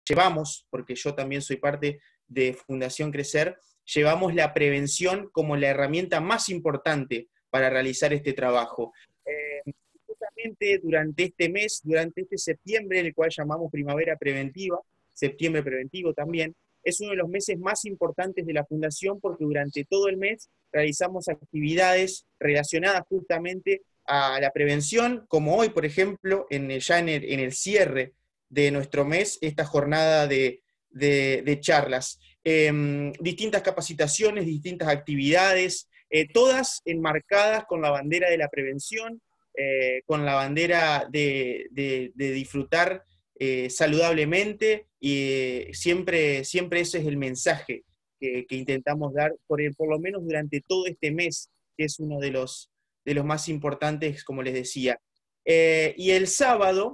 llevamos, porque yo también soy parte de Fundación Crecer, llevamos la prevención como la herramienta más importante para realizar este trabajo. Justamente durante este mes, durante este septiembre, el cual llamamos Primavera Preventiva, septiembre preventivo también, es uno de los meses más importantes de la Fundación porque durante todo el mes realizamos actividades relacionadas justamente a la prevención, como hoy, por ejemplo, ya en el cierre de nuestro mes, esta jornada de charlas. Distintas capacitaciones, distintas actividades, todas enmarcadas con la bandera de la prevención, con la bandera de disfrutar saludablemente, y siempre ese es el mensaje que intentamos dar, por lo menos durante todo este mes, que es uno de los más importantes, como les decía. Y el sábado,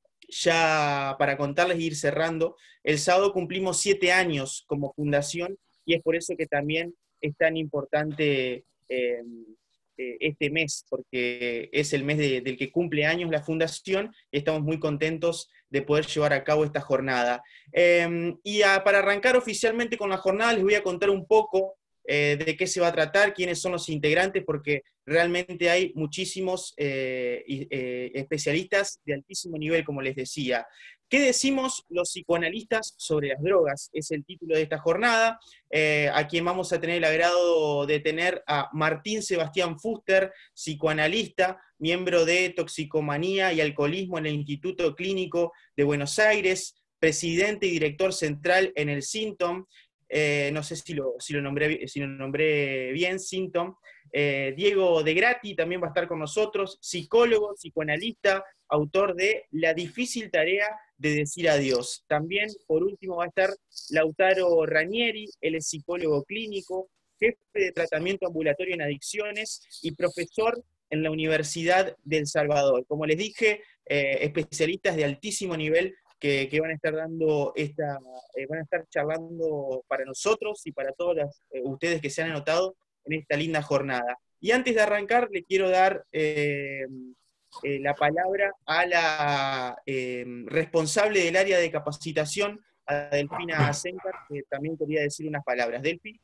ya para contarles e ir cerrando, el sábado cumplimos 7 años como fundación, y es por eso que también es tan importante este mes, porque es el mes del que cumple años la fundación, y estamos muy contentos de poder llevar a cabo esta jornada. Para arrancar oficialmente con la jornada, les voy a contar un poco de qué se va a tratar, quiénes son los integrantes, porque realmente hay muchísimos especialistas de altísimo nivel, como les decía. ¿Qué decimos los psicoanalistas sobre las drogas? Es el título de esta jornada, a quien vamos a tener el agrado de tener a Martín Sebastián Fuster, psicoanalista, miembro de Toxicomanía y Alcoholismo en el Instituto Clínico de Buenos Aires, presidente y director central en el Sintom, no sé si lo nombré bien, Sintom. Diego De Grati también va a estar con nosotros, psicólogo, psicoanalista, autor de La difícil tarea de decir adiós. También, por último, va a estar Lautaro Ranieri, él es psicólogo clínico, jefe de tratamiento ambulatorio en adicciones y profesor en la Universidad de El Salvador. Como les dije, especialistas de altísimo nivel que van a estar van a estar charlando para nosotros y para todos ustedes que se han anotado en esta linda jornada. Y antes de arrancar, le quiero dar la palabra a la responsable del área de capacitación, a Delfina Sencar, que también quería decir unas palabras. Delfi.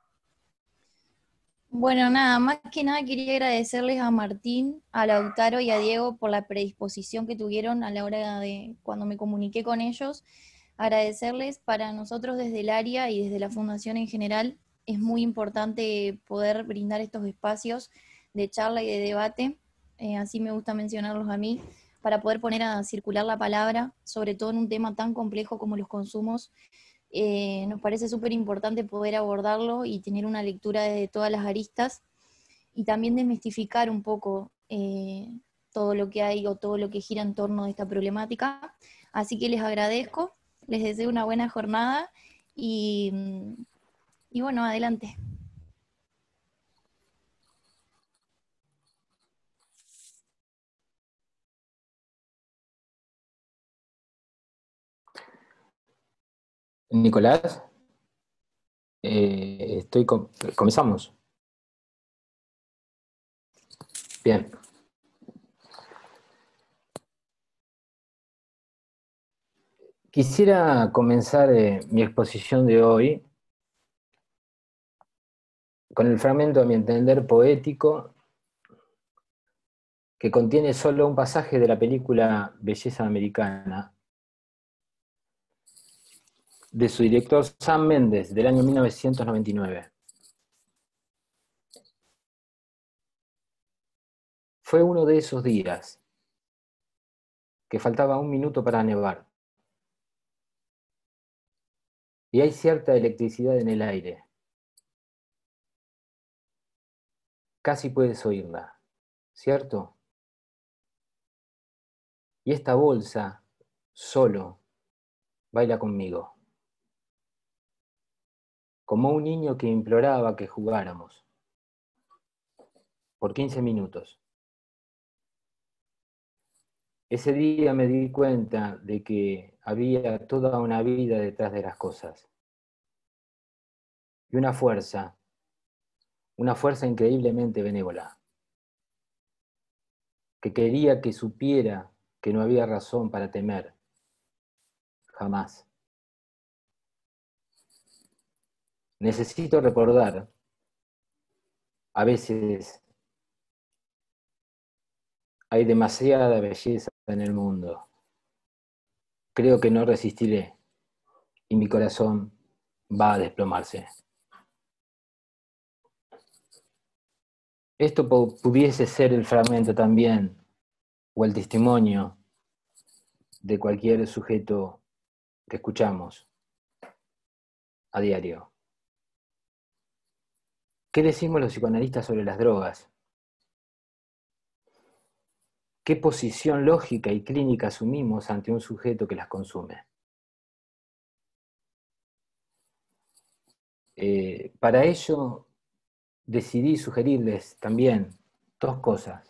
Bueno, nada, más que nada quería agradecerles a Martín, a Lautaro y a Diego por la predisposición que tuvieron a la hora de cuando me comuniqué con ellos. Agradecerles. Para nosotros desde el área y desde la Fundación en general es muy importante poder brindar estos espacios de charla y de debate, así me gusta mencionarlos a mí, para poder poner a circular la palabra, sobre todo en un tema tan complejo como los consumos. Nos parece súper importante poder abordarlo y tener una lectura desde todas las aristas, y también desmistificar un poco todo lo que hay o todo lo que gira en torno a esta problemática. Así que les agradezco, les deseo una buena jornada y, y bueno, adelante. Nicolás, comenzamos. Bien. Quisiera comenzar mi exposición de hoy con el fragmento, a mi entender, poético, que contiene solo un pasaje de la película Belleza Americana, de su director Sam Mendes, del año 1999. Fue uno de esos días que faltaba un minuto para nevar. Y hay cierta electricidad en el aire. Casi puedes oírla, ¿cierto? Y esta bolsa, solo, baila conmigo. Como un niño que imploraba que jugáramos. Por 15 minutos. Ese día me di cuenta de que había toda una vida detrás de las cosas. Y una fuerza increíblemente benévola, que quería que supiera que no había razón para temer, jamás. necesito recordar, a veces hay demasiada belleza en el mundo. Creo que no resistiré y mi corazón va a desplomarse. Esto pudiese ser el fragmento también, o el testimonio de cualquier sujeto que escuchamos a diario. ¿Qué decimos los psicoanalistas sobre las drogas? ¿Qué posición lógica y clínica asumimos ante un sujeto que las consume? Para ello decidí sugerirles también dos cosas.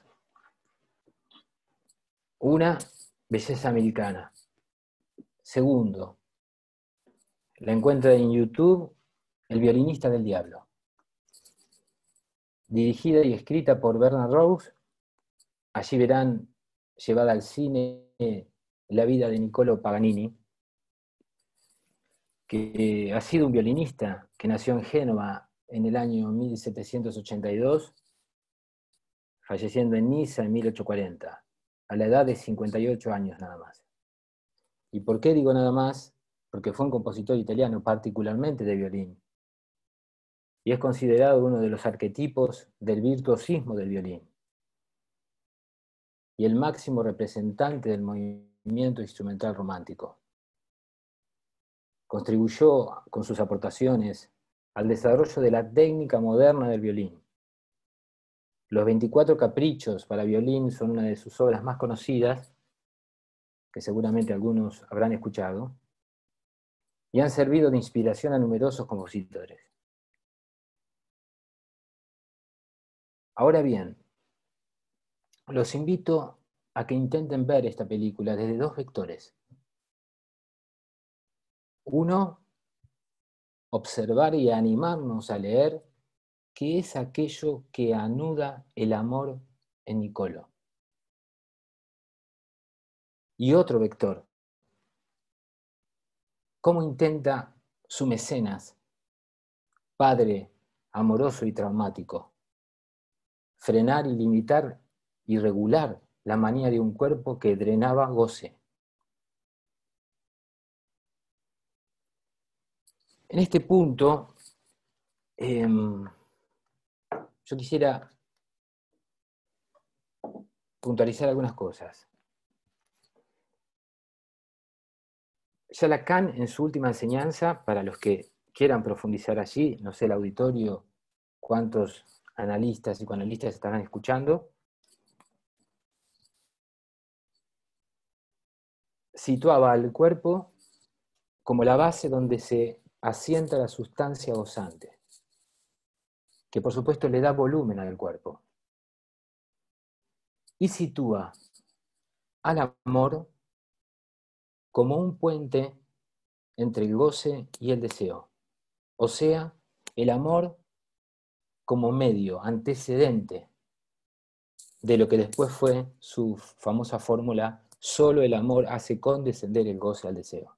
Una, belleza americana. Segundo, la encuentra en YouTube El violinista del diablo. Dirigida y escrita por Bernard Rose. Allí verán llevada al cine la vida de Niccolò Paganini, que ha sido un violinista que nació en Génova en el año 1782, falleciendo en Niza en 1840, a la edad de 58 años nada más. ¿Y por qué digo nada más? Porque fue un compositor italiano, particularmente de violín, y es considerado uno de los arquetipos del virtuosismo del violín, y el máximo representante del movimiento instrumental romántico. Contribuyó con sus aportaciones al desarrollo de la técnica moderna del violín. Los 24 caprichos para violín son una de sus obras más conocidas, que seguramente algunos habrán escuchado, y han servido de inspiración a numerosos compositores. Ahora bien, los invito a que intenten ver esta película desde dos vectores. Uno, observar y animarnos a leer qué es aquello que anuda el amor en Niccolò. Y otro vector, cómo intenta su mecenas, padre amoroso y traumático, frenar y limitar y regular la manía de un cuerpo que drenaba goce. En este punto, yo quisiera puntualizar algunas cosas. Ya Lacan, en su última enseñanza, para los que quieran profundizar allí, no sé el auditorio, cuántos analistas y psicoanalistas estarán escuchando, situaba al cuerpo como la base donde se asienta la sustancia gozante, que por supuesto le da volumen al cuerpo, y sitúa al amor como un puente entre el goce y el deseo, o sea, el amor como medio, antecedente de lo que después fue su famosa fórmula: solo el amor hace condescender el goce al deseo.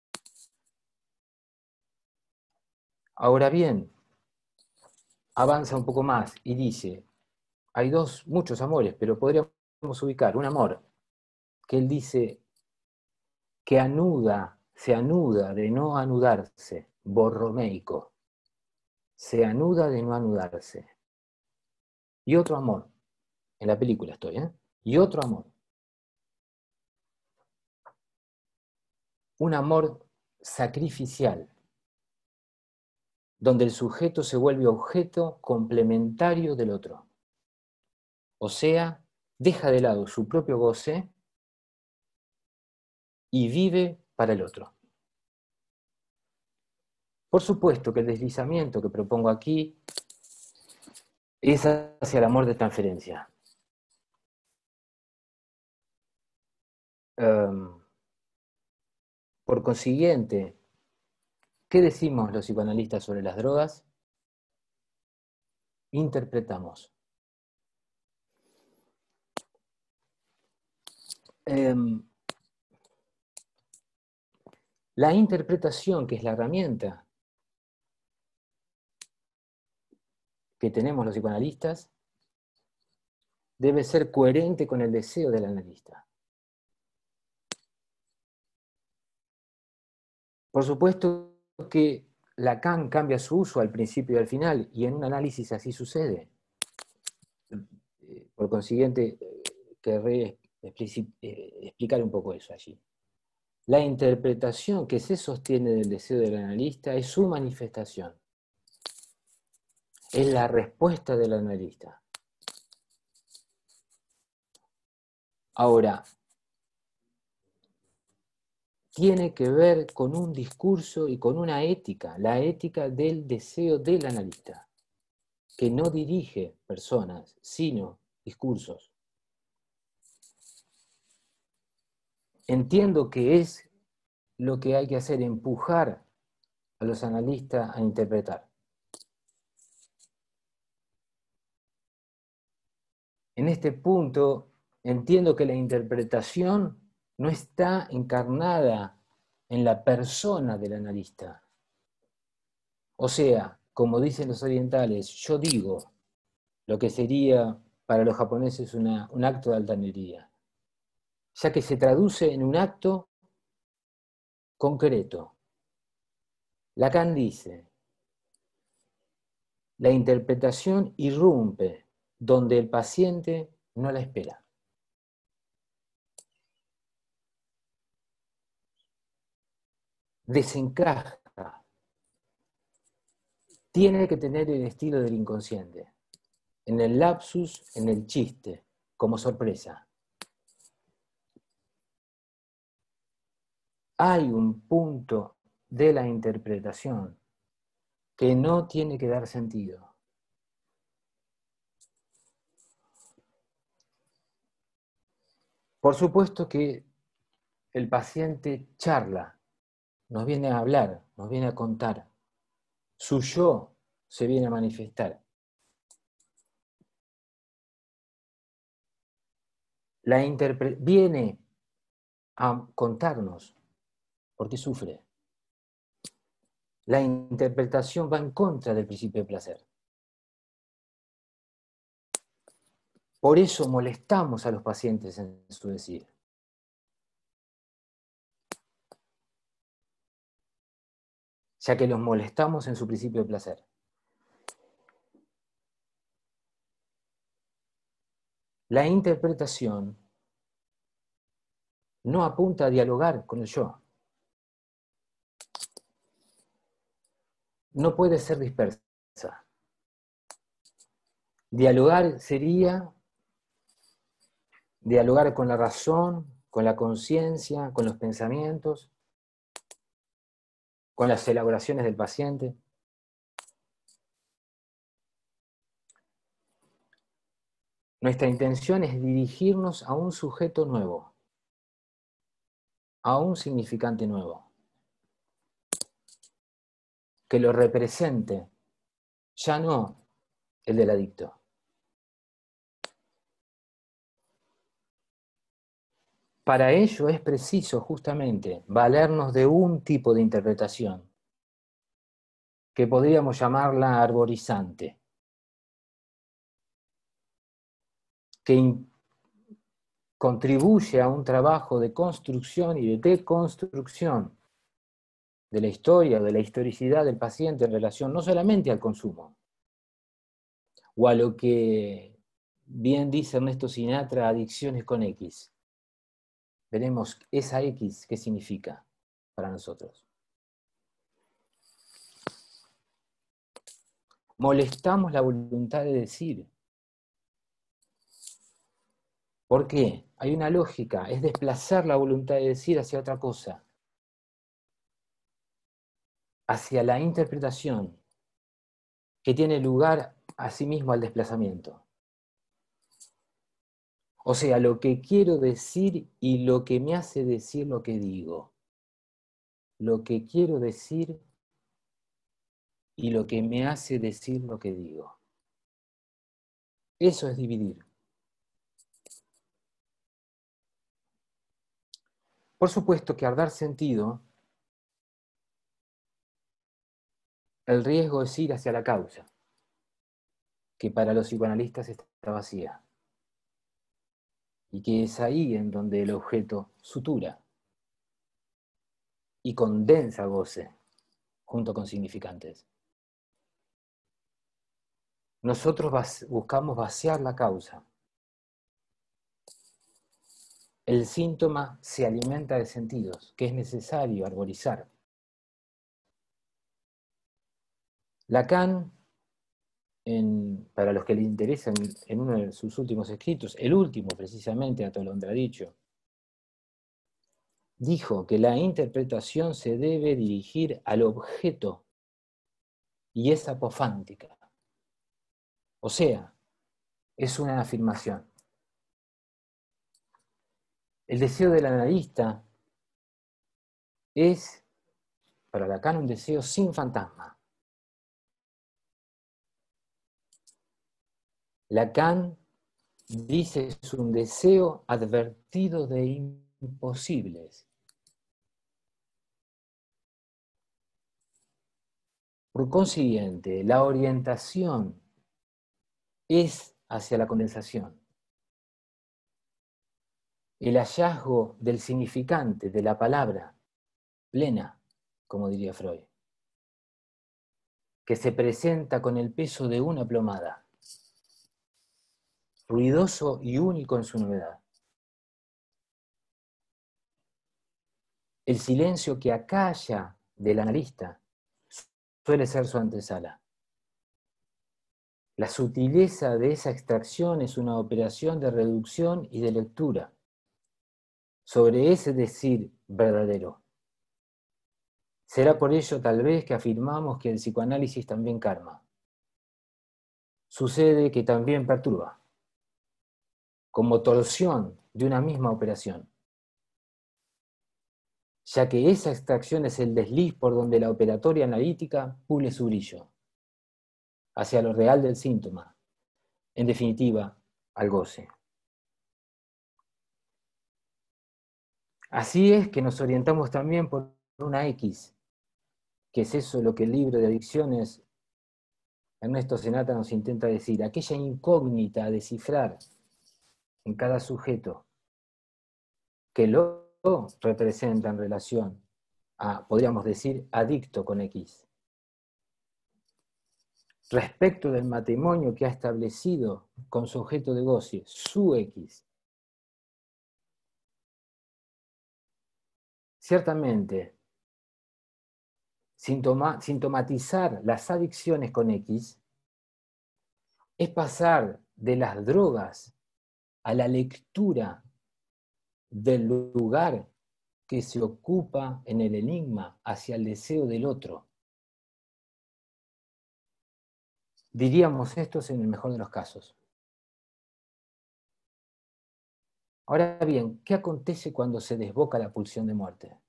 Ahora bien, avanza un poco más y dice, hay muchos amores, pero podríamos ubicar un amor que él dice que se anuda de no anudarse, borromeico, se anuda de no anudarse. Y otro amor, en la película estoy, y otro amor. Un amor sacrificial, donde el sujeto se vuelve objeto complementario del otro. O sea, deja de lado su propio goce y vive para el otro. Por supuesto que el deslizamiento que propongo aquí es hacia el amor de transferencia. Por consiguiente, ¿qué decimos los psicoanalistas sobre las drogas? Interpretamos. La interpretación, que es la herramienta que tenemos los psicoanalistas debe ser coherente con el deseo del analista. Por supuesto que Lacan cambia su uso al principio y al final, y en un análisis así sucede. Por consiguiente, querré explicar un poco eso allí. La interpretación que se sostiene del deseo del analista es su manifestación. Es la respuesta del analista. Ahora, tiene que ver con un discurso y con una ética, la ética del deseo del analista, que no dirige personas, sino discursos. Entiendo que es lo que hay que hacer, empujar a los analistas a interpretar. En este punto, entiendo que la interpretación no está encarnada en la persona del analista. O sea, como dicen los orientales, yo digo lo que sería para los japoneses un acto de altanería, ya que se traduce en un acto concreto. Lacan dice, la interpretación irrumpe donde el paciente no la espera. Desencaja. Tiene que tener el estilo del inconsciente. En el lapsus, en el chiste, como sorpresa. Hay un punto de la interpretación que no tiene que dar sentido. Por supuesto que el paciente charla, nos viene a hablar, nos viene a contar. Su yo se viene a manifestar. Viene a contarnos por qué sufre. La interpretación va en contra del principio de placer. Por eso molestamos a los pacientes en su decir. Ya que los molestamos en su principio de placer. La interpretación no apunta a dialogar con el yo. No puede ser dispersa. Dialogar sería dialogar con la razón, con la conciencia, con los pensamientos, con las elaboraciones del paciente. Nuestra intención es dirigirnos a un sujeto nuevo, a un significante nuevo, que lo represente, ya no el del adicto. Para ello es preciso justamente valernos de un tipo de interpretación que podríamos llamarla arborizante, que contribuye a un trabajo de construcción y de deconstrucción de la historia, de la historicidad del paciente en relación no solamente al consumo, o a lo que bien dice Ernesto Sinatra, adicciones con X. Veremos esa X, ¿qué significa para nosotros? Molestamos la voluntad de decir. ¿Por qué? Hay una lógica, es desplazar la voluntad de decir hacia otra cosa, hacia la interpretación, que tiene lugar a sí mismo al desplazamiento. O sea, lo que quiero decir y lo que me hace decir lo que digo. Lo que quiero decir y lo que me hace decir lo que digo. Eso es dividir. Por supuesto que al dar sentido, el riesgo es ir hacia la causa. que para los psicoanalistas está vacía, y que es ahí en donde el objeto sutura y condensa goce junto con significantes. Nosotros buscamos vaciar la causa. El síntoma se alimenta de sentidos, que es necesario arborizar. Lacan, para los que le interesan, en uno de sus últimos escritos, el último precisamente, Atolondradicho, dijo que la interpretación se debe dirigir al objeto y es apofántica. O sea, es una afirmación. El deseo del analista es, para Lacan, un deseo sin fantasma. Lacan dice es un deseo advertido de imposibles. Por consiguiente, la orientación es hacia la condensación. El hallazgo del significante de la palabra plena, como diría Freud, que se presenta con el peso de una plomada, ruidoso y único en su novedad. El silencio que acalla del analista suele ser su antesala. La sutileza de esa extracción es una operación de reducción y de lectura sobre ese decir verdadero. Será por ello tal vez que afirmamos que el psicoanálisis también karma. Sucede que también perturba, como torsión de una misma operación, ya que esa extracción es el desliz por donde la operatoria analítica pule su brillo, hacia lo real del síntoma, en definitiva, al goce. Así es que nos orientamos también por una X, que es eso lo que el libro de adicciones Ernesto Senata nos intenta decir, aquella incógnita a descifrar en cada sujeto que lo representa en relación a, podríamos decir, adicto con X. Respecto del matrimonio que ha establecido con su objeto de goce, su X. Ciertamente, sintomatizar las adicciones con X es pasar de las drogas a la lectura del lugar que se ocupa en el enigma hacia el deseo del otro. Diríamos estos en el mejor de los casos. Ahora bien, ¿qué acontece cuando se desboca la pulsión de muerte?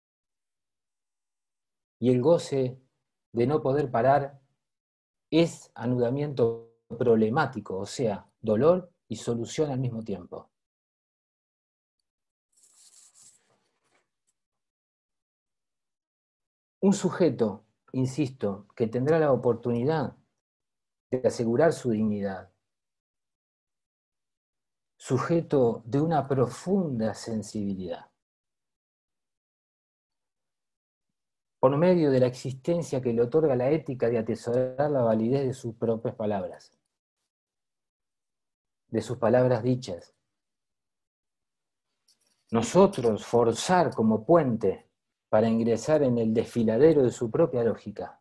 Y el goce de no poder parar es anudamiento problemático, o sea, dolor y solución al mismo tiempo. Un sujeto, insisto, que tendrá la oportunidad de asegurar su dignidad, sujeto de una profunda sensibilidad, por medio de la existencia que le otorga la ética de atesorar la validez de sus propias palabras, de sus palabras dichas. Nosotros forzar como puente para ingresar en el desfiladero de su propia lógica,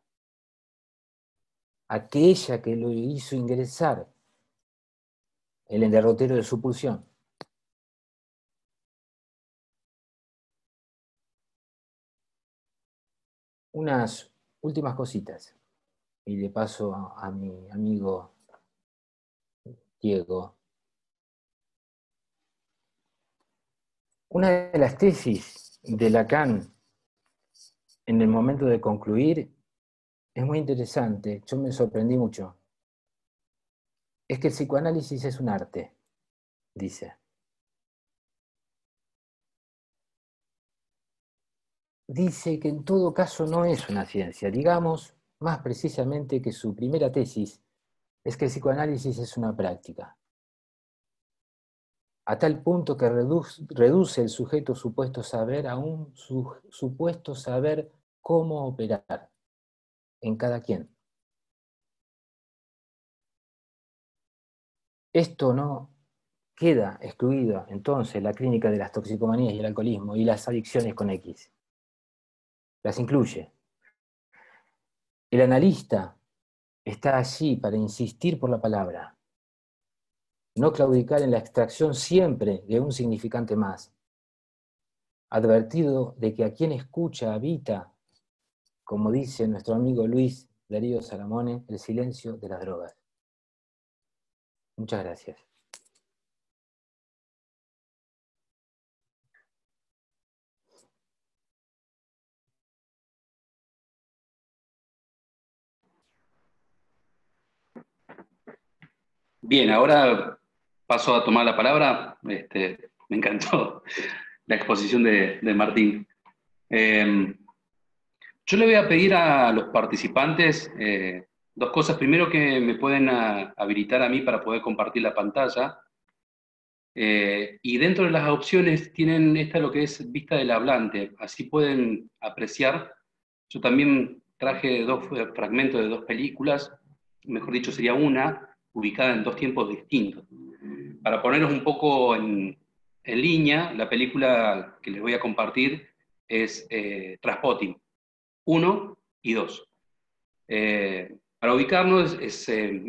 aquella que lo hizo ingresar en el derrotero de su pulsión. Unas últimas cositas, y le paso a mi amigo Diego. Una de las tesis de Lacan en el momento de concluir es muy interesante, yo me sorprendí mucho. Es que el psicoanálisis es un arte, dice. Dice que en todo caso no es una ciencia, digamos más precisamente que su primera tesis es que el psicoanálisis es una práctica, a tal punto que reduce el sujeto supuesto saber a un supuesto saber cómo operar en cada quien. Esto no queda excluido entonces la clínica de las toxicomanías y el alcoholismo y las adicciones con X. Las incluye. El analista está allí para insistir por la palabra, no claudicar en la extracción siempre de un significante más, advertido de que a quien escucha habita, como dice nuestro amigo Luis Darío Salamone, el silencio de las drogas. Muchas gracias. Bien, ahora paso a tomar la palabra. Me encantó la exposición de Martín. Yo le voy a pedir a los participantes dos cosas. Primero, que me pueden habilitar a mí para poder compartir la pantalla. Y dentro de las opciones tienen lo que es vista del hablante. Así pueden apreciar. Yo también traje dos fragmentos de dos películas, mejor dicho sería una, ubicada en dos tiempos distintos. Para ponernos un poco en línea, la película que les voy a compartir es Trainspotting 1 y 2. Para ubicarnos, es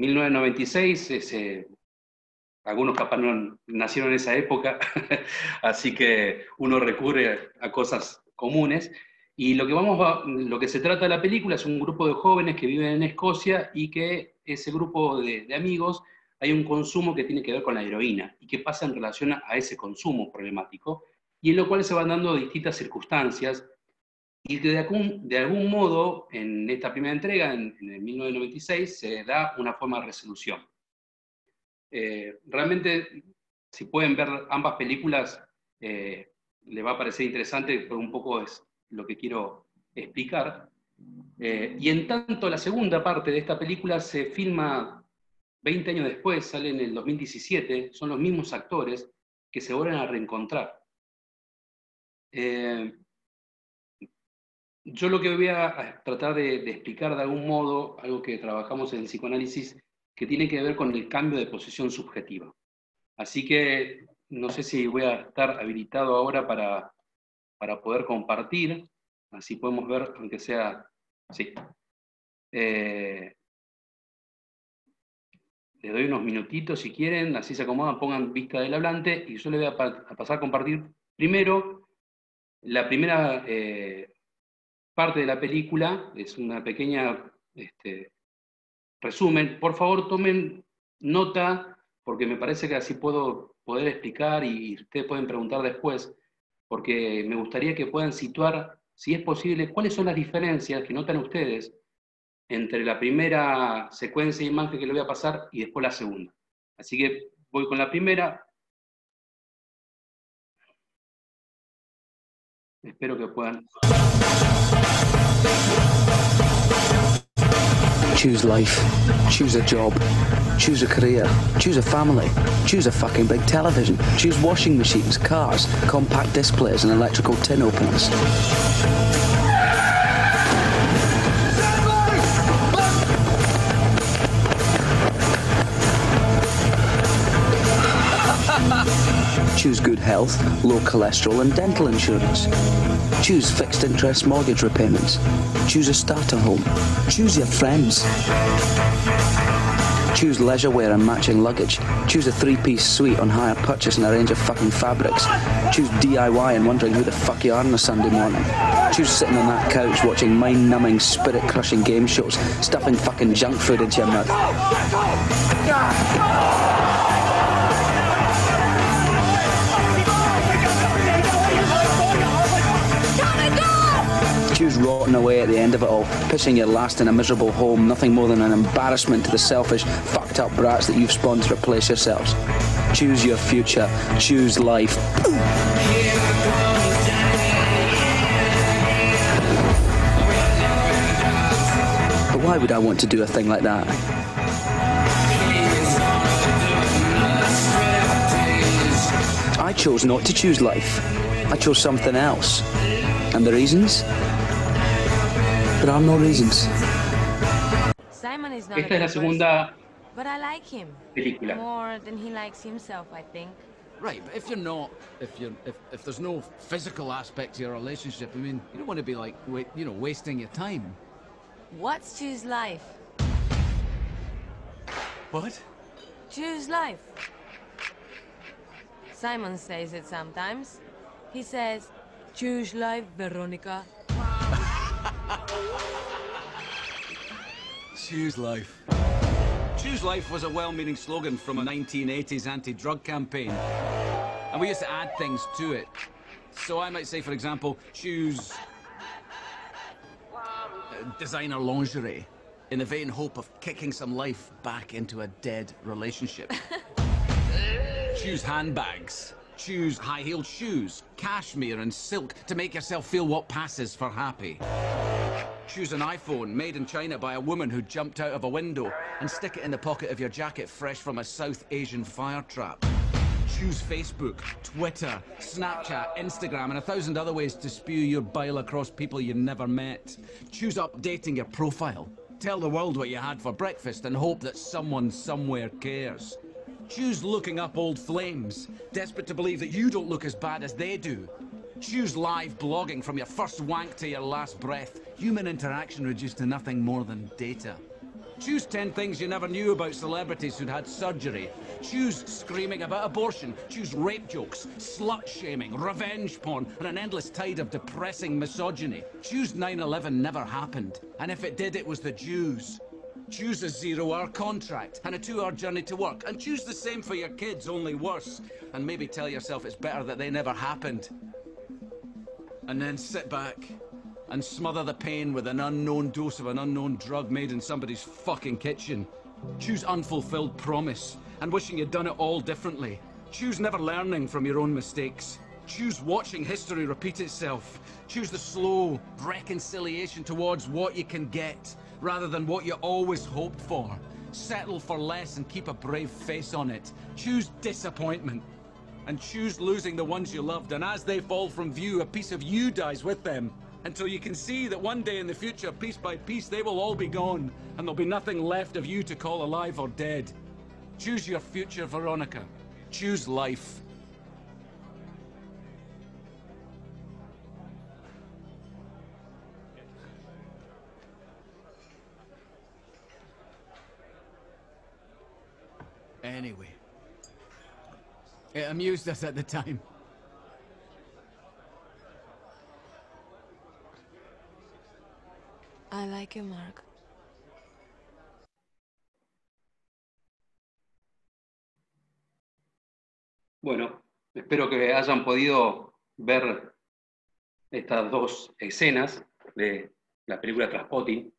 1996, algunos capaz no nacieron en esa época, así que uno recurre a cosas comunes. Y lo que se trata de la película es un grupo de jóvenes que viven en Escocia y que ese grupo de amigos, hay un consumo que tiene que ver con la heroína y que pasa en relación a ese consumo problemático, y en lo cual se van dando distintas circunstancias y que de algún modo en esta primera entrega, en el 1996, se da una forma de resolución. Realmente, si pueden ver ambas películas, les va a parecer interesante, pero un poco es lo que quiero explicar. Y en tanto, la segunda parte de esta película se filma 20 años después, sale en el 2017, son los mismos actores que se vuelven a reencontrar. Yo lo que voy a tratar de explicar de algún modo, algo que trabajamos en psicoanálisis, que tiene que ver con el cambio de posición subjetiva. Así que no sé si voy a estar habilitado ahora para poder compartir, así podemos ver, aunque sea así. Les doy unos minutitos si quieren, así se acomodan, pongan vista del hablante, y yo les voy a pasar a compartir primero la primera parte de la película. Es una pequeña resumen. Por favor, tomen nota, porque me parece que así puedo poder explicar y ustedes pueden preguntar después, porque me gustaría que puedan situar, si es posible, cuáles son las diferencias que notan ustedes entre la primera secuencia de imagen que le voy a pasar y después la segunda. Así que voy con la primera. Espero que puedan. Choose life, choose a job, choose a career, choose a family, choose a fucking big television, choose washing machines, cars, compact displays and electrical tin openers. Choose good health, low cholesterol and dental insurance. Choose fixed interest mortgage repayments. Choose a starter home. Choose your friends. Choose leisure wear and matching luggage. Choose a three-piece suite on hire purchase and a range of fucking fabrics. Choose DIY and wondering who the fuck you are on a Sunday morning. Choose sitting on that couch watching mind-numbing, spirit-crushing game shows, stuffing fucking junk food into your mouth. Choose rotting away at the end of it all, pissing your last in a miserable home, nothing more than an embarrassment to the selfish, fucked up brats that you've spawned to replace yourselves. Choose your future, choose life. But why would I want to do a thing like that? I chose not to choose life. I chose something else. And the reasons? There are no reasons. Simon is not Esta es la segunda but I like him película. more than he likes himself, I think. Right, but if there's no physical aspect to your relationship, I mean, you don't want to be like, wasting your time. What's choose life? What? Choose life. Simon says it sometimes. He says, choose life, Veronica. Choose life. Choose life was a well-meaning slogan from a 1980s anti-drug campaign. And we used to add things to it. So I might say, for example, choose designer lingerie in the vain hope of kicking some life back into a dead relationship. Choose handbags. Choose high-heeled shoes, cashmere and silk to make yourself feel what passes for happy. Choose an iPhone made in China by a woman who jumped out of a window and stick it in the pocket of your jacket fresh from a South Asian fire trap. Choose Facebook, Twitter, Snapchat, Instagram and 1,000 other ways to spew your bile across people you never met. Choose updating your profile. Tell the world what you had for breakfast and hope that someone somewhere cares. Choose looking up old flames, desperate to believe that you don't look as bad as they do. Choose live blogging from your first wank to your last breath. Human interaction reduced to nothing more than data. Choose 10 things you never knew about celebrities who'd had surgery. Choose screaming about abortion. Choose rape jokes, slut-shaming, revenge porn, and an endless tide of depressing misogyny. Choose 9/11 never happened, and if it did, it was the Jews. Choose a 0-hour contract and a 2-hour journey to work, and choose the same for your kids, only worse. And maybe tell yourself it's better that they never happened. And then sit back and smother the pain with an unknown dose of an unknown drug made in somebody's fucking kitchen. Choose unfulfilled promise and wishing you'd done it all differently. Choose never learning from your own mistakes. Choose watching history repeat itself. Choose the slow reconciliation towards what you can get, rather than what you always hoped for. Settle for less and keep a brave face on it. Choose disappointment. And choose losing the ones you loved, and as they fall from view, a piece of you dies with them. Until you can see that one day in the future, piece by piece, they will all be gone, and there'll be nothing left of you to call alive or dead. Choose your future, Veronica. Choose life. Anyway, it amused us at the time. I like you, Mark. Bueno, espero que hayan podido ver estas dos escenas de la película Trainspotting.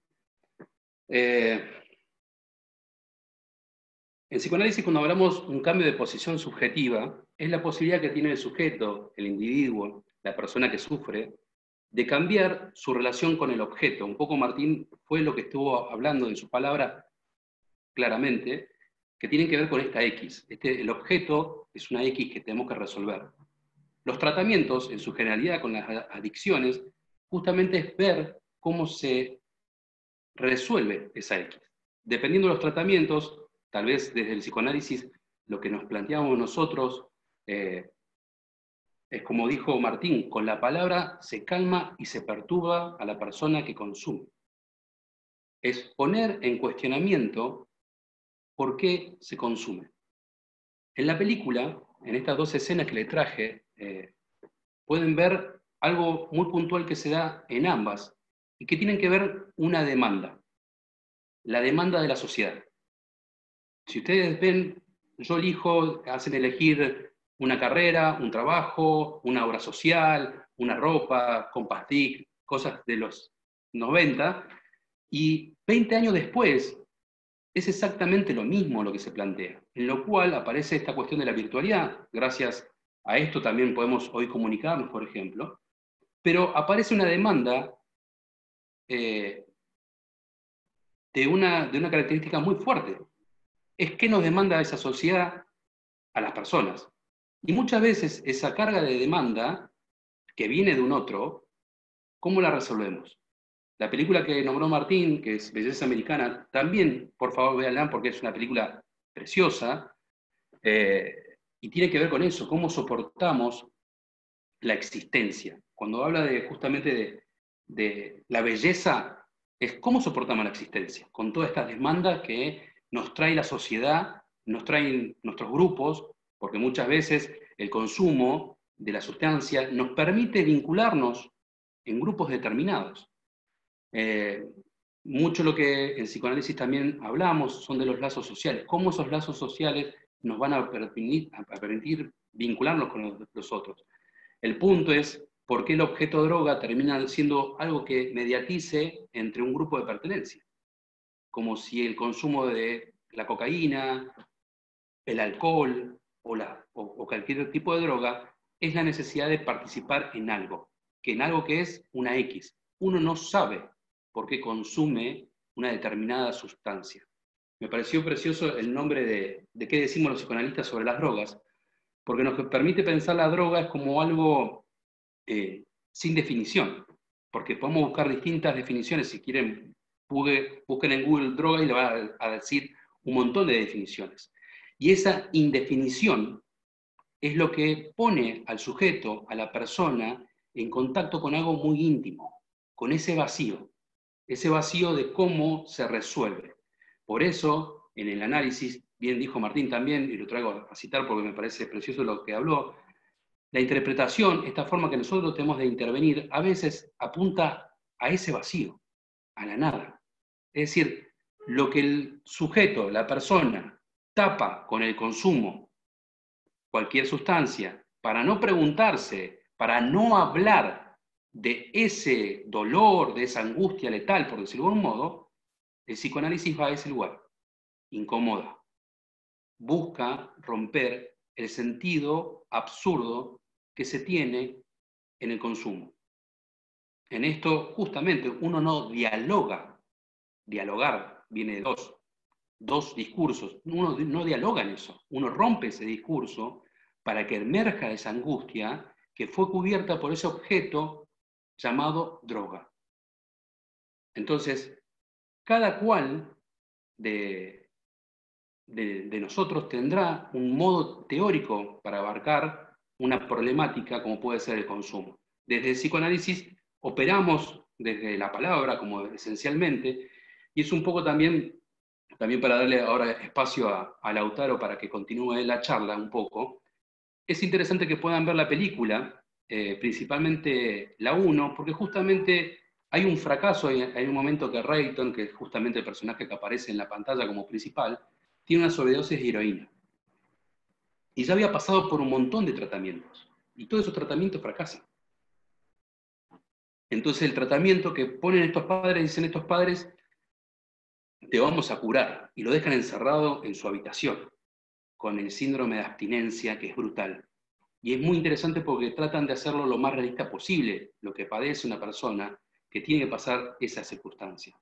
En psicoanálisis, cuando hablamos de un cambio de posición subjetiva, es la posibilidad que tiene el sujeto, el individuo, la persona que sufre, de cambiar su relación con el objeto. Un poco Martín fue lo que estuvo hablando en sus palabras claramente, que tienen que ver con esta X. El objeto es una X que tenemos que resolver. Los tratamientos, en su generalidad con las adicciones, justamente es ver cómo se resuelve esa X. Dependiendo de los tratamientos, tal vez desde el psicoanálisis, lo que nos planteamos nosotros es como dijo Martín, con la palabra se calma y se perturba a la persona que consume. Es poner en cuestionamiento por qué se consume. En la película, en estas dos escenas que le traje, pueden ver algo muy puntual que se da en ambas y que tienen que ver una demanda, la demanda de la sociedad. Si ustedes ven, yo elijo, hacen elegir una carrera, un trabajo, una obra social, una ropa, compastic, cosas de los 90, y 20 años después es exactamente lo mismo lo que se plantea, en lo cual aparece esta cuestión de la virtualidad. Gracias a esto también podemos hoy comunicarnos, por ejemplo, pero aparece una demanda de una característica muy fuerte. Es qué nos demanda esa sociedad a las personas. Y muchas veces esa carga de demanda que viene de un otro, ¿cómo la resolvemos? La película que nombró Martín, que es Belleza Americana, también, por favor, véanla porque es una película preciosa, y tiene que ver con eso, cómo soportamos la existencia. Cuando habla justamente de la belleza, es cómo soportamos la existencia, con todas estas demandas que nos trae la sociedad, nos traen nuestros grupos, porque muchas veces el consumo de la sustancia nos permite vincularnos en grupos determinados. Mucho lo que en psicoanálisis también hablamos son de los lazos sociales, cómo esos lazos sociales nos van a permitir vincularnos con los otros. El punto es por qué el objeto droga termina siendo algo que mediatice entre un grupo de pertenencia, como si el consumo de la cocaína, el alcohol o cualquier tipo de droga es la necesidad de participar en algo que es una X. Uno no sabe por qué consume una determinada sustancia. Me pareció precioso el nombre de qué decimos los psicoanalistas sobre las drogas, porque nos permite pensar la droga es como algo sin definición, porque podemos buscar distintas definiciones. Si quieren, busquen en Google droga y le va a decir un montón de definiciones. Y esa indefinición es lo que pone al sujeto, a la persona, en contacto con algo muy íntimo, con ese vacío de cómo se resuelve. Por eso, en el análisis, bien dijo Martín también, y lo traigo a citar porque me parece precioso lo que habló, la interpretación, esta forma que nosotros tenemos de intervenir, a veces apunta a ese vacío, a la nada. Es decir, lo que el sujeto, la persona, tapa con el consumo, cualquier sustancia, para no preguntarse, para no hablar de ese dolor, de esa angustia letal, por decirlo de algún modo, el psicoanálisis va a ese lugar, incomoda. Busca romper el sentido absurdo que se tiene en el consumo. En esto, justamente, uno no dialoga. Dialogar viene de dos discursos. Uno no dialoga en eso. Uno rompe ese discurso para que emerja esa angustia que fue cubierta por ese objeto llamado droga. Entonces, cada cual de nosotros tendrá un modo teórico para abarcar una problemática como puede ser el consumo. Desde el psicoanálisis operamos desde la palabra como esencialmente, y es un poco también para darle ahora espacio a Lautaro para que continúe la charla un poco. Es interesante que puedan ver la película, principalmente la 1, porque justamente hay un fracaso, hay un momento que Rayton, que es justamente el personaje que aparece en la pantalla como principal, tiene una sobredosis de heroína. Y ya había pasado por un montón de tratamientos. Y todos esos tratamientos fracasan. Entonces el tratamiento que ponen estos padres, dicen estos padres, te vamos a curar. Y lo dejan encerrado en su habitación, con el síndrome de abstinencia, que es brutal. Y es muy interesante porque tratan de hacerlo lo más realista posible, lo que padece una persona que tiene que pasar esa circunstancia.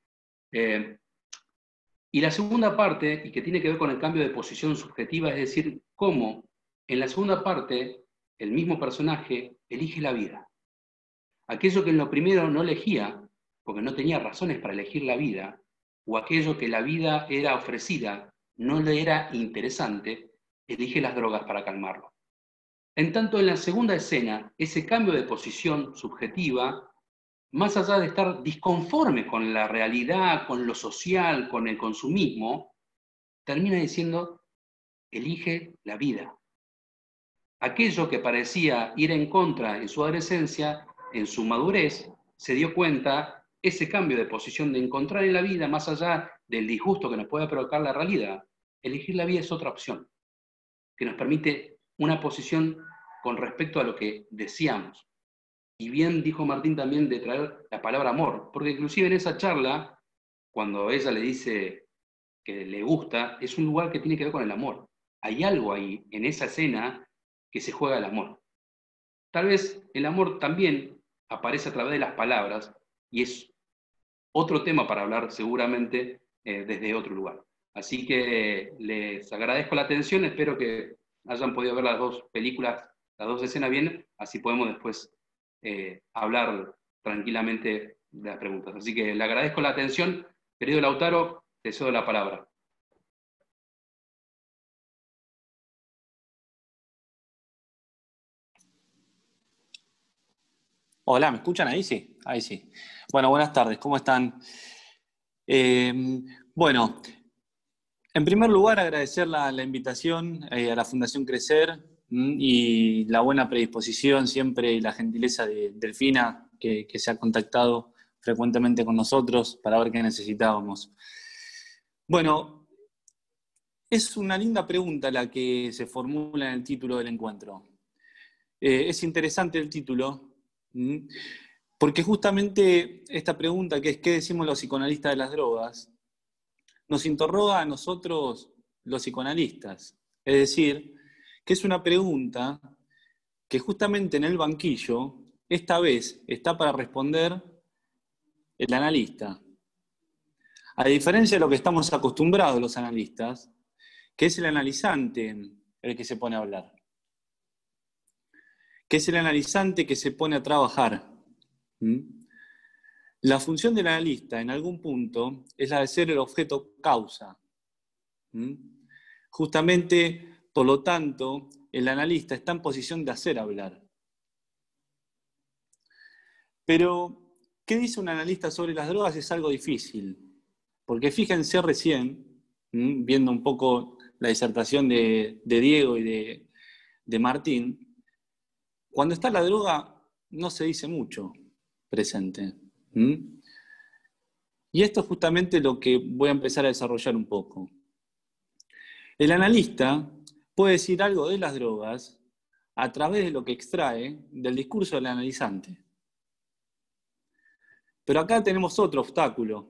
Y la segunda parte, y que tiene que ver con el cambio de posición subjetiva, es decir, cómo en la segunda parte el mismo personaje elige la vida. Aquello que en lo primero no elegía, porque no tenía razones para elegir la vida, o aquello que la vida era ofrecida no le era interesante, elige las drogas para calmarlo. En tanto, en la segunda escena, ese cambio de posición subjetiva, más allá de estar disconforme con la realidad, con lo social, con el consumismo, termina diciendo, elige la vida. Aquello que parecía ir en contra en su adolescencia, en su madurez, se dio cuenta, ese cambio de posición de encontrar en la vida, más allá del disgusto que nos puede provocar la realidad, elegir la vida es otra opción, que nos permite una posición con respecto a lo que deseamos. Y bien dijo Martín también de traer la palabra amor, porque inclusive en esa charla, cuando ella le dice que le gusta, es un lugar que tiene que ver con el amor. Hay algo ahí, en esa escena, que se juega el amor. Tal vez el amor también aparece a través de las palabras, y es otro tema para hablar seguramente desde otro lugar. Así que les agradezco la atención, espero que hayan podido ver las dos películas, las dos escenas bien, así podemos después hablar tranquilamente de las preguntas. Así que le agradezco la atención. Querido Lautaro, te cedo la palabra. Hola, ¿me escuchan ahí? Sí, ahí sí. Bueno, buenas tardes, ¿cómo están? Bueno, en primer lugar agradecer la invitación a la Fundación Crecer y la buena predisposición siempre y la gentileza de Delfina, que se ha contactado frecuentemente con nosotros para ver qué necesitábamos. Bueno, es una linda pregunta la que se formula en el título del encuentro. Es interesante el título, porque justamente esta pregunta, que es ¿qué decimos los psicoanalistas de las drogas?, nos interroga a nosotros los psicoanalistas. Es decir, que es una pregunta que justamente en el banquillo, esta vez, está para responder el analista. A diferencia de lo que estamos acostumbrados los analistas, que es el analizante el que se pone a hablar. Que es el analizante que se pone a trabajar. La función del analista, en algún punto, es la de ser el objeto causa. Justamente, por lo tanto, el analista está en posición de hacer hablar. Pero, ¿qué dice un analista sobre las drogas? Es algo difícil. Porque fíjense recién, viendo un poco la disertación de Diego y de Martín, cuando está la droga no se dice mucho presente. Y esto es justamente lo que voy a empezar a desarrollar un poco. El analista puede decir algo de las drogas a través de lo que extrae del discurso del analizante. Pero acá tenemos otro obstáculo,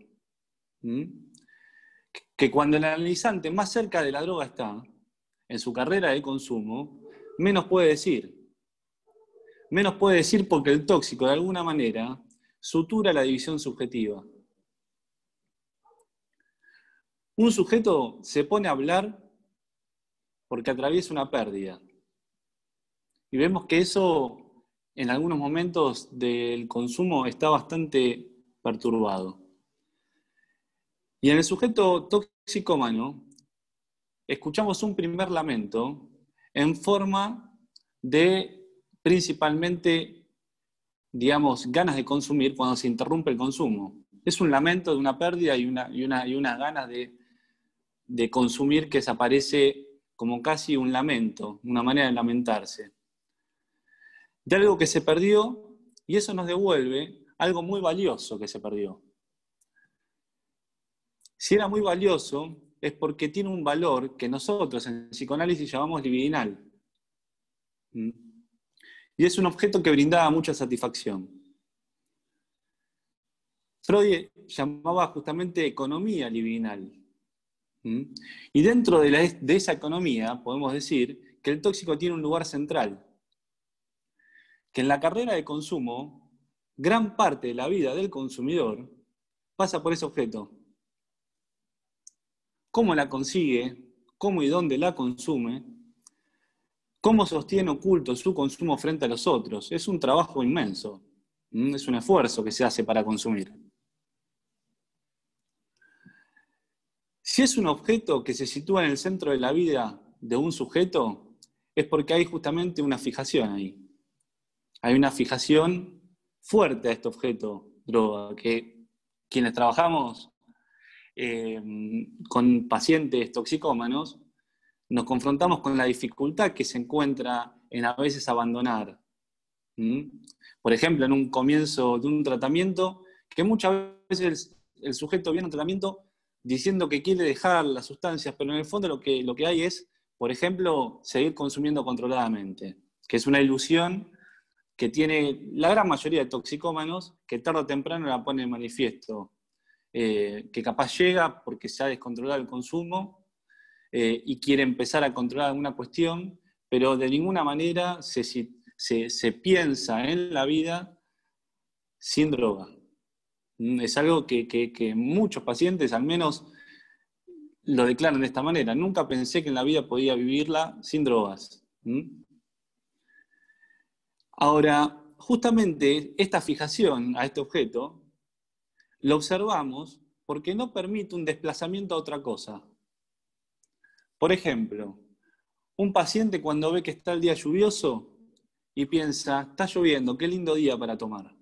que cuando el analizante más cerca de la droga está, en su carrera de consumo, menos puede decir. Menos puede decir porque el tóxico, de alguna manera, sutura la división subjetiva. Un sujeto se pone a hablar porque atraviesa una pérdida. Y vemos que eso, en algunos momentos del consumo, está bastante perturbado. Y en el sujeto toxicómano, escuchamos un primer lamento en forma de, principalmente, digamos, ganas de consumir cuando se interrumpe el consumo. Es un lamento de una pérdida y unas ganas de consumir que desaparece como casi un lamento, una manera de lamentarse. De algo que se perdió, y eso nos devuelve algo muy valioso que se perdió. Si era muy valioso, es porque tiene un valor que nosotros en psicoanálisis llamamos libidinal. Y es un objeto que brindaba mucha satisfacción. Freud llamaba justamente economía libidinal. Y dentro de esa economía podemos decir que el tóxico tiene un lugar central. Que en la carrera de consumo, gran parte de la vida del consumidor pasa por ese objeto. Cómo la consigue, cómo y dónde la consume, cómo sostiene oculto su consumo frente a los otros. Es un trabajo inmenso. Es un esfuerzo que se hace para consumir. Si es un objeto que se sitúa en el centro de la vida de un sujeto, es porque hay justamente una fijación ahí. Hay una fijación fuerte a este objeto, droga, que quienes trabajamos con pacientes toxicómanos, nos confrontamos con la dificultad que se encuentra en a veces abandonar. Por ejemplo, en un comienzo de un tratamiento, que muchas veces el sujeto viene a un tratamiento diciendo que quiere dejar las sustancias, pero en el fondo lo que hay es, por ejemplo, seguir consumiendo controladamente, que es una ilusión que tiene la gran mayoría de toxicómanos, que tarde o temprano la pone en manifiesto, que capaz llega porque se ha descontrolado el consumo y quiere empezar a controlar alguna cuestión, pero de ninguna manera se piensa en la vida sin droga. Es algo que muchos pacientes, al menos lo declaran de esta manera. Nunca pensé que en la vida podía vivirla sin drogas. Ahora, justamente esta fijación a este objeto lo observamos porque no permite un desplazamiento a otra cosa. Por ejemplo, un paciente cuando ve que está el día lluvioso y piensa, está lloviendo, qué lindo día para tomar.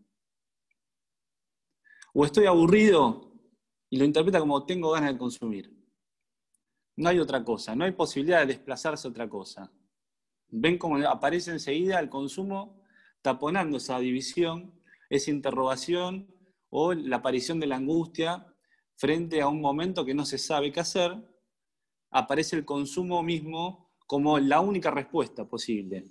O estoy aburrido y lo interpreta como tengo ganas de consumir. No hay otra cosa, no hay posibilidad de desplazarse a otra cosa. Ven cómo aparece enseguida el consumo taponando esa división, esa interrogación o la aparición de la angustia frente a un momento que no se sabe qué hacer. Aparece el consumo mismo como la única respuesta posible.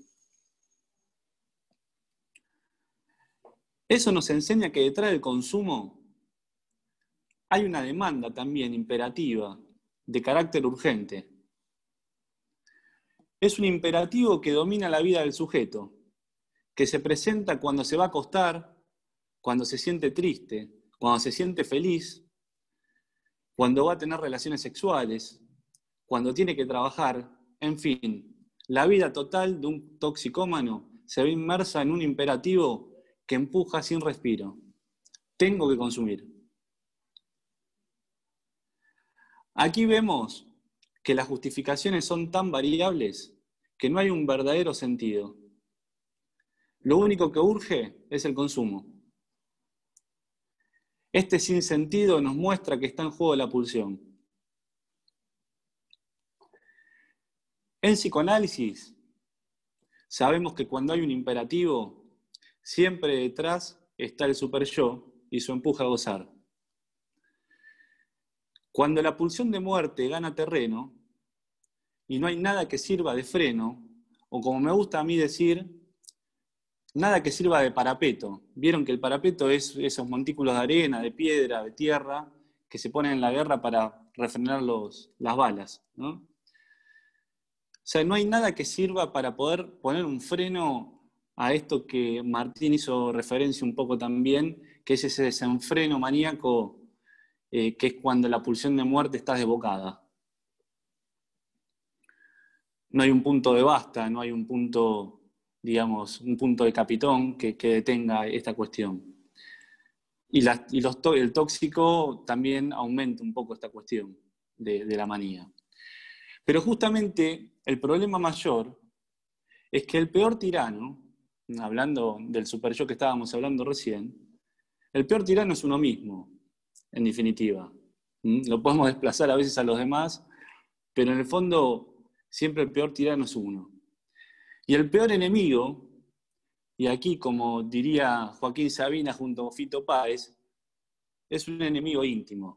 Eso nos enseña que detrás del consumo hay una demanda también imperativa, de carácter urgente. Es un imperativo que domina la vida del sujeto, que se presenta cuando se va a acostar, cuando se siente triste, cuando se siente feliz, cuando va a tener relaciones sexuales, cuando tiene que trabajar, en fin, la vida total de un toxicómano se ve inmersa en un imperativo que empuja sin respiro. Tengo que consumir. Aquí vemos que las justificaciones son tan variables que no hay un verdadero sentido. Lo único que urge es el consumo. Este sinsentido nos muestra que está en juego la pulsión. En psicoanálisis, sabemos que cuando hay un imperativo, siempre detrás está el superyo y su empuje a gozar. Cuando la pulsión de muerte gana terreno y no hay nada que sirva de freno, o como me gusta a mí decir, nada que sirva de parapeto. Vieron que el parapeto es esos montículos de arena, de piedra, de tierra, que se ponen en la guerra para refrenar las balas, ¿no? O sea, no hay nada que sirva para poder poner un freno a esto que Martín hizo referencia un poco también, que es ese desenfreno maníaco, que es cuando la pulsión de muerte está desbocada. No hay un punto de basta, no hay un punto, digamos, un punto de capitón que detenga esta cuestión. Y el tóxico también aumenta un poco esta cuestión de la manía. Pero justamente el problema mayor es que el peor tirano, hablando del superyo que estábamos hablando recién, el peor tirano es uno mismo, en definitiva. Lo podemos desplazar a veces a los demás, pero en el fondo siempre el peor tirano es uno. Y el peor enemigo, y aquí como diría Joaquín Sabina junto a Fito Páez, es un enemigo íntimo.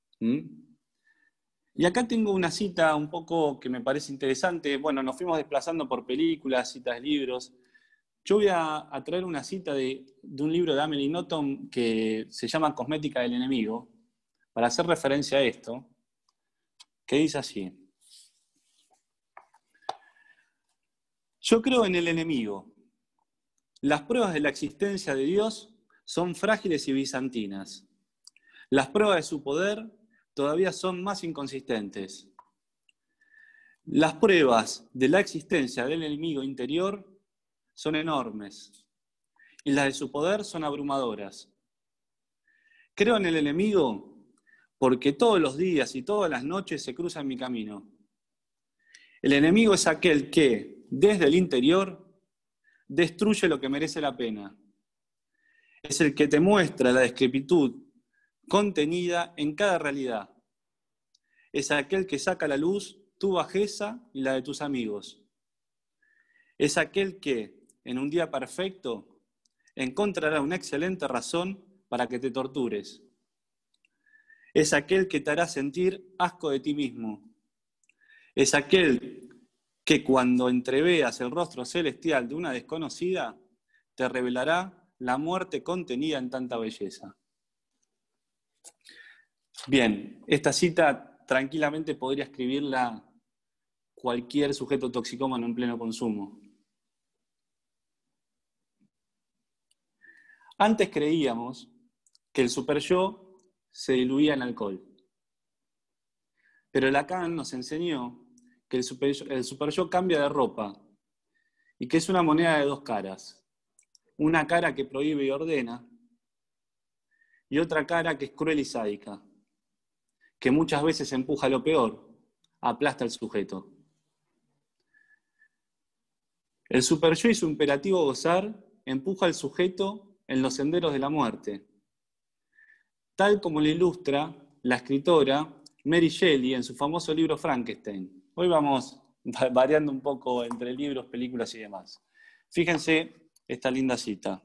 Y acá tengo una cita un poco que me parece interesante. Bueno, nos fuimos desplazando por películas, citas de libros. Yo voy a traer una cita de un libro de Amelie Nothomb que se llama Cosmética del enemigo, para hacer referencia a esto, que dice así: yo creo en el enemigo. Las pruebas de la existencia de Dios son frágiles y bizantinas. Las pruebas de su poder todavía son más inconsistentes. Las pruebas de la existencia del enemigo interior son enormes y las de su poder son abrumadoras. Creo en el enemigo porque todos los días y todas las noches se cruza en mi camino. El enemigo es aquel que, desde el interior, destruye lo que merece la pena. Es el que te muestra la decrepitud contenida en cada realidad. Es aquel que saca a la luz tu bajeza y la de tus amigos. Es aquel que, en un día perfecto, encontrará una excelente razón para que te tortures. Es aquel que te hará sentir asco de ti mismo. Es aquel que cuando entreveas el rostro celestial de una desconocida, te revelará la muerte contenida en tanta belleza. Bien, esta cita tranquilamente podría escribirla cualquier sujeto toxicómano en pleno consumo. Antes creíamos que el superyo se diluía en alcohol. Pero Lacan nos enseñó que el super-yo cambia de ropa y que es una moneda de dos caras. Una cara que prohíbe y ordena y otra cara que es cruel y sádica, que muchas veces empuja a lo peor, aplasta al sujeto. El super-yo y su imperativo gozar empuja al sujeto en los senderos de la muerte, tal como lo ilustra la escritora Mary Shelley en su famoso libro Frankenstein. Hoy vamos variando un poco entre libros, películas y demás. Fíjense esta linda cita.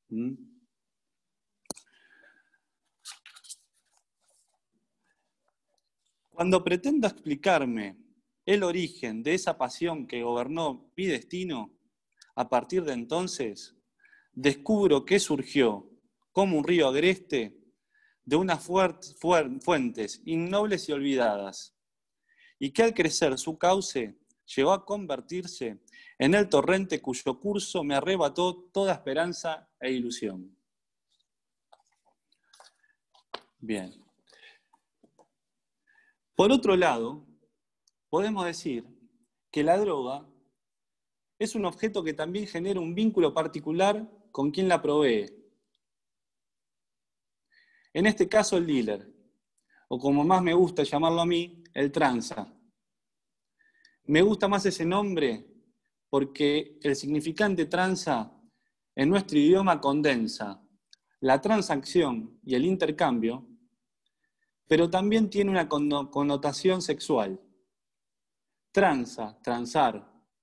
Cuando pretenda explicarme el origen de esa pasión que gobernó mi destino, a partir de entonces, descubro que surgió como un río agreste de unas fuentes innobles y olvidadas, y que al crecer su cauce llegó a convertirse en el torrente cuyo curso me arrebató toda esperanza e ilusión. Bien. Por otro lado, podemos decir que la droga es un objeto que también genera un vínculo particular con quien la provee. En este caso, el dealer, o como más me gusta llamarlo a mí, el tranza. Me gusta más ese nombre porque el significante tranza en nuestro idioma condensa la transacción y el intercambio, pero también tiene una connotación sexual. Tranza, transar.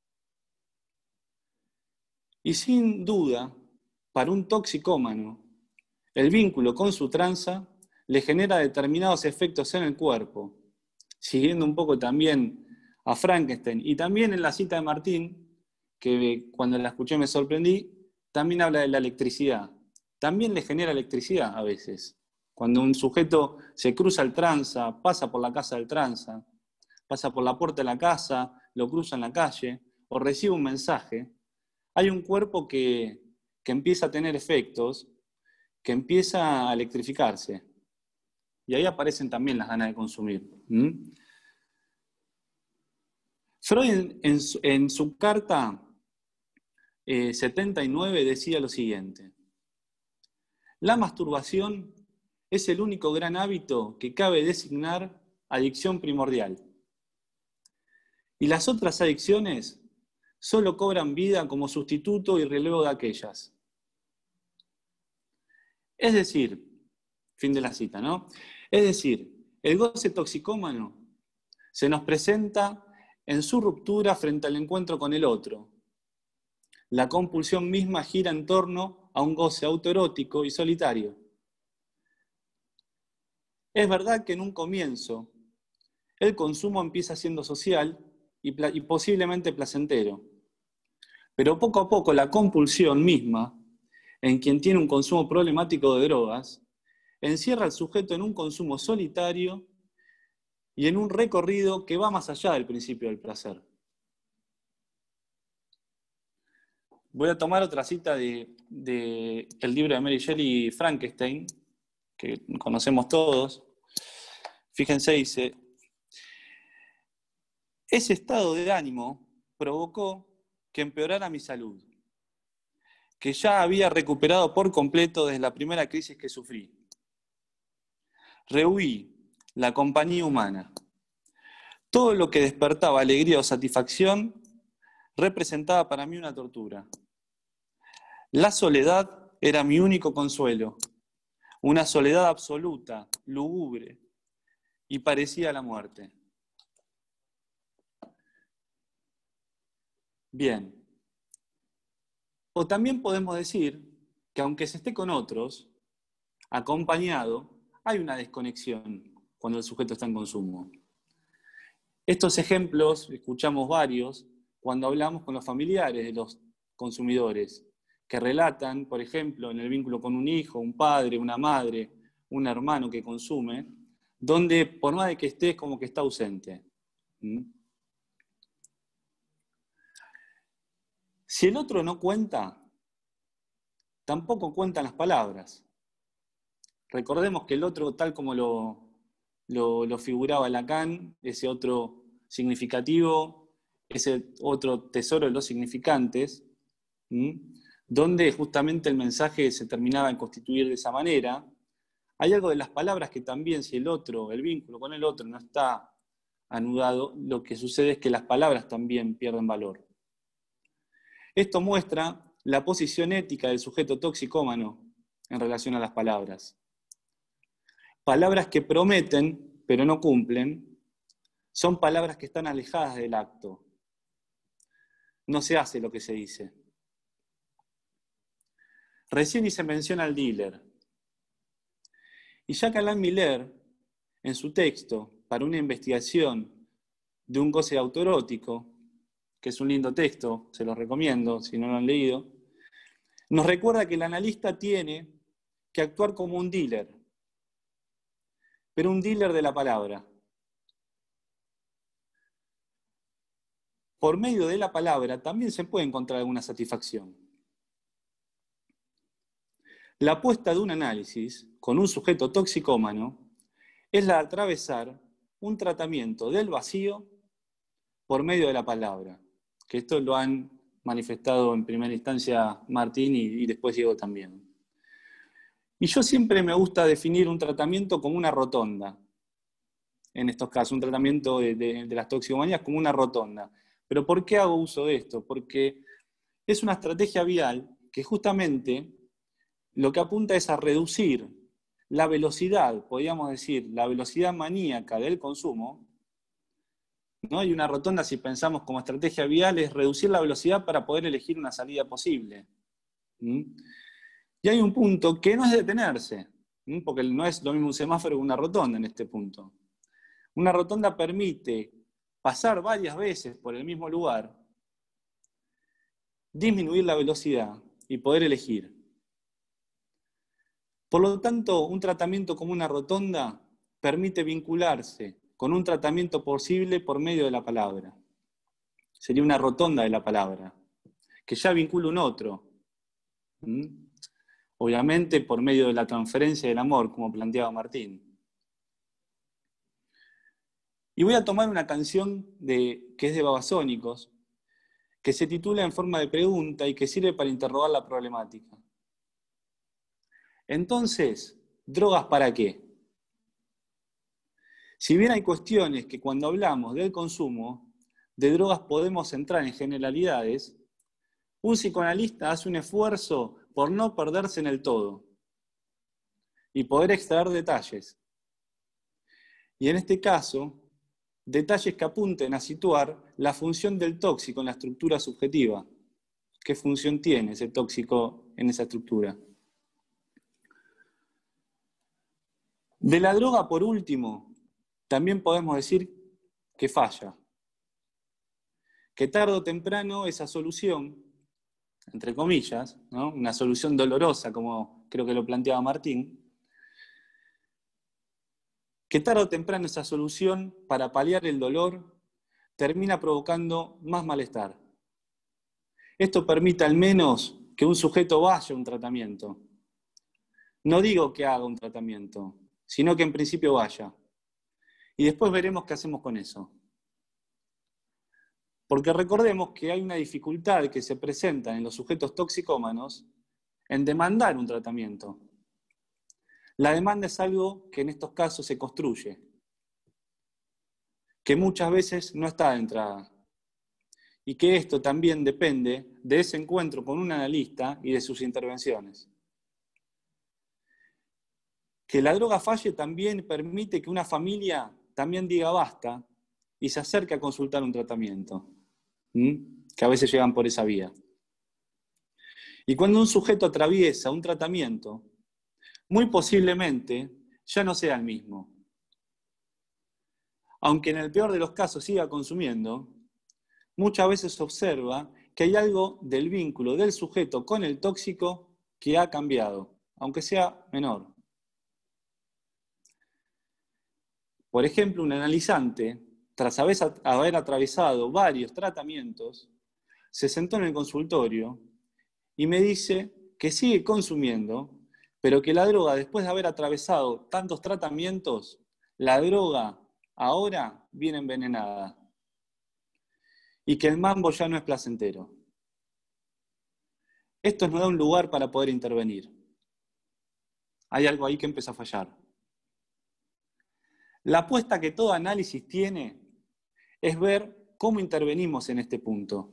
Y sin duda, para un toxicómano, el vínculo con su tranza le genera determinados efectos en el cuerpo, siguiendo un poco también a Frankenstein. Y también en la cita de Martín, que cuando la escuché me sorprendí, también habla de la electricidad. También le genera electricidad a veces. Cuando un sujeto se cruza el tranza, pasa por la casa del tranza, pasa por la puerta de la casa, lo cruza en la calle, o recibe un mensaje, hay un cuerpo que empieza a tener efectos, que empieza a electrificarse. Y ahí aparecen también las ganas de consumir. Freud en su carta 79 decía lo siguiente: la masturbación es el único gran hábito que cabe designar adicción primordial. Y las otras adicciones solo cobran vida como sustituto y relevo de aquellas. Es decir, fin de la cita, ¿no? Es decir, el goce toxicómano se nos presenta en su ruptura frente al encuentro con el otro. La compulsión misma gira en torno a un goce autoerótico y solitario. Es verdad que en un comienzo el consumo empieza siendo social y posiblemente placentero, pero poco a poco la compulsión misma, en quien tiene un consumo problemático de drogas, encierra al sujeto en un consumo solitario y en un recorrido que va más allá del principio del placer. Voy a tomar otra cita del libro de Mary Shelley, Frankenstein, que conocemos todos. Fíjense, dice: ese estado de ánimo provocó que empeorara mi salud, que ya había recuperado por completo desde la primera crisis que sufrí. Rehuí la compañía humana. Todo lo que despertaba alegría o satisfacción representaba para mí una tortura. La soledad era mi único consuelo, una soledad absoluta, lúgubre, y parecía la muerte. Bien. O también podemos decir que aunque se esté con otros, acompañado, hay una desconexión cuando el sujeto está en consumo. Estos ejemplos, escuchamos varios, cuando hablamos con los familiares de los consumidores, que relatan, por ejemplo, en el vínculo con un hijo, un padre, una madre, un hermano que consume, donde por más de que esté, es como que está ausente. Si el otro no cuenta, tampoco cuentan las palabras. Recordemos que el otro, tal como lo lo figuraba Lacan, ese otro significativo, ese otro tesoro de los significantes, donde justamente el mensaje se terminaba en constituir de esa manera. Hay algo de las palabras que también, si el vínculo con el otro no está anudado, lo que sucede es que las palabras también pierden valor. Esto muestra la posición ética del sujeto toxicómano en relación a las palabras. Palabras que prometen, pero no cumplen, son palabras que están alejadas del acto. No se hace lo que se dice. Recién hice mención al dealer. Y Jacques Alain Miller, en su texto para una investigación de un goce autoerótico, que es un lindo texto, se lo recomiendo si no lo han leído, nos recuerda que el analista tiene que actuar como un dealer, pero un dealer de la palabra. Por medio de la palabra también se puede encontrar alguna satisfacción. La apuesta de un análisis con un sujeto toxicómano es la de atravesar un tratamiento del vacío por medio de la palabra, que esto lo han manifestado en primera instancia Martín y después Diego también. Y yo siempre me gusta definir un tratamiento como una rotonda, en estos casos, un tratamiento de las toxicomanías como una rotonda. ¿Pero por qué hago uso de esto? Porque es una estrategia vial que justamente lo que apunta es a reducir la velocidad, podríamos decir, la velocidad maníaca del consumo, ¿no? Y una rotonda, si pensamos como estrategia vial, es reducir la velocidad para poder elegir una salida posible. Y hay un punto que no es detenerse, porque no es lo mismo un semáforo que una rotonda en este punto. Una rotonda permite pasar varias veces por el mismo lugar, disminuir la velocidad y poder elegir. Por lo tanto, un tratamiento como una rotonda permite vincularse con un tratamiento posible por medio de la palabra. Sería una rotonda de la palabra, que ya vincula un otro. Obviamente por medio de la transferencia del amor, como planteaba Martín. Y voy a tomar una canción que es de Babasónicos, que se titula en forma de pregunta y que sirve para interrogar la problemática. Entonces, ¿drogas para qué? Si bien hay cuestiones que cuando hablamos del consumo de drogas podemos entrar en generalidades, un psicoanalista hace un esfuerzo por no perderse en el todo y poder extraer detalles. Y en este caso, detalles que apunten a situar la función del tóxico en la estructura subjetiva. ¿Qué función tiene ese tóxico en esa estructura? De la droga, por último, también podemos decir que falla. Que tarde o temprano esa solución, entre comillas, ¿no? Una solución dolorosa, como creo que lo planteaba Martín, que tarde o temprano esa solución, para paliar el dolor, termina provocando más malestar. Esto permite al menos que un sujeto vaya a un tratamiento. No digo que haga un tratamiento, sino que en principio vaya. Y después veremos qué hacemos con eso. Porque recordemos que hay una dificultad que se presenta en los sujetos toxicómanos en demandar un tratamiento. La demanda es algo que en estos casos se construye, que muchas veces no está de entrada, y que esto también depende de ese encuentro con un analista y de sus intervenciones. Que la droga falle también permite que una familia también diga basta y se acerque a consultar un tratamiento, que a veces llegan por esa vía. Y cuando un sujeto atraviesa un tratamiento, muy posiblemente ya no sea el mismo. Aunque en el peor de los casos siga consumiendo, muchas veces se observa que hay algo del vínculo del sujeto con el tóxico que ha cambiado, aunque sea menor. Por ejemplo, un analizante, tras haber atravesado varios tratamientos, se sentó en el consultorio y me dice que sigue consumiendo, pero que la droga, después de haber atravesado tantos tratamientos, la droga ahora viene envenenada y que el mambo ya no es placentero. Esto nos da un lugar para poder intervenir. Hay algo ahí que empieza a fallar. La apuesta que todo análisis tiene es ver cómo intervenimos en este punto.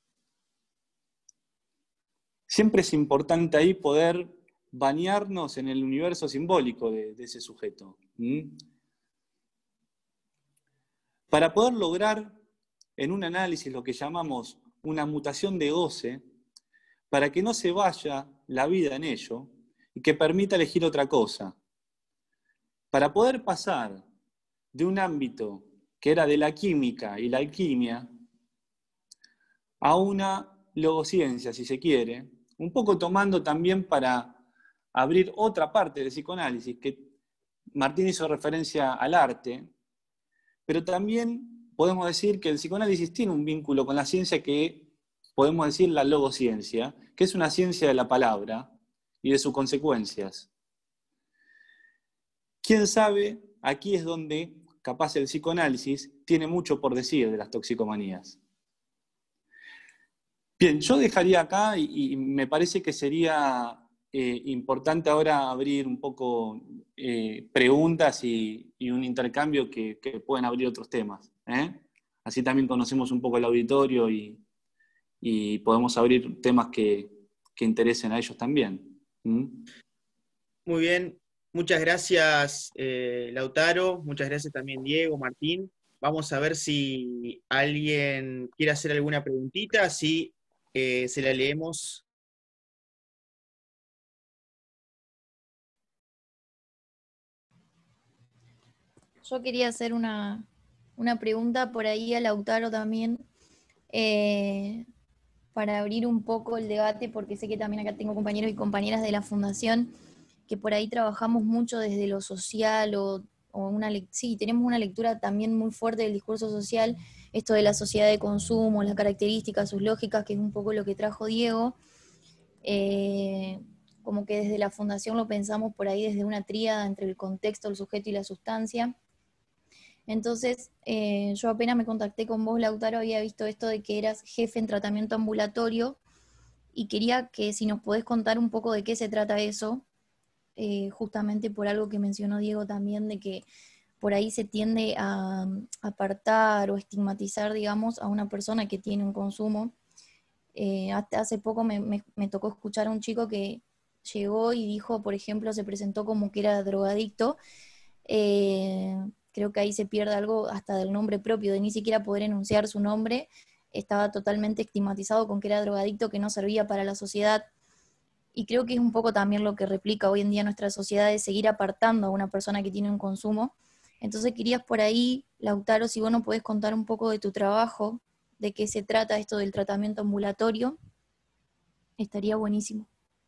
Siempre es importante ahí poder bañarnos en el universo simbólico de ese sujeto. Para poder lograr en un análisis lo que llamamos una mutación de goce, para que no se vaya la vida en ello y que permita elegir otra cosa. Para poder pasar de un ámbito que era de la química y la alquimia a una logociencia, si se quiere, un poco tomando también para abrir otra parte del psicoanálisis, que Martín hizo referencia al arte, pero también podemos decir que el psicoanálisis tiene un vínculo con la ciencia que podemos decir la logociencia, que es una ciencia de la palabra y de sus consecuencias. ¿Quién sabe? Aquí es donde capaz el psicoanálisis tiene mucho por decir de las toxicomanías. Bien, yo dejaría acá y me parece que sería importante ahora abrir un poco preguntas y un intercambio que pueden abrir otros temas. Así también conocemos un poco el auditorio y podemos abrir temas que interesen a ellos también. Muy bien, muchas gracias Lautaro, muchas gracias también Diego, Martín. Vamos a ver si alguien quiere hacer alguna preguntita, si se la leemos. Yo quería hacer una pregunta por ahí a Lautaro también, para abrir un poco el debate, porque sé que también acá tengo compañeros y compañeras de la Fundación que por ahí trabajamos mucho desde lo social sí, tenemos una lectura también muy fuerte del discurso social, esto de la sociedad de consumo, las características, sus lógicas, que es un poco lo que trajo Diego. Como que desde la Fundación lo pensamos por ahí desde una tríada entre el contexto, el sujeto y la sustancia. Entonces, yo apenas me contacté con vos, Lautaro, había visto esto de que eras jefe en tratamiento ambulatorio y quería que si nos podés contar un poco de qué se trata eso, justamente por algo que mencionó Diego también, de que por ahí se tiende a apartar o estigmatizar, digamos, a una persona que tiene un consumo. Hasta hace poco me tocó escuchar a un chico que llegó y dijo, por ejemplo, se presentó como que era drogadicto. Creo que ahí se pierde algo hasta del nombre propio, de ni siquiera poder enunciar su nombre. Estaba totalmente estigmatizado con que era drogadicto, que no servía para la sociedad. Y creo que es un poco también lo que replica hoy en día nuestra sociedad, de seguir apartando a una persona que tiene un consumo. Entonces querías por ahí, Lautaro, si vos nos podés contar un poco de tu trabajo, de qué se trata esto del tratamiento ambulatorio, estaría buenísimo.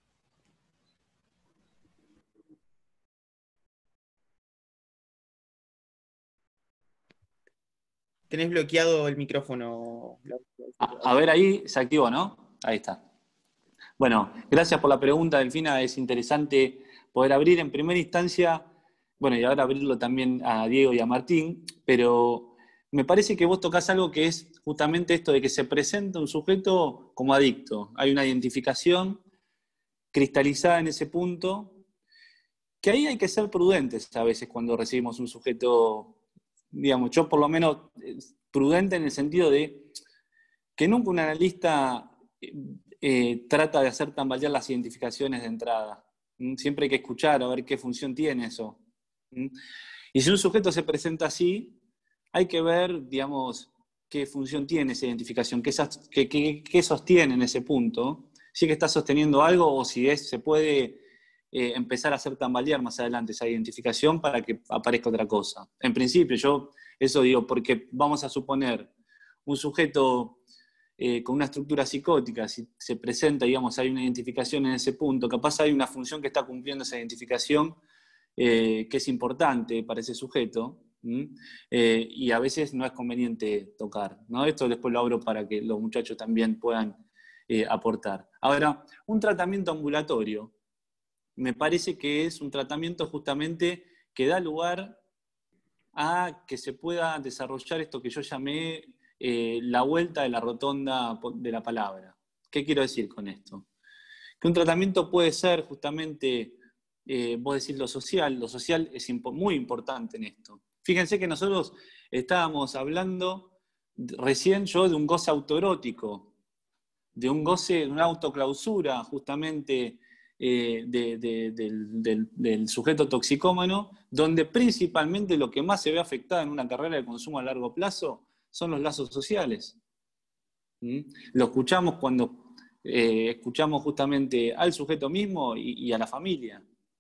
Tenés bloqueado el micrófono. A ver, ahí se activó, ¿no? Ahí está. Bueno, gracias por la pregunta, Delfina. Es interesante poder abrir en primera instancia, bueno, y ahora abrirlo también a Diego y a Martín, pero me parece que vos tocás algo que es justamente esto de que se presenta un sujeto como adicto. Hay una identificación cristalizada en ese punto, que ahí hay que ser prudentes a veces cuando recibimos un sujeto, digamos, yo por lo menos prudente en el sentido de que nunca un analista trata de hacer tambalear las identificaciones de entrada. Siempre hay que escuchar a ver qué función tiene eso. Y si un sujeto se presenta así, hay que ver, digamos, qué función tiene esa identificación, qué sostiene en ese punto, si es que está sosteniendo algo o si se puede empezar a hacer tambalear más adelante esa identificación para que aparezca otra cosa. En principio, yo eso digo, porque vamos a suponer un sujeto con una estructura psicótica, si se presenta, digamos, hay una identificación en ese punto, capaz hay una función que está cumpliendo esa identificación que es importante para ese sujeto, y a veces no es conveniente tocar, ¿no? Esto después lo abro para que los muchachos también puedan aportar. Ahora, un tratamiento ambulatorio me parece que es un tratamiento justamente que da lugar a que se pueda desarrollar esto que yo llamé la vuelta de la rotonda de la palabra. ¿Qué quiero decir con esto? Que un tratamiento puede ser justamente, vos decís lo social es muy importante en esto. Fíjense que nosotros estábamos hablando recién yo de un goce autoerótico, de un goce, de una autoclausura justamente del sujeto toxicómano, donde principalmente lo que más se ve afectado en una carrera de consumo a largo plazo son los lazos sociales. Lo escuchamos cuando escuchamos justamente al sujeto mismo y a la familia.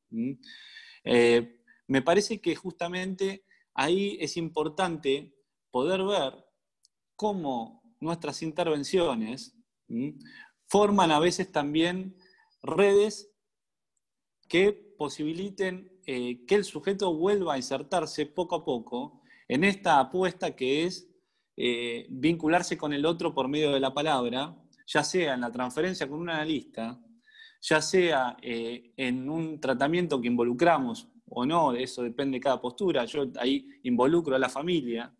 Me parece que justamente ahí es importante poder ver cómo nuestras intervenciones forman a veces también redes que posibiliten que el sujeto vuelva a insertarse poco a poco en esta apuesta que es vincularse con el otro por medio de la palabra, ya sea en la transferencia con un analista, ya sea en un tratamiento que involucramos o no, eso depende de cada postura, yo ahí involucro a la familia,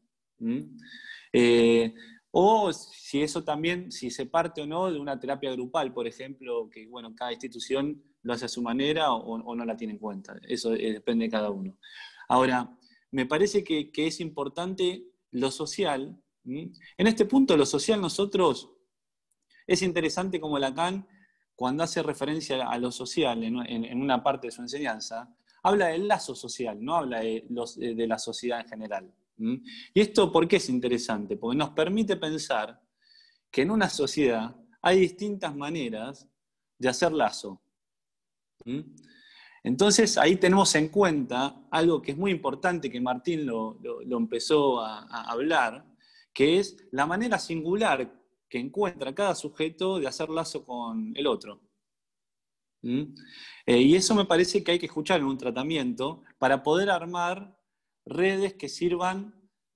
o si eso también, si se parte o no de una terapia grupal, por ejemplo, que bueno, cada institución lo hace a su manera o no la tiene en cuenta, eso depende de cada uno. Ahora, me parece que es importante lo social. En este punto, lo social nosotros, es interesante como Lacan, cuando hace referencia a lo social en una parte de su enseñanza, habla del lazo social, no habla de la sociedad en general. Y esto, ¿por qué es interesante? Porque nos permite pensar que en una sociedad hay distintas maneras de hacer lazo. Entonces, ahí tenemos en cuenta algo que es muy importante, que Martín lo empezó a hablar, que es la manera singular que encuentra cada sujeto de hacer lazo con el otro. Y eso me parece que hay que escuchar en un tratamiento para poder armar redes que sirvan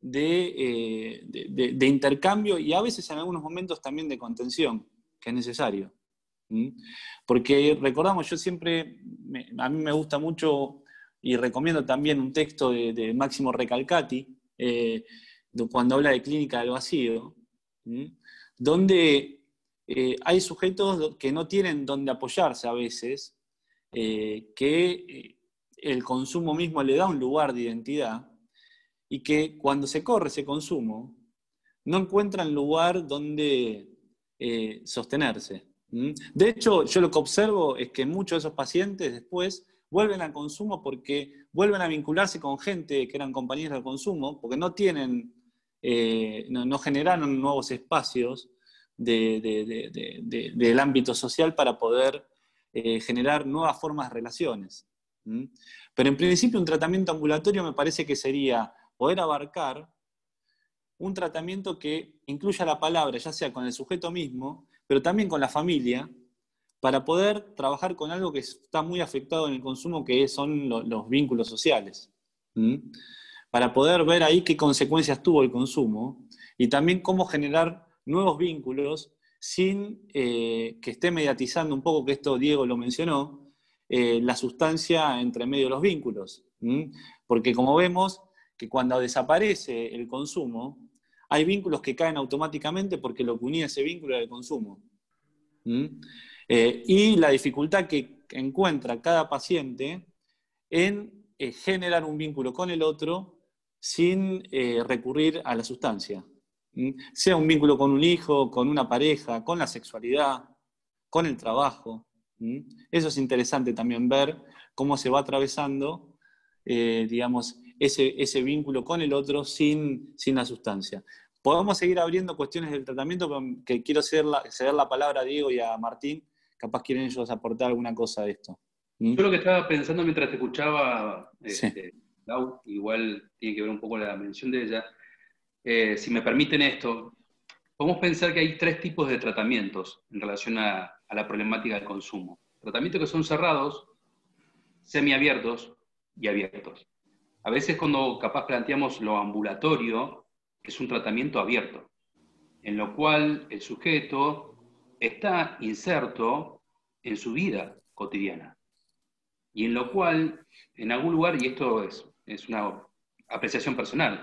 de intercambio y a veces en algunos momentos también de contención, que es necesario. Porque recordamos, yo siempre, a mí me gusta mucho y recomiendo también un texto de Máximo Recalcati, cuando habla de clínica del vacío, donde hay sujetos que no tienen dónde apoyarse a veces, que el consumo mismo le da un lugar de identidad y que cuando se corre ese consumo no encuentran lugar donde sostenerse. De hecho, yo lo que observo es que muchos de esos pacientes después vuelven al consumo porque vuelven a vincularse con gente que eran compañeros del consumo, porque no tienen, no generaron nuevos espacios del ámbito social para poder generar nuevas formas de relaciones. Pero en principio un tratamiento ambulatorio me parece que sería poder abarcar un tratamiento que incluya la palabra, ya sea con el sujeto mismo, pero también con la familia, para poder trabajar con algo que está muy afectado en el consumo, que son los vínculos sociales. Para poder ver ahí qué consecuencias tuvo el consumo y también cómo generar nuevos vínculos sin que esté mediatizando un poco, que esto Diego lo mencionó, la sustancia entre medio de los vínculos. Porque como vemos, que cuando desaparece el consumo, hay vínculos que caen automáticamente porque lo que unía ese vínculo era el consumo. Y la dificultad que encuentra cada paciente en generar un vínculo con el otro sin recurrir a la sustancia. Sea un vínculo con un hijo, con una pareja, con la sexualidad, con el trabajo. Eso es interesante también ver cómo se va atravesando, digamos, ese vínculo con el otro sin la sustancia. Podemos seguir abriendo cuestiones del tratamiento, pero que quiero ceder la palabra a Diego y a Martín. Capaz quieren ellos aportar alguna cosa de esto. Yo lo que estaba pensando mientras te escuchaba, Sí. Lau, igual tiene que ver un poco la mención de ella, si me permiten esto, podemos pensar que hay tres tipos de tratamientos en relación a la problemática del consumo. Tratamientos que son cerrados, semiabiertos y abiertos. A veces cuando capaz planteamos lo ambulatorio, es un tratamiento abierto, en lo cual el sujeto está inserto en su vida cotidiana. Y en lo cual, en algún lugar, y esto es una apreciación personal.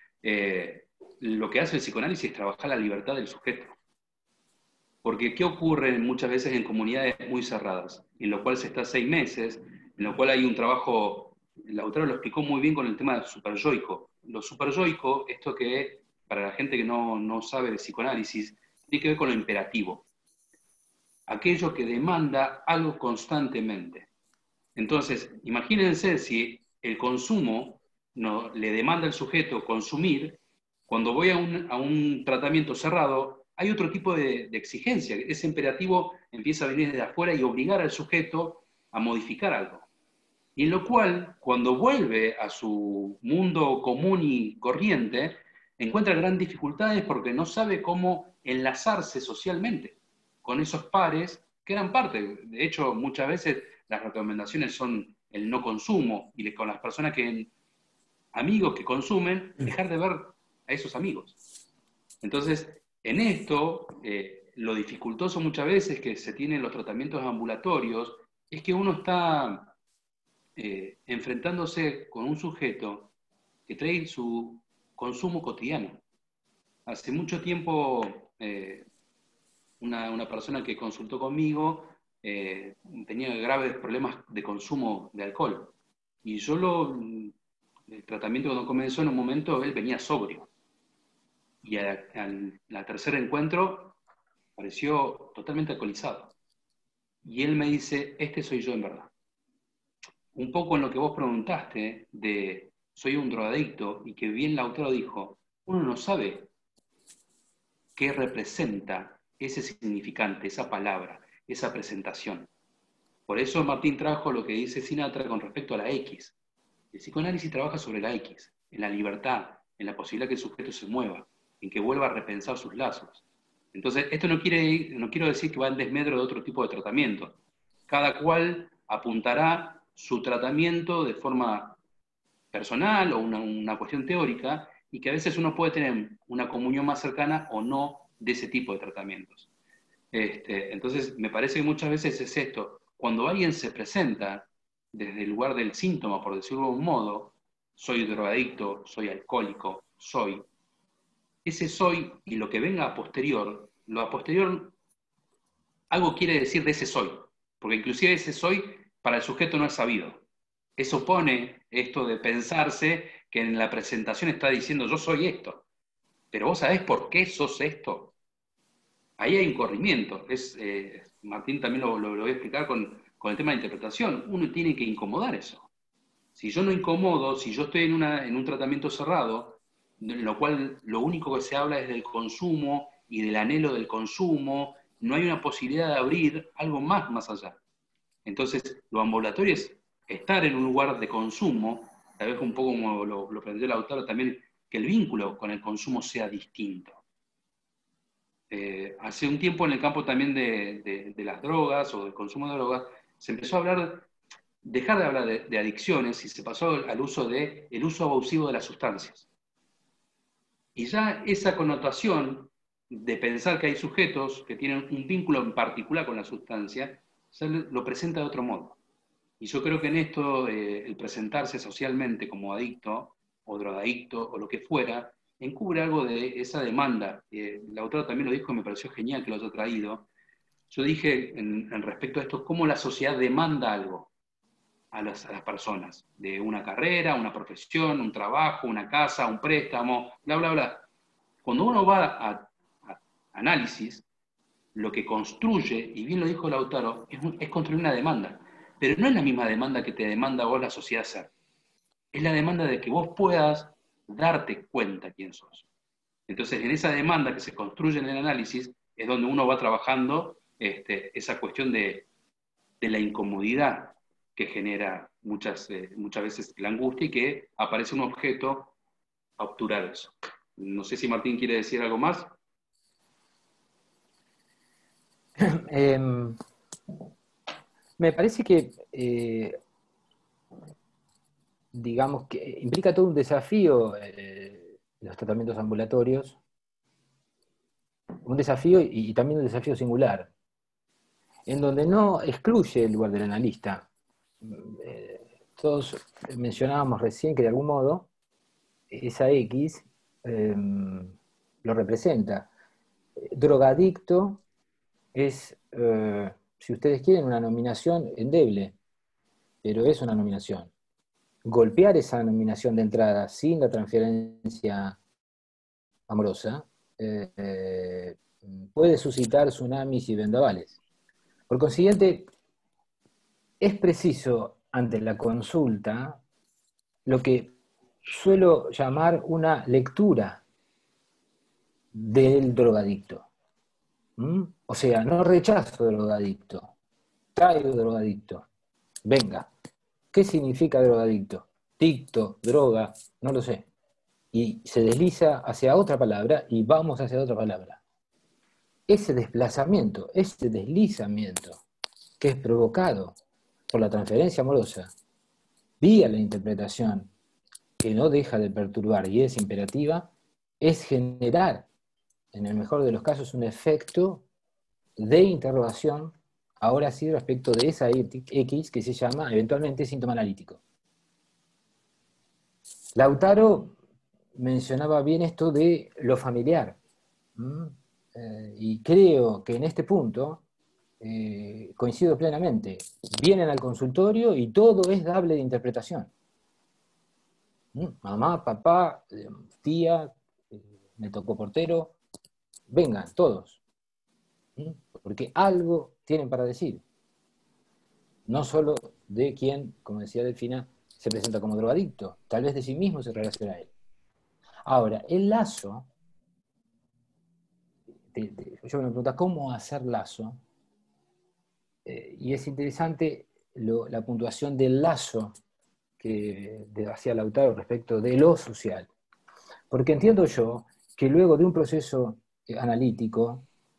Lo que hace el psicoanálisis es trabajar la libertad del sujeto. Porque ¿qué ocurre muchas veces en comunidades muy cerradas? En lo cual se está 6 meses, en lo cual hay un trabajo, el autor lo explicó muy bien con el tema del superyoico. Lo superyoico, esto que para la gente que no sabe de psicoanálisis, tiene que ver con lo imperativo. Aquello que demanda algo constantemente. Entonces, imagínense si el consumo no, le demanda al sujeto consumir, cuando voy a un tratamiento cerrado, hay otro tipo de exigencia. Ese imperativo empieza a venir desde afuera y obligar al sujeto a modificar algo. Y en lo cual, cuando vuelve a su mundo común y corriente, encuentra grandes dificultades porque no sabe cómo enlazarse socialmente con esos pares que eran parte. De hecho, muchas veces las recomendaciones son el no consumo y con las personas amigos que consumen, dejar de ver a esos amigos. Entonces, en esto, lo dificultoso muchas veces que se tienen los tratamientos ambulatorios es que uno está enfrentándose con un sujeto que trae su consumo cotidiano. Hace mucho tiempo, una persona que consultó conmigo tenía graves problemas de consumo de alcohol. Y yo el tratamiento cuando comenzó, en un momento él venía sobrio. Y al tercer encuentro pareció totalmente alcoholizado. Y él me dice, este soy yo en verdad. Un poco en lo que vos preguntaste de soy un drogadicto, y que bien la autora dijo, uno no sabe qué representa ese significante, esa palabra, esa presentación. Por eso Martín trajo lo que dice Sinatra con respecto a la X. El psicoanálisis trabaja sobre la X, en la libertad, en la posibilidad que el sujeto se mueva, en que vuelva a repensar sus lazos. Entonces, esto no quiero decir que va en desmedro de otro tipo de tratamiento. Cada cual apuntará su tratamiento de forma personal o una cuestión teórica, y que a veces uno puede tener una comunión más cercana o no de ese tipo de tratamientos. Entonces, me parece que muchas veces es esto. Cuando alguien se presenta desde el lugar del síntoma, por decirlo de un modo, soy drogadicto, soy alcohólico, ese soy y lo que venga a posterior, lo a posterior algo quiere decir de ese soy, porque inclusive ese soy para el sujeto no es sabido. Eso pone esto de pensarse que en la presentación está diciendo yo soy esto, pero vos sabés por qué sos esto. Ahí hay un corrimiento. Martín también lo voy a explicar con el tema de interpretación. Uno tiene que incomodar eso. Si yo no incomodo, si yo estoy en un tratamiento cerrado, en lo cual lo único que se habla es del consumo y del anhelo del consumo, no hay una posibilidad de abrir algo más allá. Entonces, lo ambulatorio es estar en un lugar de consumo, tal vez un poco como lo planteó la autora también, que el vínculo con el consumo sea distinto. Hace un tiempo en el campo también de las drogas o del consumo de drogas, se empezó a dejar de hablar de adicciones y se pasó al uso abusivo de las sustancias. Y ya esa connotación de pensar que hay sujetos que tienen un vínculo en particular con la sustancia, ya lo presenta de otro modo. Y yo creo que en esto, el presentarse socialmente como adicto, o drogadicto, o lo que fuera, encubre algo de esa demanda. La autora también lo dijo y me pareció genial que lo haya traído. Yo dije en respecto a esto, cómo la sociedad demanda algo a las personas, de una carrera, una profesión, un trabajo, una casa, un préstamo, bla, bla, bla. Cuando uno va a análisis, lo que construye, y bien lo dijo Lautaro, es construir una demanda. Pero no es la misma demanda que te demanda a vos la sociedad ser. Es la demanda de que vos puedas darte cuenta quién sos. Entonces, en esa demanda que se construye en el análisis, es donde uno va trabajando esa cuestión de la incomodidad que genera muchas veces la angustia, y que aparece un objeto a obturar eso. No sé si Martín quiere decir algo más. Me parece que, digamos, que implica todo un desafío los tratamientos ambulatorios, un desafío y también un desafío singular, en donde no excluye el lugar del analista. Todos mencionábamos recién que de algún modo esa X lo representa. Drogadicto es, si ustedes quieren, una nominación endeble, pero es una nominación. Golpear esa nominación de entrada sin la transferencia amorosa puede suscitar tsunamis y vendavales. Por consiguiente, es preciso ante la consulta lo que suelo llamar una lectura del drogadicto. O sea, no rechazo drogadicto, traigo drogadicto. Venga, ¿qué significa drogadicto? Dicto, droga, no lo sé. Y se desliza hacia otra palabra y vamos hacia otra palabra. Ese desplazamiento, ese deslizamiento que es provocado por la transferencia amorosa vía la interpretación que no deja de perturbar y es imperativa, es generar, en el mejor de los casos, un efecto de interrogación, ahora sí respecto de esa X que se llama eventualmente síntoma analítico. Lautaro mencionaba bien esto de lo familiar, y creo que en este punto coincido plenamente. Vienen al consultorio y todo es dable de interpretación. Mamá, papá, tía, me tocó portero, vengan todos, porque algo tienen para decir, no solo de quien, como decía Delfina, se presenta como drogadicto, tal vez de sí mismo se relaciona a él. Ahora, el lazo, yo me pregunto, ¿cómo hacer lazo? Y es interesante la puntuación del lazo que hacía Lautaro respecto de lo social. Porque entiendo yo que luego de un proceso analítico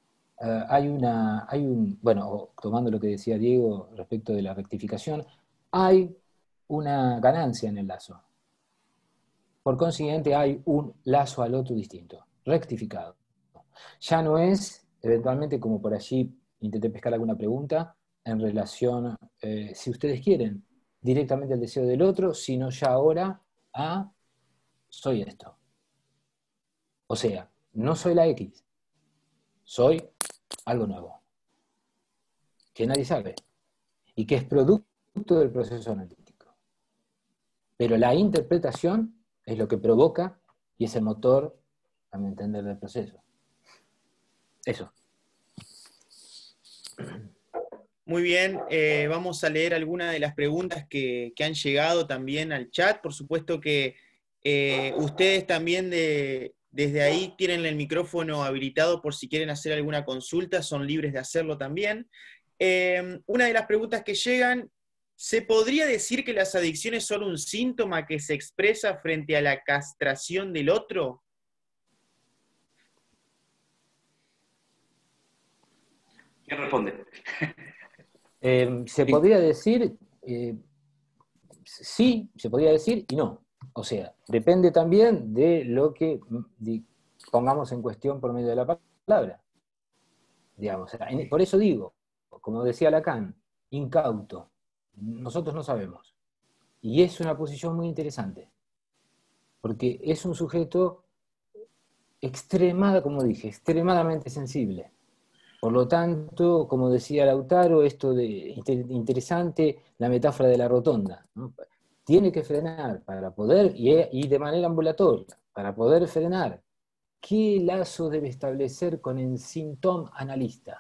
bueno, tomando lo que decía Diego respecto de la rectificación, hay una ganancia en el lazo. Por consiguiente, hay un lazo al otro distinto, rectificado. Ya no es, eventualmente, como por allí intenté pescar alguna pregunta, en relación, si ustedes quieren, directamente al deseo del otro, sino ya ahora a soy esto. O sea, no soy la X, soy algo nuevo, que nadie sabe, y que es producto del proceso analítico. Pero la interpretación es lo que provoca y es el motor, a mi entender, del proceso. Eso. Muy bien, vamos a leer algunas de las preguntas que han llegado también al chat. Por supuesto que ustedes también desde ahí tienen el micrófono habilitado por si quieren hacer alguna consulta, son libres de hacerlo también. Una de las preguntas que llegan, ¿se podría decir que las adicciones son un síntoma que se expresa frente a la castración del otro? ¿Quién responde? Se podría decir, sí, se podría decir y no. O sea, depende también de lo que pongamos en cuestión por medio de la palabra. Digamos, por eso digo, como decía Lacan, incauto. Nosotros no sabemos. Y es una posición muy interesante, porque es un sujeto como dije, extremadamente sensible. Por lo tanto, como decía Lautaro, esto de interesante la metáfora de la rotonda, ¿no? Tiene que frenar para poder, y de manera ambulatoria, para poder frenar. ¿Qué lazo debe establecer con el síntoma analista?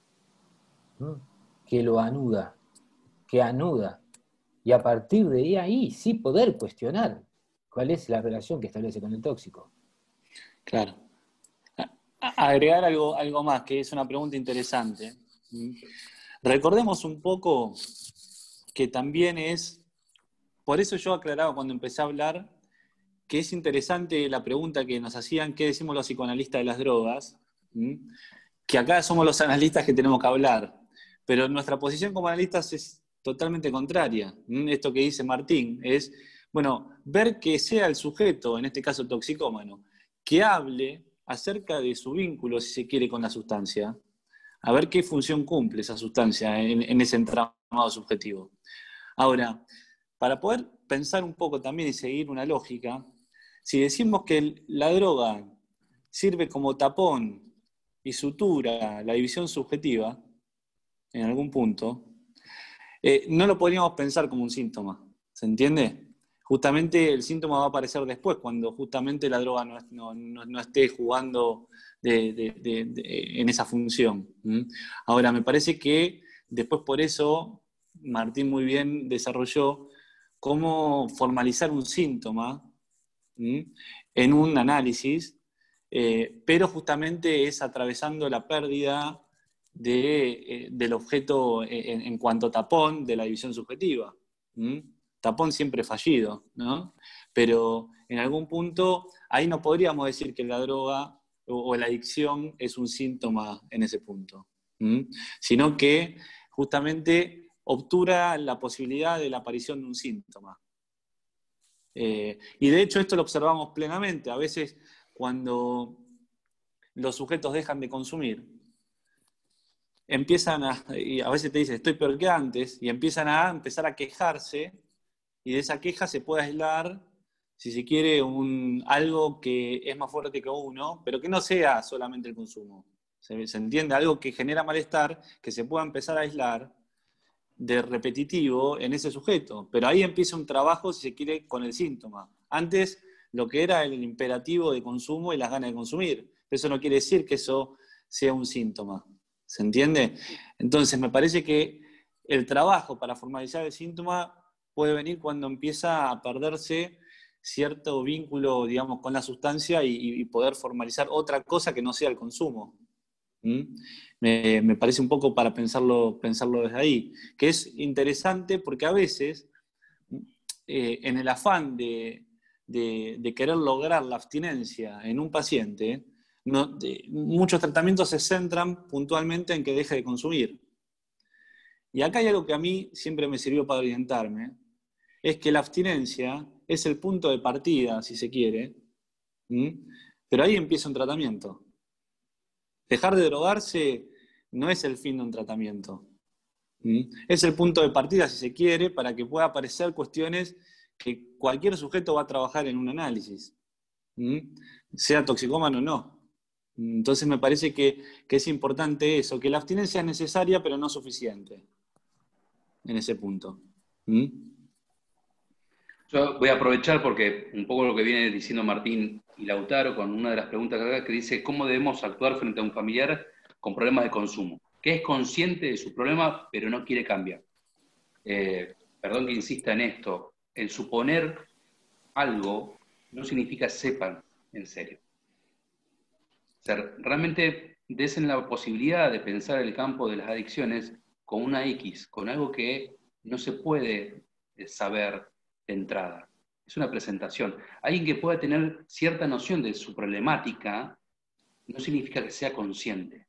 Que lo anuda, que anuda, y a partir de ahí sí poder cuestionar cuál es la relación que establece con el tóxico. Claro. Agregar algo más, que es una pregunta interesante. Recordemos un poco que también por eso yo aclaraba cuando empecé a hablar, que es interesante la pregunta que nos hacían, ¿qué decimos los psicoanalistas de las drogas? Que acá somos los analistas que tenemos que hablar, pero nuestra posición como analistas es totalmente contraria. Esto que dice Martín es, bueno, ver que sea el sujeto, en este caso el toxicómano, que hable acerca de su vínculo, si se quiere, con la sustancia, a ver qué función cumple esa sustancia en ese entramado subjetivo. Ahora, para poder pensar un poco también y seguir una lógica, si decimos que la droga sirve como tapón y sutura la división subjetiva, en algún punto, no lo podríamos pensar como un síntoma, ¿se entiende? Justamente el síntoma va a aparecer después, cuando justamente la droga no esté jugando en esa función. Ahora, me parece que después por eso Martín muy bien desarrolló cómo formalizar un síntoma en un análisis, pero justamente es atravesando la pérdida del objeto en cuanto tapón de la división subjetiva. Tapón siempre fallido, ¿no? Pero en algún punto ahí no podríamos decir que la droga o la adicción es un síntoma en ese punto, sino que justamente obtura la posibilidad de la aparición de un síntoma. Y de hecho esto lo observamos plenamente. A veces cuando los sujetos dejan de consumir, y a veces te dicen estoy peor que antes, y empiezan a empezar a quejarse, y de esa queja se puede aislar, si se quiere, algo que es más fuerte que uno, pero que no sea solamente el consumo. ¿Se entiende? Algo que genera malestar, que se pueda empezar a aislar de repetitivo en ese sujeto. Pero ahí empieza un trabajo, si se quiere, con el síntoma. Antes, lo que era el imperativo de consumo y las ganas de consumir. Eso no quiere decir que eso sea un síntoma. ¿Se entiende? Entonces, me parece que el trabajo para formalizar el síntoma puede venir cuando empieza a perderse cierto vínculo, digamos, con la sustancia y poder formalizar otra cosa que no sea el consumo. Me parece un poco para pensarlo desde ahí, que es interesante porque a veces, en el afán de querer lograr la abstinencia en un paciente, muchos tratamientos se centran puntualmente en que deje de consumir. Y acá hay algo que a mí siempre me sirvió para orientarme, es que la abstinencia es el punto de partida, si se quiere, pero ahí empieza un tratamiento. Dejar de drogarse no es el fin de un tratamiento. Es el punto de partida, si se quiere, para que pueda aparecer cuestiones que cualquier sujeto va a trabajar en un análisis, sea toxicómano o no. Entonces me parece que es importante eso, que la abstinencia es necesaria pero no suficiente en ese punto. Yo voy a aprovechar porque un poco lo que viene diciendo Martín y Lautaro con una de las preguntas que dice ¿cómo debemos actuar frente a un familiar con problemas de consumo? Que es consciente de su problema pero no quiere cambiar. Perdón que insista en esto, el suponer algo no significa sepan en serio. O sea, realmente desen la posibilidad de pensar el campo de las adicciones con una X, con algo que no se puede saber de entrada. Es una presentación. Alguien que pueda tener cierta noción de su problemática no significa que sea consciente.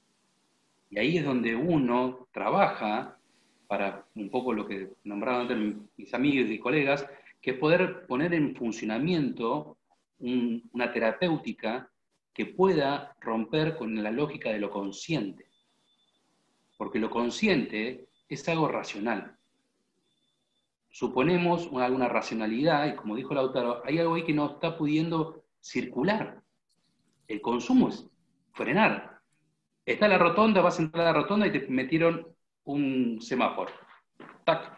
Y ahí es donde uno trabaja para un poco lo que nombraban antes mis amigos y colegas, que es poder poner en funcionamiento una terapéutica que pueda romper con la lógica de lo consciente. Porque lo consciente es algo racional. Suponemos alguna racionalidad, y como dijo Lautaro, hay algo ahí que no está pudiendo circular. El consumo es frenar. Está la rotonda, vas a entrar a la rotonda y te metieron un semáforo. ¡Tac!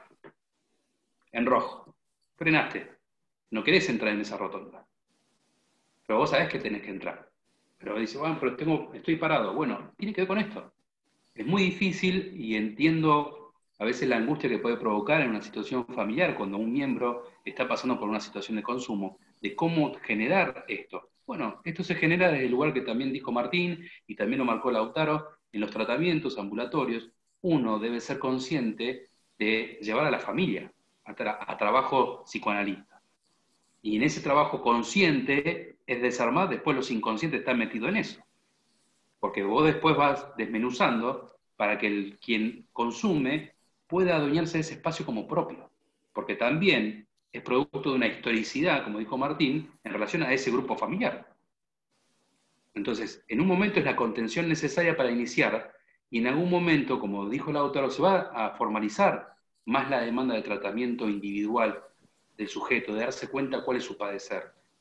En rojo. Frenaste. No querés entrar en esa rotonda. Pero vos sabés que tenés que entrar. Pero dice, bueno, pero estoy parado. Bueno, tiene que ver con esto. Es muy difícil y entiendo a veces la angustia que puede provocar en una situación familiar cuando un miembro está pasando por una situación de consumo, de cómo generar esto. Bueno, esto se genera desde el lugar que también dijo Martín y también lo marcó Lautaro, en los tratamientos ambulatorios. Uno debe ser consciente de llevar a la familia a trabajo psicoanalista. Y en ese trabajo consciente es desarmar, después los inconscientes están metidos en eso. Porque vos después vas desmenuzando para que quien consume pueda adueñarse de ese espacio como propio. Porque también es producto de una historicidad, como dijo Martín, en relación a ese grupo familiar. Entonces, en un momento es la contención necesaria para iniciar, y en algún momento, como dijo Lautaro, se va a formalizar más la demanda de tratamiento individual del sujeto, de darse cuenta cuál es su padecer.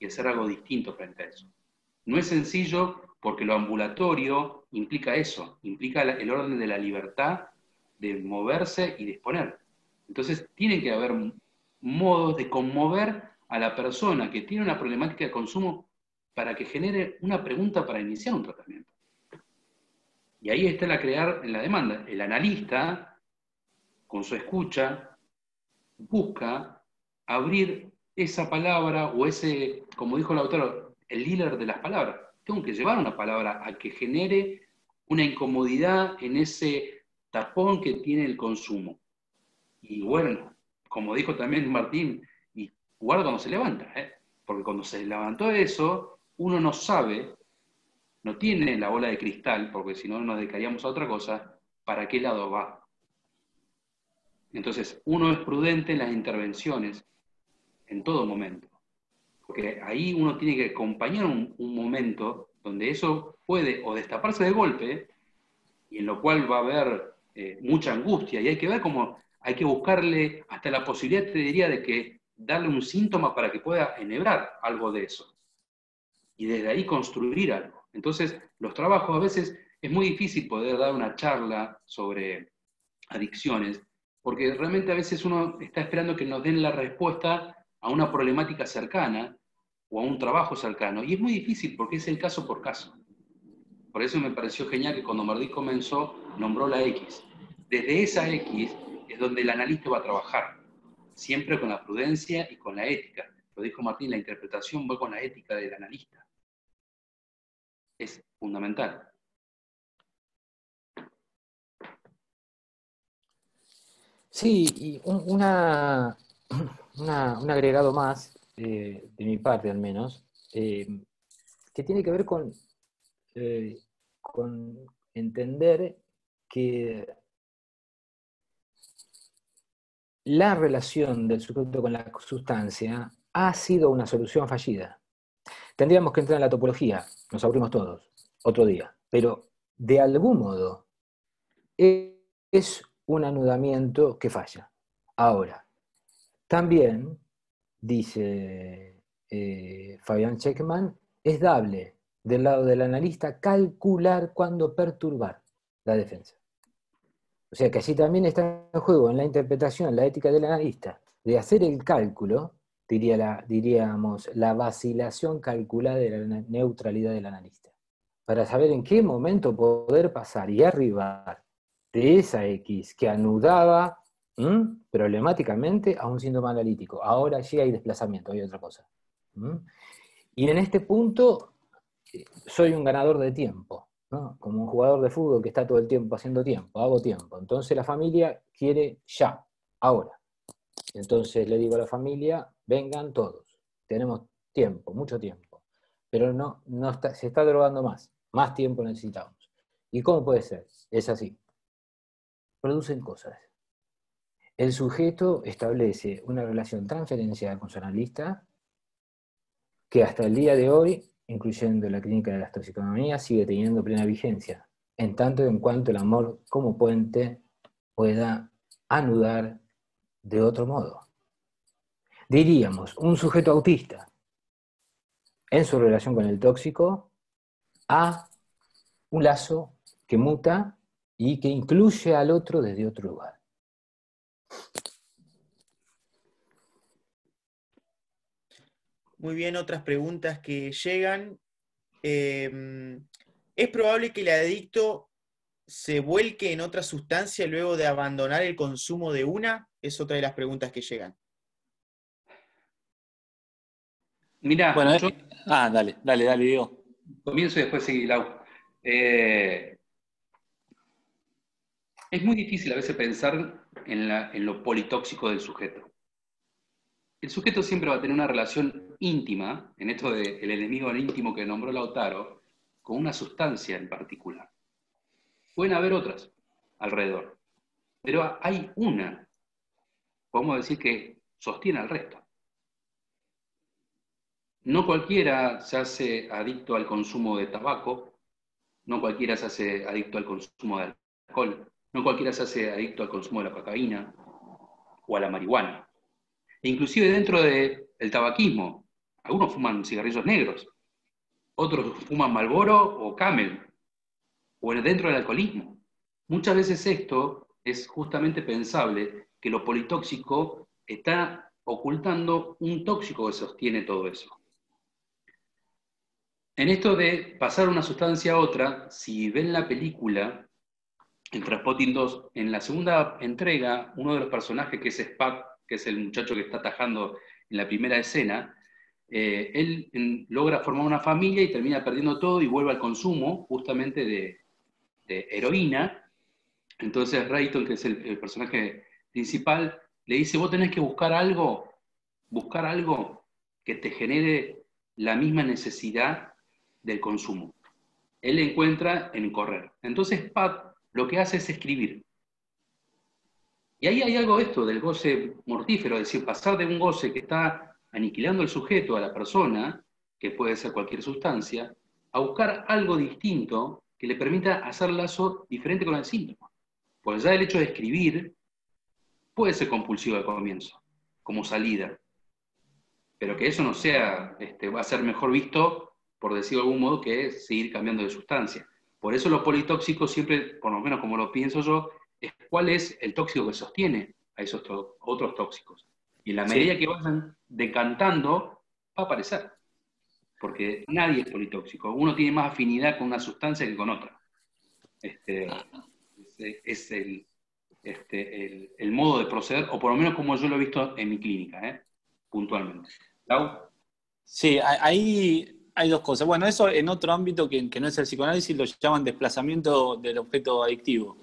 y hacer algo distinto frente a eso. No es sencillo porque lo ambulatorio implica eso, implica el orden de la libertad de moverse y disponer. Entonces tiene que haber modos de conmover a la persona que tiene una problemática de consumo para que genere una pregunta para iniciar un tratamiento. Y ahí está la demanda. El analista, con su escucha, busca abrir esa palabra o ese, como dijo el autor, el dealer de las palabras. Tengo que llevar una palabra a que genere una incomodidad en ese tapón que tiene el consumo. Y bueno, como dijo también Martín, y guarda cuando se levanta, porque cuando se levantó eso, uno no sabe, no tiene la bola de cristal, porque si no nos dedicaríamos a otra cosa, para qué lado va. Entonces, uno es prudente en las intervenciones, en todo momento. Porque ahí uno tiene que acompañar un momento donde eso puede o destaparse de golpe, y en lo cual va a haber mucha angustia, y hay que ver cómo hay que buscarle hasta la posibilidad, te diría, de que darle un síntoma para que pueda enhebrar algo de eso. Y desde ahí construir algo. Entonces, los trabajos a veces es muy difícil poder dar una charla sobre adicciones, porque realmente a veces uno está esperando que nos den la respuesta a una problemática cercana o a un trabajo cercano, y es muy difícil porque es el caso por caso. Por eso me pareció genial que cuando Martín comenzó, nombró la X. Desde esa X es donde el analista va a trabajar, siempre con la prudencia y con la ética. Lo dijo Martín, la interpretación va con la ética del analista. Es fundamental. Sí, y un agregado más, de mi parte al menos, que tiene que ver con entender que la relación del sujeto con la sustancia ha sido una solución fallida. Tendríamos que entrar en la topología, nos abrimos todos, otro día, pero de algún modo es un anudamiento que falla. Ahora, también, dice Fabián Checkman, es dable del lado del analista calcular cuándo perturbar la defensa. O sea que allí también está en juego en la interpretación, la ética del analista, de hacer el cálculo, diríamos, la vacilación calculada de la neutralidad del analista, para saber en qué momento poder pasar y arribar de esa X que anudaba problemáticamente a un síntoma analítico. Ahora allí hay desplazamiento, hay otra cosa. Y en este punto soy un ganador de tiempo, ¿no? Como un jugador de fútbol que está todo el tiempo haciendo tiempo, hago tiempo. Entonces la familia quiere ya, ahora. Entonces le digo a la familia, vengan todos, tenemos tiempo, mucho tiempo, pero se está drogando más tiempo necesitamos. ¿Y cómo puede ser? Es así. Producen cosas. El sujeto establece una relación transferencial con su analista que hasta el día de hoy, incluyendo la clínica de las toxicomanías, sigue teniendo plena vigencia, en tanto en cuanto el amor como puente pueda anudar de otro modo. Diríamos, un sujeto autista, en su relación con el tóxico, a un lazo que muta y que incluye al otro desde otro lugar. Muy bien, otras preguntas que llegan. ¿Es probable que el adicto se vuelque en otra sustancia luego de abandonar el consumo de una? Es otra de las preguntas que llegan. Mirá, bueno, dale, Diego. Comienzo y después seguí, Lau. Es muy difícil a veces pensar en lo politóxico del sujeto. El sujeto siempre va a tener una relación íntima, en esto del enemigo íntimo que nombró Lautaro, con una sustancia en particular. Pueden haber otras alrededor, pero hay una, podemos decir, que sostiene al resto. No cualquiera se hace adicto al consumo de tabaco, no cualquiera se hace adicto al consumo de alcohol, no cualquiera se hace adicto al consumo de la cocaína o a la marihuana. E inclusive dentro del tabaquismo Algunos fuman cigarrillos negros, otros fuman Marlboro o Camel, o dentro del alcoholismo. Muchas veces esto es justamente pensable, que lo politóxico está ocultando un tóxico que sostiene todo eso. En esto de pasar una sustancia a otra, si ven la película, en Trainspotting 2, en la segunda entrega, uno de los personajes, que es Spud, que es el muchacho que está atajando en la primera escena, él logra formar una familia y termina perdiendo todo y vuelve al consumo justamente de heroína. Entonces Rayton, que es el personaje principal, le dice, vos tenés que buscar algo que te genere la misma necesidad del consumo. Él encuentra en correr. Entonces Pat lo que hace es escribir. Y ahí hay algo de esto, del goce mortífero, es decir, pasar de un goce que está aniquilando al sujeto, a la persona, que puede ser cualquier sustancia, a buscar algo distinto que le permita hacer lazo diferente con el síntoma. Pues ya el hecho de escribir puede ser compulsivo al comienzo, como salida. Pero que eso no sea, va a ser mejor visto, por decirlo de algún modo, que seguir cambiando de sustancia. Por eso los politóxicos siempre, por lo menos como lo pienso yo, es cuál es el tóxico que sostiene a esos otros tóxicos. Y en la medida que vayan decantando, va a aparecer. Porque nadie es politóxico. Uno tiene más afinidad con una sustancia que con otra. Es el modo de proceder, o por lo menos como yo lo he visto en mi clínica, puntualmente. ¿Lau? Sí, ahí hay dos cosas. Bueno, eso en otro ámbito que no es el psicoanálisis lo llaman desplazamiento del objeto adictivo.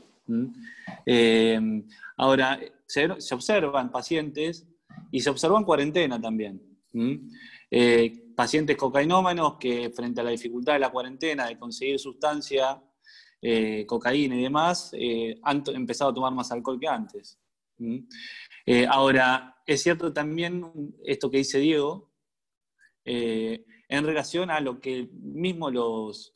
Ahora, se observan pacientes y se observan en cuarentena también. Pacientes cocainómanos que frente a la dificultad de la cuarentena de conseguir sustancia, cocaína y demás, han empezado a tomar más alcohol que antes. Ahora, es cierto también esto que dice Diego, en relación a lo que mismo los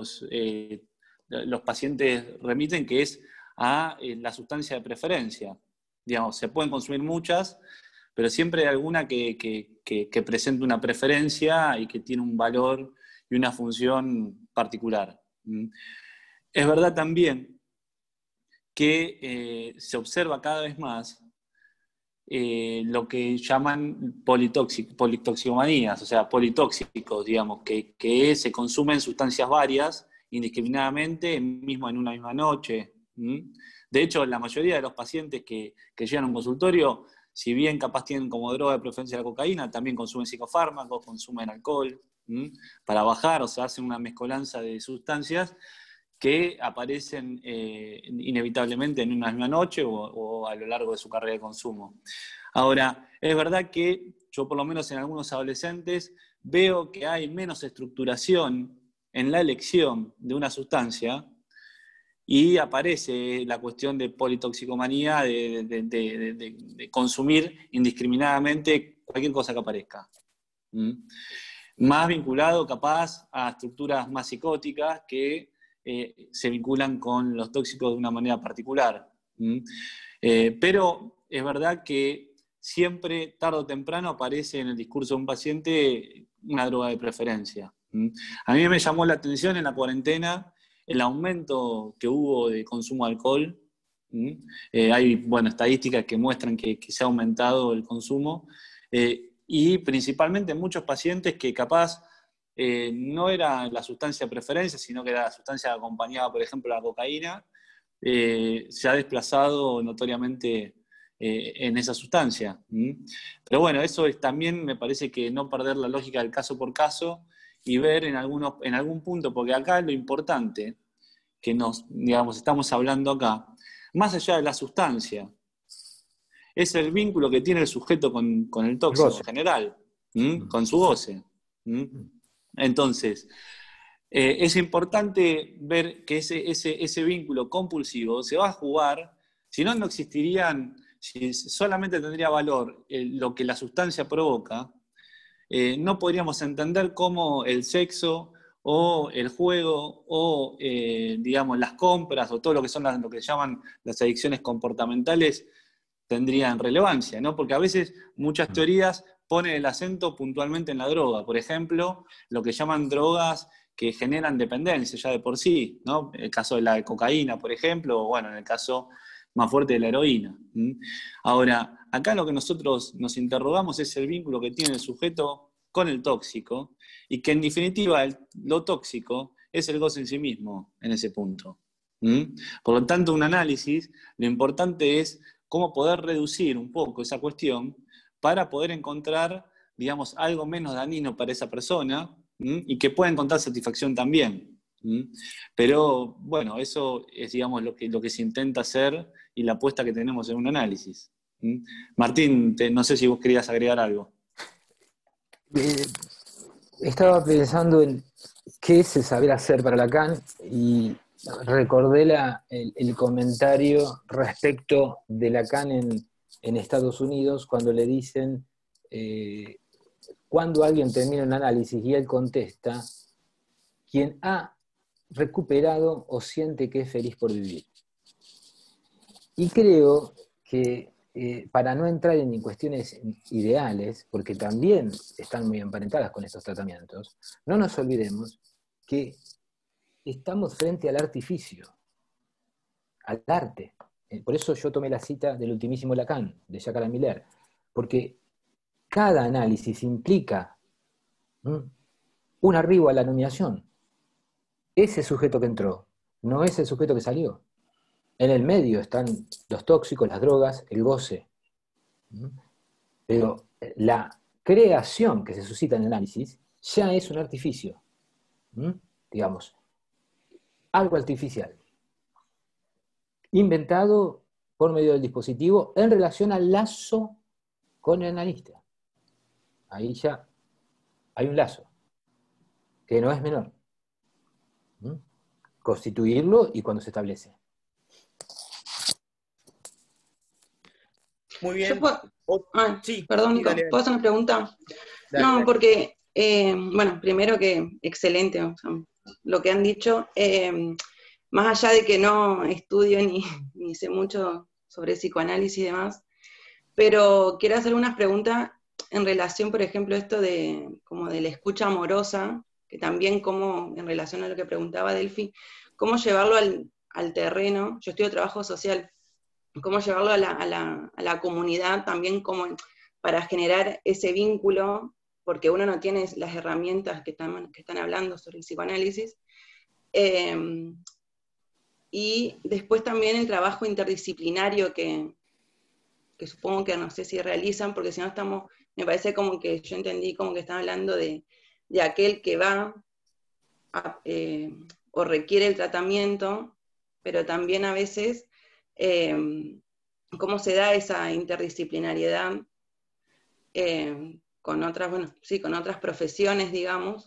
pacientes remiten, que es a la sustancia de preferencia. Digamos, se pueden consumir muchas, pero siempre hay alguna que presenta una preferencia y que tiene un valor y una función particular. Es verdad también que se observa cada vez más lo que llaman politoxicomanías, o sea, politóxicos, digamos, que se consumen sustancias varias indiscriminadamente, mismo en una misma noche. De hecho, la mayoría de los pacientes que llegan a un consultorio, si bien capaz tienen como droga de preferencia la cocaína, también consumen psicofármacos, consumen alcohol, para bajar, o sea, hacen una mezcolanza de sustancias que aparecen inevitablemente en una misma noche o a lo largo de su carrera de consumo. Ahora, es verdad que yo por lo menos en algunos adolescentes veo que hay menos estructuración en la elección de una sustancia y aparece la cuestión de politoxicomanía, de consumir indiscriminadamente cualquier cosa que aparezca. Más vinculado capaz a estructuras más psicóticas que se vinculan con los tóxicos de una manera particular. Pero es verdad que siempre, tarde o temprano, aparece en el discurso de un paciente una droga de preferencia. A mí me llamó la atención en la cuarentena el aumento que hubo de consumo de alcohol. Hay estadísticas que muestran que se ha aumentado el consumo, y principalmente en muchos pacientes que capaz no era la sustancia de preferencia, sino que era la sustancia que acompañaba, por ejemplo, la cocaína, se ha desplazado notoriamente en esa sustancia. Pero bueno, eso es también, me parece que no perder la lógica del caso por caso y ver en algún punto, porque acá lo importante que estamos hablando acá, más allá de la sustancia, es el vínculo que tiene el sujeto con el tóxico en general, con su goce. Entonces, es importante ver que ese vínculo compulsivo se va a jugar, si no existirían, si solamente tendría valor lo que la sustancia provoca, no podríamos entender cómo el sexo o el juego o las compras o todo lo que son lo que llaman las adicciones comportamentales tendrían relevancia, ¿no? Porque a veces muchas teorías pone el acento puntualmente en la droga. Por ejemplo, lo que llaman drogas que generan dependencia ya de por sí, ¿no? El caso de la cocaína, por ejemplo, o bueno, en el caso más fuerte de la heroína. Ahora, acá lo que nosotros nos interrogamos es el vínculo que tiene el sujeto con el tóxico, y que en definitiva lo tóxico es el goce en sí mismo en ese punto. Por lo tanto, un análisis, lo importante es cómo poder reducir un poco esa cuestión para poder encontrar, digamos, algo menos dañino para esa persona, y que pueda encontrar satisfacción también. Pero bueno, eso es, digamos, lo que se intenta hacer y la apuesta que tenemos en un análisis. Martín, no sé si vos querías agregar algo. Estaba pensando en qué es el saber hacer para Lacan y recordé el comentario respecto de Lacan en Estados Unidos cuando le dicen cuando alguien termina un análisis y él contesta, quien ha recuperado o siente que es feliz por vivir. Y creo que para no entrar en cuestiones ideales, porque también están muy emparentadas con estos tratamientos, no nos olvidemos que estamos frente al artificio, al arte. Por eso yo tomé la cita del ultimísimo Lacan, de Jacques Alain Miller, porque cada análisis implica un arribo a la nominación. Ese sujeto que entró no es el sujeto que salió. En el medio están los tóxicos, las drogas, el goce. Pero la creación que se suscita en el análisis ya es un artificio. Digamos, algo artificial. Inventado por medio del dispositivo en relación al lazo con el analista. Ahí ya hay un lazo, que no es menor. Constituirlo y cuando se establece. Muy bien. Sí, perdón, Nico, dale. ¿puedo hacer una pregunta? Dale, No, dale. porque, bueno, primero que excelente, o sea, lo que han dicho, más allá de que no estudio ni sé mucho sobre psicoanálisis y demás, pero quiero hacer unas preguntas en relación, por ejemplo, esto como de la escucha amorosa, que también como, en relación a lo que preguntaba Delphi, cómo llevarlo al terreno. Yo estudio trabajo social, cómo llevarlo a la comunidad también, como para generar ese vínculo, porque uno no tiene las herramientas que están hablando sobre el psicoanálisis. Y después también el trabajo interdisciplinario que supongo que no sé si realizan, porque si no me parece como que yo entendí como que están hablando de aquel que va o requiere el tratamiento, pero también a veces cómo se da esa interdisciplinariedad con otras profesiones, digamos,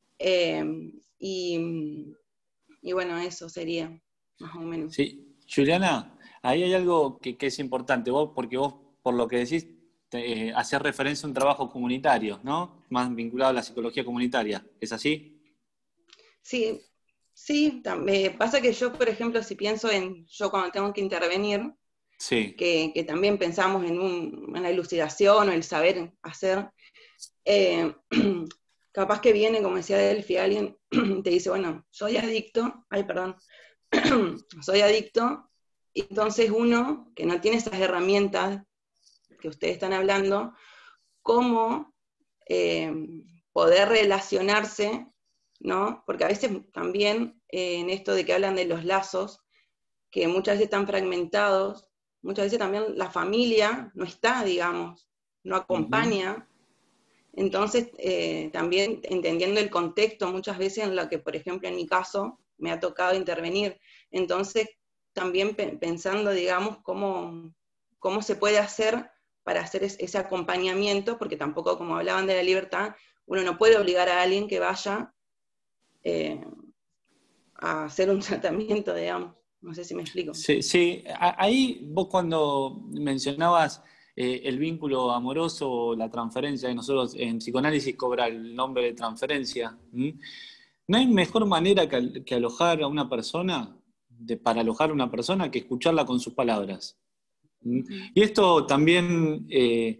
y bueno, eso sería más o menos. Sí, Juliana, ahí hay algo que es importante, porque vos, por lo que decís, hacés referencia a un trabajo comunitario, ¿no? Más vinculado a la psicología comunitaria, ¿es así? Sí, pasa que yo, por ejemplo, si pienso yo cuando tengo que intervenir, sí, que también pensamos en la elucidación o el saber hacer, capaz que viene, como decía Delphi, alguien te dice, bueno, soy adicto, soy adicto, y entonces uno, que no tiene esas herramientas que ustedes están hablando, cómo poder relacionarse, ¿no? Porque a veces también en esto de que hablan de los lazos, que muchas veces están fragmentados, muchas veces también la familia no está, digamos, no acompaña. Entonces, también entendiendo el contexto, muchas veces en lo que, por ejemplo, en mi caso, me ha tocado intervenir. Entonces, también pensando, digamos, cómo se puede hacer para hacer ese acompañamiento, porque tampoco, como hablaban de la libertad, uno no puede obligar a alguien que vaya a hacer un tratamiento, digamos. No sé si me explico. Sí. Ahí vos cuando mencionabas el vínculo amoroso, la transferencia, que nosotros en psicoanálisis cobra el nombre de transferencia, ¿no hay mejor manera que alojar a una persona, para alojar a una persona, que escucharla con sus palabras? Y esto también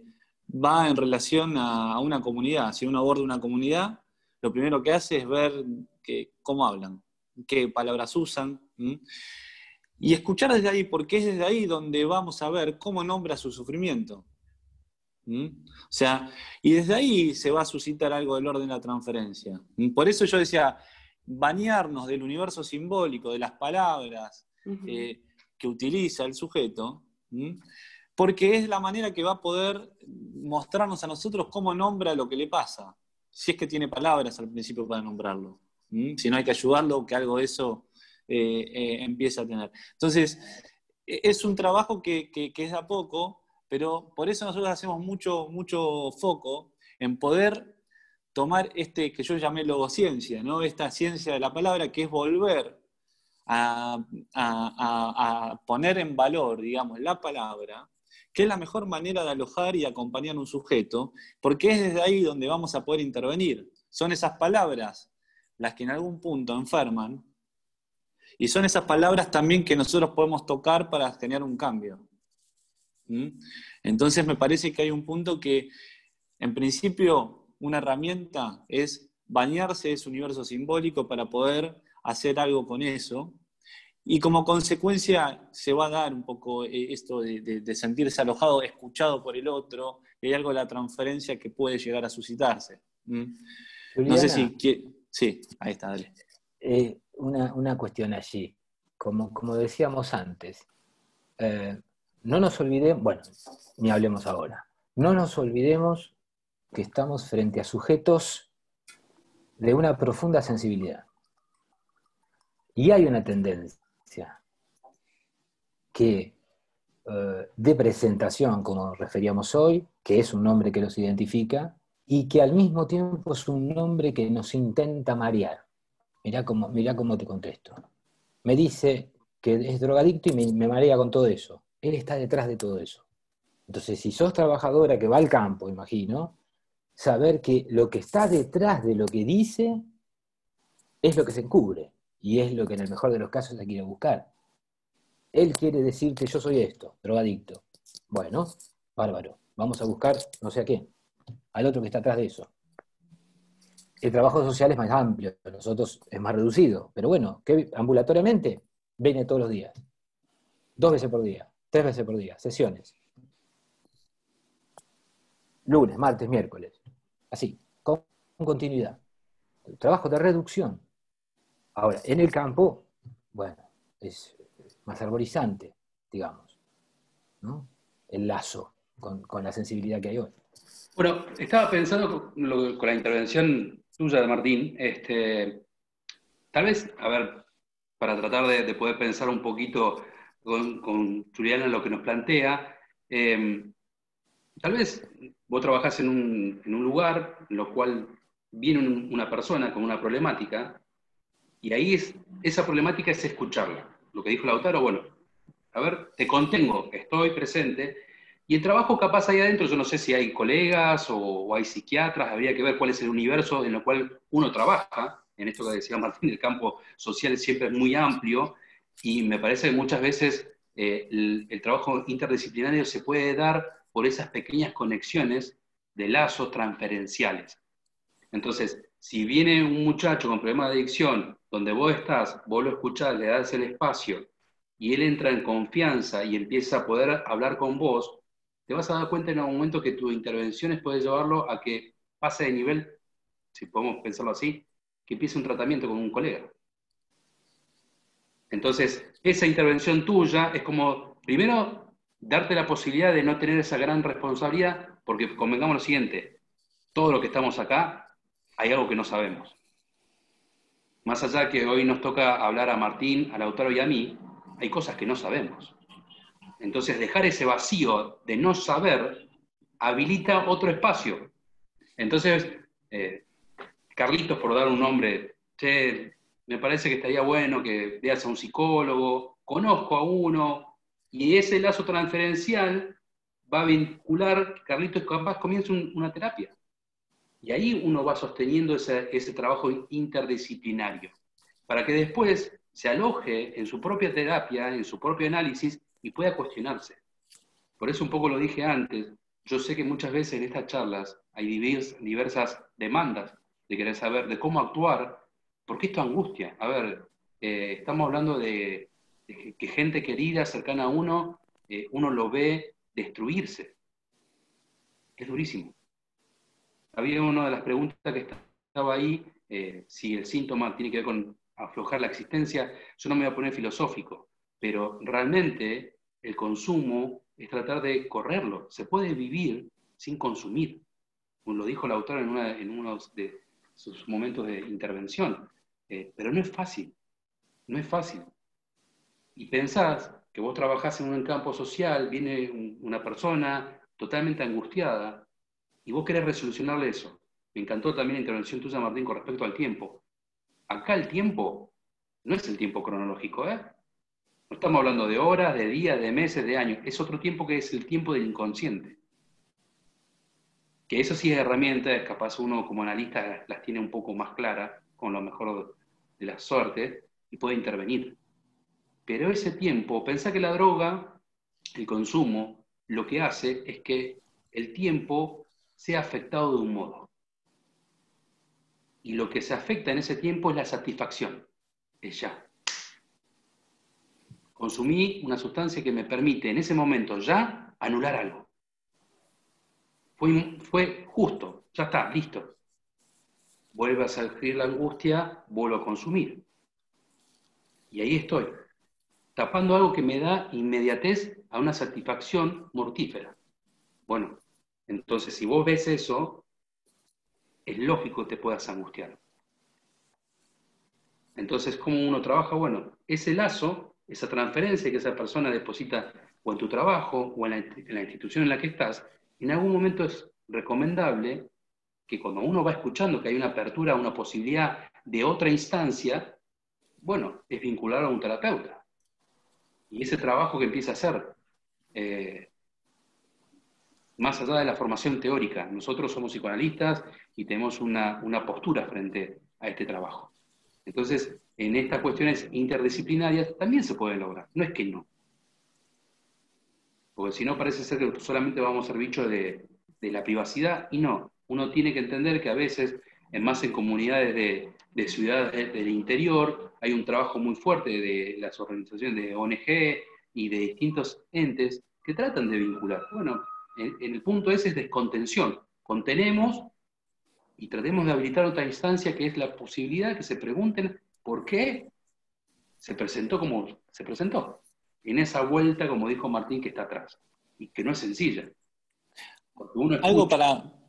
va en relación a una comunidad. Si uno aborda una comunidad, lo primero que hace es ver cómo hablan, qué palabras usan, y escuchar desde ahí, porque es desde ahí donde vamos a ver cómo nombra su sufrimiento. O sea, y desde ahí se va a suscitar algo del orden de la transferencia. Por eso yo decía, bañarnos del universo simbólico, de las palabras que utiliza el sujeto, porque es la manera que va a poder mostrarnos a nosotros cómo nombra lo que le pasa, si es que tiene palabras al principio para nombrarlo. Si no, hay que ayudarlo, que algo de eso empiece a tener. Entonces, es un trabajo que es de a poco, pero por eso nosotros hacemos mucho foco en poder tomar que yo llamé logociencia, ¿no? Esta ciencia de la palabra, que es volver a poner en valor, digamos, la palabra, que es la mejor manera de alojar y acompañar a un sujeto, porque es desde ahí donde vamos a poder intervenir. Son esas palabras las que en algún punto enferman, y son esas palabras también que nosotros podemos tocar para generar un cambio. Entonces me parece que hay un punto que, en principio, una herramienta es bañarse de ese universo simbólico para poder hacer algo con eso, y como consecuencia se va a dar un poco esto de sentirse alojado, escuchado por el otro, y hay algo de la transferencia que puede llegar a suscitarse. Juliana, no sé si... Sí, ahí está, dale. Una cuestión allí. Como decíamos antes, no nos olvidemos, bueno, ni hablemos ahora, no nos olvidemos que estamos frente a sujetos de una profunda sensibilidad. Y hay una tendencia que de presentación, como referíamos hoy, que es un nombre que los identifica, y que al mismo tiempo es un nombre que nos intenta marear. Mirá cómo te contesto. Me dice que es drogadicto y me marea con todo eso. Él está detrás de todo eso. Entonces, si sos trabajadora que va al campo, imagino, saber que lo que está detrás de lo que dice es lo que se encubre, y es lo que en el mejor de los casos se quiere buscar. Él quiere decirte, yo soy esto, drogadicto. Bueno, bárbaro. Vamos a buscar no sé a quién, al otro que está atrás de eso. El trabajo social es más amplio, nosotros es más reducido, pero bueno, que ambulatoriamente viene todos los días. 2 veces por día, 3 veces por día, sesiones. Lunes, martes, miércoles. Así, con continuidad. Trabajo de reducción. Ahora, en el campo, bueno, es más arborizante, digamos, ¿no? El lazo con la sensibilidad que hay hoy. Bueno, estaba pensando con la intervención tuya de Martín, tal vez, a ver, para tratar de poder pensar un poquito con Juliana lo que nos plantea, tal vez vos trabajás en un lugar en lo cual viene una persona con una problemática, y ahí esa problemática es escucharla. Lo que dijo Lautaro, bueno, a ver, te contengo, estoy presente, y el trabajo capaz ahí adentro, yo no sé si hay colegas o hay psiquiatras, habría que ver cuál es el universo en el cual uno trabaja. En esto que decía Martín, el campo social siempre es muy amplio, y me parece que muchas veces el trabajo interdisciplinario se puede dar por esas pequeñas conexiones de lazos transferenciales. Entonces, si viene un muchacho con problema de adicción, donde vos estás, vos lo escuchás, le das el espacio, y él entra en confianza y empieza a poder hablar con vos, te vas a dar cuenta en algún momento que tus intervenciones pueden llevarlo a que pase de nivel, si podemos pensarlo así, que empiece un tratamiento con un colega. Entonces, esa intervención tuya es como, primero, darte la posibilidad de no tener esa gran responsabilidad, porque convengamos lo siguiente, todo lo que estamos acá, hay algo que no sabemos. Más allá que hoy nos toca hablar a Martín, a Lautaro y a mí, hay cosas que no sabemos. Entonces, dejar ese vacío de no saber habilita otro espacio. Entonces, Carlitos, por dar un nombre, che, me parece que estaría bueno que veas a un psicólogo, conozco a uno, y ese lazo transferencial va a vincular, Carlitos capaz comienza una terapia. Y ahí uno va sosteniendo ese trabajo interdisciplinario, para que después se aloje en su propia terapia, en su propio análisis, y pueda cuestionarse. Por eso un poco lo dije antes, yo sé que muchas veces en estas charlas hay diversas demandas de querer saber de cómo actuar, porque esto angustia. A ver, estamos hablando de que gente querida, cercana a uno, uno lo ve destruirse. Es durísimo. Había una de las preguntas que estaba ahí, si el síntoma tiene que ver con aflojar la existencia. Yo no me voy a poner filosófico, pero realmente el consumo es tratar de correrlo. Se puede vivir sin consumir, como lo dijo la autora en uno de sus momentos de intervención, pero no es fácil, no es fácil. Y pensás que vos trabajás en un campo social, viene una persona totalmente angustiada, y vos querés resolucionarle eso. Me encantó también la intervención tuya, Martín, con respecto al tiempo. Acá el tiempo no es el tiempo cronológico, ¿eh? No estamos hablando de horas, de días, de meses, de años. Es otro tiempo que es el tiempo del inconsciente. Que eso sí es herramienta, capaz uno como analista las tiene un poco más claras, con lo mejor de la suerte, y puede intervenir. Pero ese tiempo, pensá que la droga, el consumo, lo que hace es que el tiempo sea afectado de un modo. Y lo que se afecta en ese tiempo es la satisfacción. Es ya. Consumí una sustancia que me permite en ese momento ya anular algo. Fue justo, ya está, listo. Vuelve a surgir la angustia, vuelvo a consumir. Y ahí estoy, tapando algo que me da inmediatez a una satisfacción mortífera. Bueno, entonces si vos ves eso, es lógico que te puedas angustiar. Entonces, ¿cómo uno trabaja? Bueno, ese lazo, esa transferencia que esa persona deposita o en tu trabajo o en la institución en la que estás, en algún momento es recomendable que cuando uno va escuchando que hay una apertura, una posibilidad de otra instancia, bueno, es vincular a un terapeuta. Y ese trabajo que empieza a hacer, más allá de la formación teórica, nosotros somos psicoanalistas y tenemos una postura frente a este trabajo. Entonces, en estas cuestiones interdisciplinarias también se pueden lograr, no es que no. Porque si no parece ser que solamente vamos a ser bichos de la privacidad, y no. Uno tiene que entender que a veces, más en comunidades de ciudades del interior, hay un trabajo muy fuerte de las organizaciones de ONG y de distintos entes que tratan de vincular. Bueno, en el punto ese es descontención. Contenemos y tratemos de habilitar otra instancia que es la posibilidad que se pregunten por qué se presentó como se presentó. En esa vuelta, como dijo Martín, que está atrás. Y que no es sencilla. Porque uno escucha, algo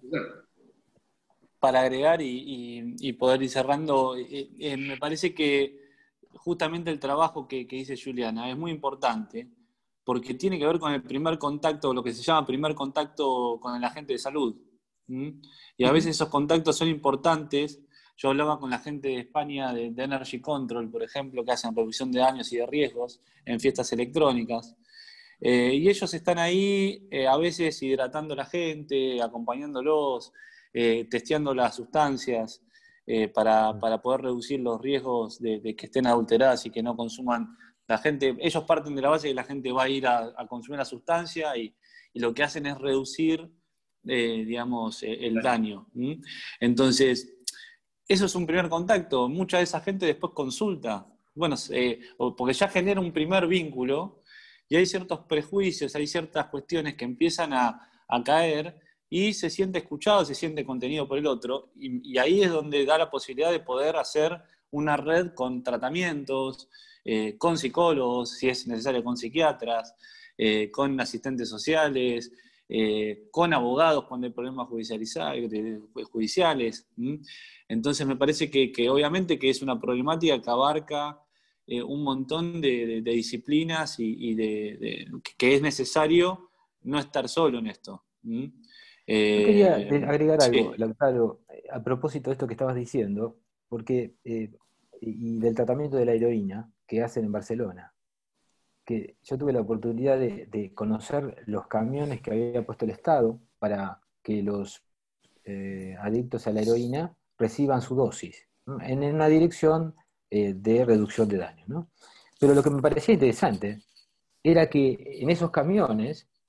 para agregar y poder ir cerrando, me parece que justamente el trabajo que dice Juliana es muy importante, porque tiene que ver con el primer contacto, lo que se llama primer contacto con el agente de salud. Y a veces esos contactos son importantes. Yo hablaba con la gente de España de Energy Control, por ejemplo, que hacen revisión de daños y de riesgos en fiestas electrónicas. Y ellos están ahí a veces hidratando a la gente, acompañándolos, testeando las sustancias para poder reducir los riesgos de que estén adulteradas y que no consuman. La gente, ellos parten de la base de que la gente va a ir a consumir la sustancia y lo que hacen es reducir, digamos, el daño. Entonces, eso es un primer contacto. Mucha de esa gente después consulta, bueno, porque ya genera un primer vínculo y hay ciertos prejuicios, hay ciertas cuestiones que empiezan a caer y se siente escuchado, se siente contenido por el otro, y ahí es donde da la posibilidad de poder hacer una red con tratamientos, con psicólogos, si es necesario con psiquiatras, con asistentes sociales, con abogados cuando hay problemas judiciales. Entonces me parece que obviamente que es una problemática que abarca un montón de disciplinas y que es necesario no estar solo en esto. Yo quería agregar algo, Sí. Lautaro, a propósito de esto que estabas diciendo, porque, y del tratamiento de la heroína que hacen en Barcelona, que yo tuve la oportunidad de conocer los camiones que había puesto el Estado para que los adictos a la heroína reciban su dosis, ¿no? En una dirección de reducción de daño, ¿no? Pero lo que me parecía interesante era que en esos camiones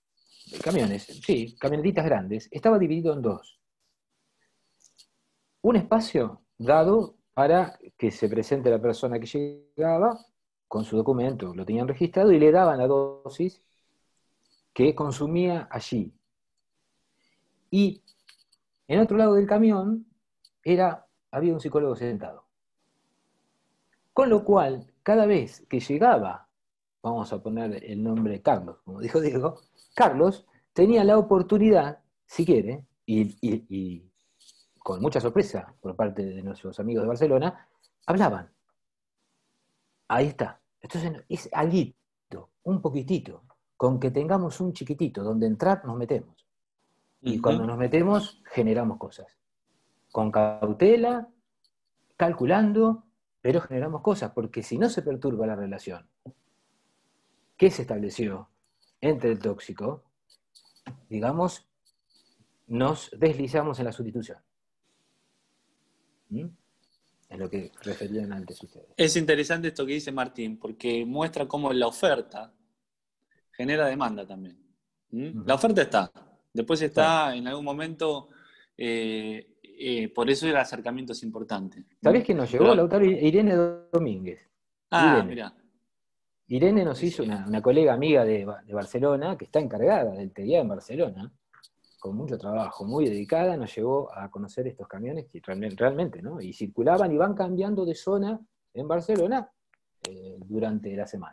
camiones, sí, camionetitas grandes, estaba dividido en dos. Un espacio dado para que se presente la persona que llegaba con su documento, lo tenían registrado y le daban la dosis que consumía allí. Y en otro lado del camión había un psicólogo sentado. Con lo cual, cada vez que llegaba, vamos a poner el nombre Carlos, como dijo Diego, Carlos tenía la oportunidad, si quiere, y con mucha sorpresa por parte de nuestros amigos de Barcelona, hablaban. Ahí está. Entonces es alguito, un poquitito, con que tengamos un chiquitito donde entrar, nos metemos. Y cuando nos metemos, generamos cosas. Con cautela, calculando, pero generamos cosas, porque si no se perturba la relación que se estableció entre el tóxico, digamos, nos deslizamos en la sustitución. Es lo que referían antes ustedes. Es interesante esto que dice Martín, porque muestra cómo la oferta genera demanda también. La oferta está. Después está, en algún momento, por eso el acercamiento es importante. ¿Sabés quién nos llegó, Lautaro? Irene Domínguez. Mira. Irene nos hizo una colega amiga de Barcelona, que está encargada del TDA en Barcelona, con mucho trabajo, muy dedicada, nos llevó a conocer estos camiones que realmente, ¿no? Y circulaban y van cambiando de zona en Barcelona durante la semana.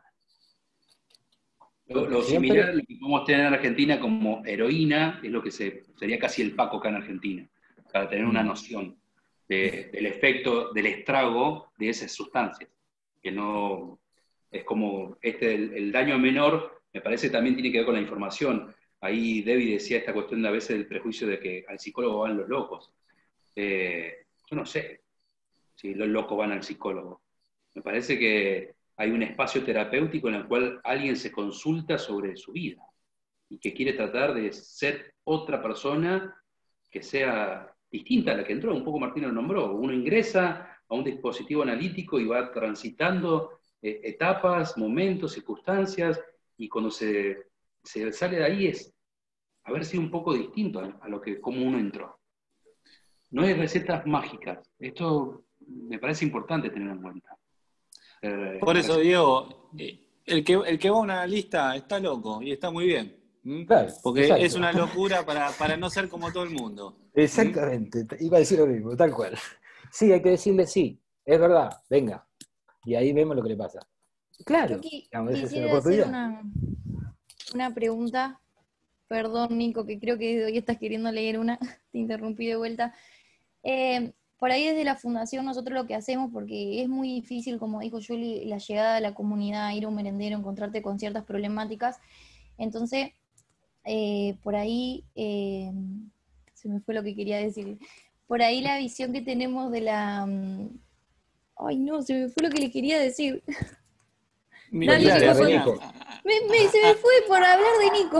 Lo similar a lo que podemos tener en Argentina como heroína es lo que sería casi el Paco acá en Argentina, para tener una noción del efecto, del estrago de esas sustancias, que no es como el daño menor, me parece también tiene que ver con la información. Ahí Debbie decía esta cuestión de a veces del prejuicio de que al psicólogo van los locos. Yo no sé si los locos van al psicólogo. Me parece que hay un espacio terapéutico en el cual alguien se consulta sobre su vida y que quiere tratar de ser otra persona que sea distinta a la que entró. Un poco Martín lo nombró. Uno ingresa a un dispositivo analítico y va transitando etapas, momentos, circunstancias, y cuando se sale de ahí es haber sido un poco distinto a lo que como uno entró. No hay recetas mágicas. Esto me parece importante tener en cuenta. Por eso, Diego, el que va a un analista está loco y está muy bien. Claro, porque exacto. Es una locura para no ser como todo el mundo. Exactamente, iba a decir lo mismo, tal cual. Sí, hay que decirle sí, es verdad, venga. Y ahí vemos lo que le pasa. Claro, quisiera hacer una pregunta. Perdón, Nico, que creo que hoy estás queriendo leer una. Te interrumpí de vuelta. Por ahí desde la fundación nosotros lo que hacemos, porque es muy difícil, como dijo Juli, la llegada a la comunidad, ir a un merendero, encontrarte con ciertas problemáticas. Entonces, por ahí, se me fue lo que quería decir. Por ahí la visión que tenemos de la... ay, no, se me fue lo que le quería decir. Dale, Nico. Se me fue por hablar de Nico.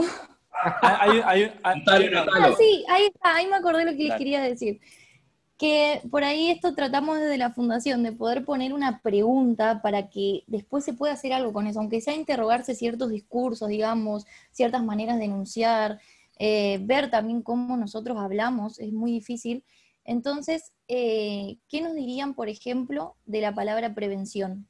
Sí, ahí está, ahí me acordé lo que les quería decir. Que por ahí esto tratamos desde la fundación, de poder poner una pregunta para que después se pueda hacer algo con eso, aunque sea interrogarse ciertos discursos, digamos, ciertas maneras de enunciar, ver también cómo nosotros hablamos, es muy difícil. Entonces, ¿qué nos dirían, por ejemplo, de la palabra prevención?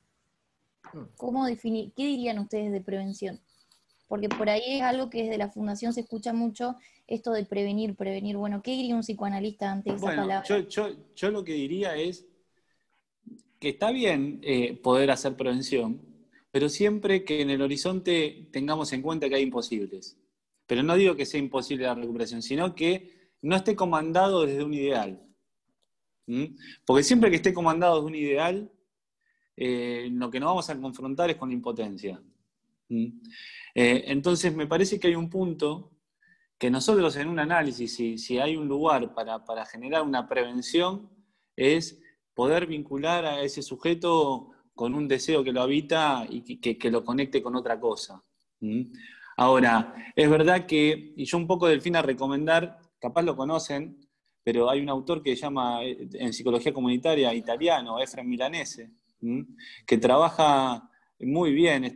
¿Qué dirían ustedes de prevención? Porque por ahí es algo que desde la fundación se escucha mucho, esto de prevenir. Bueno, ¿qué diría un psicoanalista ante esa palabra? Yo lo que diría es que está bien poder hacer prevención, pero siempre que en el horizonte tengamos en cuenta que hay imposibles. Pero no digo que sea imposible la recuperación, sino que no esté comandado desde un ideal. Porque siempre que esté comandado desde un ideal, lo que nos vamos a confrontar es con la impotencia. Entonces me parece que hay un punto que nosotros en un análisis, si hay un lugar para generar una prevención, es poder vincular a ese sujeto con un deseo que lo habita y que lo conecte con otra cosa. Ahora, es verdad que, y yo un poco del fin a recomendar, capaz lo conocen, pero hay un autor que se llama en psicología comunitaria italiano, Efrem Milanese, que trabaja muy bien esto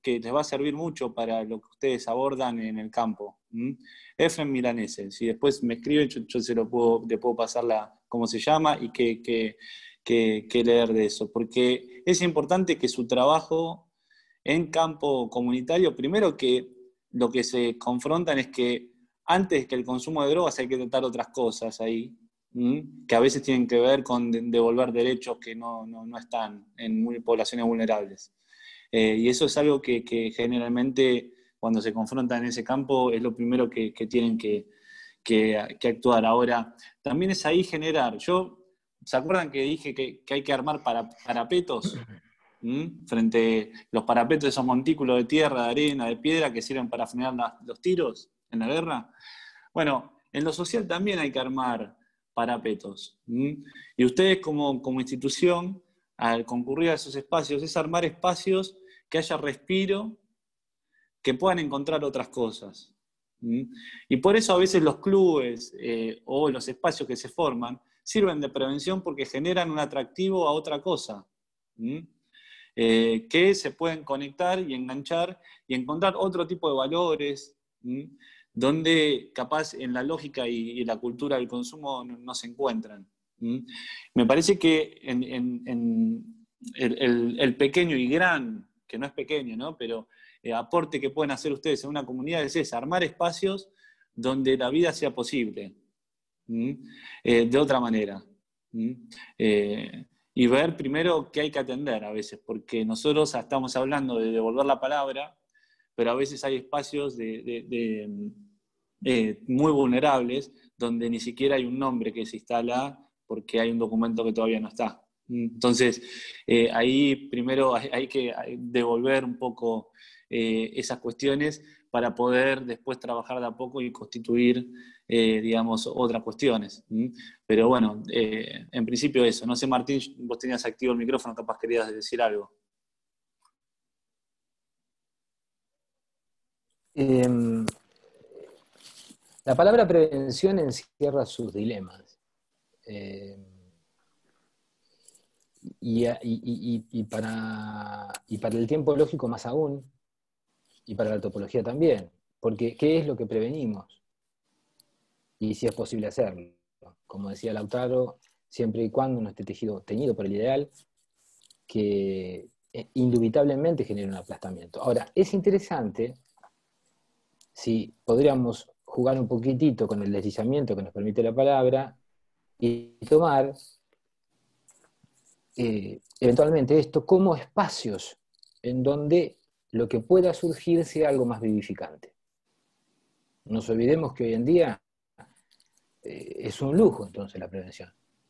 que les va a servir mucho para lo que ustedes abordan en el campo. Efrem Milanese, si después me escriben, yo le puedo pasar cómo se llama y qué leer de eso, porque es importante que su trabajo en campo comunitario, primero que lo que se confrontan es que antes que el consumo de drogas hay que tratar otras cosas ahí, que a veces tienen que ver con devolver derechos que no están en poblaciones vulnerables. Y eso es algo que generalmente cuando se confrontan en ese campo es lo primero que tienen que actuar. Ahora, también es ahí generar. ¿Se acuerdan que dije que hay que armar parapetos? Frente a los parapetos, esos montículos de tierra, de arena, de piedra que sirven para frenar los tiros en la guerra. Bueno, en lo social también hay que armar parapetos. Y ustedes como institución, al concurrir a esos espacios, es armar espacios que haya respiro, que puedan encontrar otras cosas. Y por eso a veces los clubes o los espacios que se forman sirven de prevención porque generan un atractivo a otra cosa. Que se pueden conectar y enganchar y encontrar otro tipo de valores, donde capaz en la lógica y la cultura del consumo no se encuentran. Me parece que el pequeño y gran, que no es pequeño, ¿no? Pero aporte que pueden hacer ustedes en una comunidad es ese, armar espacios donde la vida sea posible, de otra manera. Y ver primero qué hay que atender a veces, porque nosotros estamos hablando de devolver la palabra, pero a veces hay espacios muy vulnerables donde ni siquiera hay un nombre que se instala porque hay un documento que todavía no está. Entonces, ahí primero hay que devolver un poco esas cuestiones para poder después trabajar de a poco y constituir, digamos, otras cuestiones. Pero bueno, en principio eso. No sé, Martín, vos tenías activo el micrófono, capaz querías decir algo. La palabra prevención encierra sus dilemas. Y para el tiempo lógico más aún, y para la topología también, porque ¿qué es lo que prevenimos? Y si es posible hacerlo. Como decía Lautaro, siempre y cuando no esté teñido por el ideal, que indubitablemente genera un aplastamiento. Ahora, es interesante si podríamos jugar un poquitito con el deslizamiento que nos permite la palabra y tomar eventualmente esto como espacios en donde lo que pueda surgir sea algo más vivificante. No nos olvidemos que hoy en día es un lujo entonces la prevención.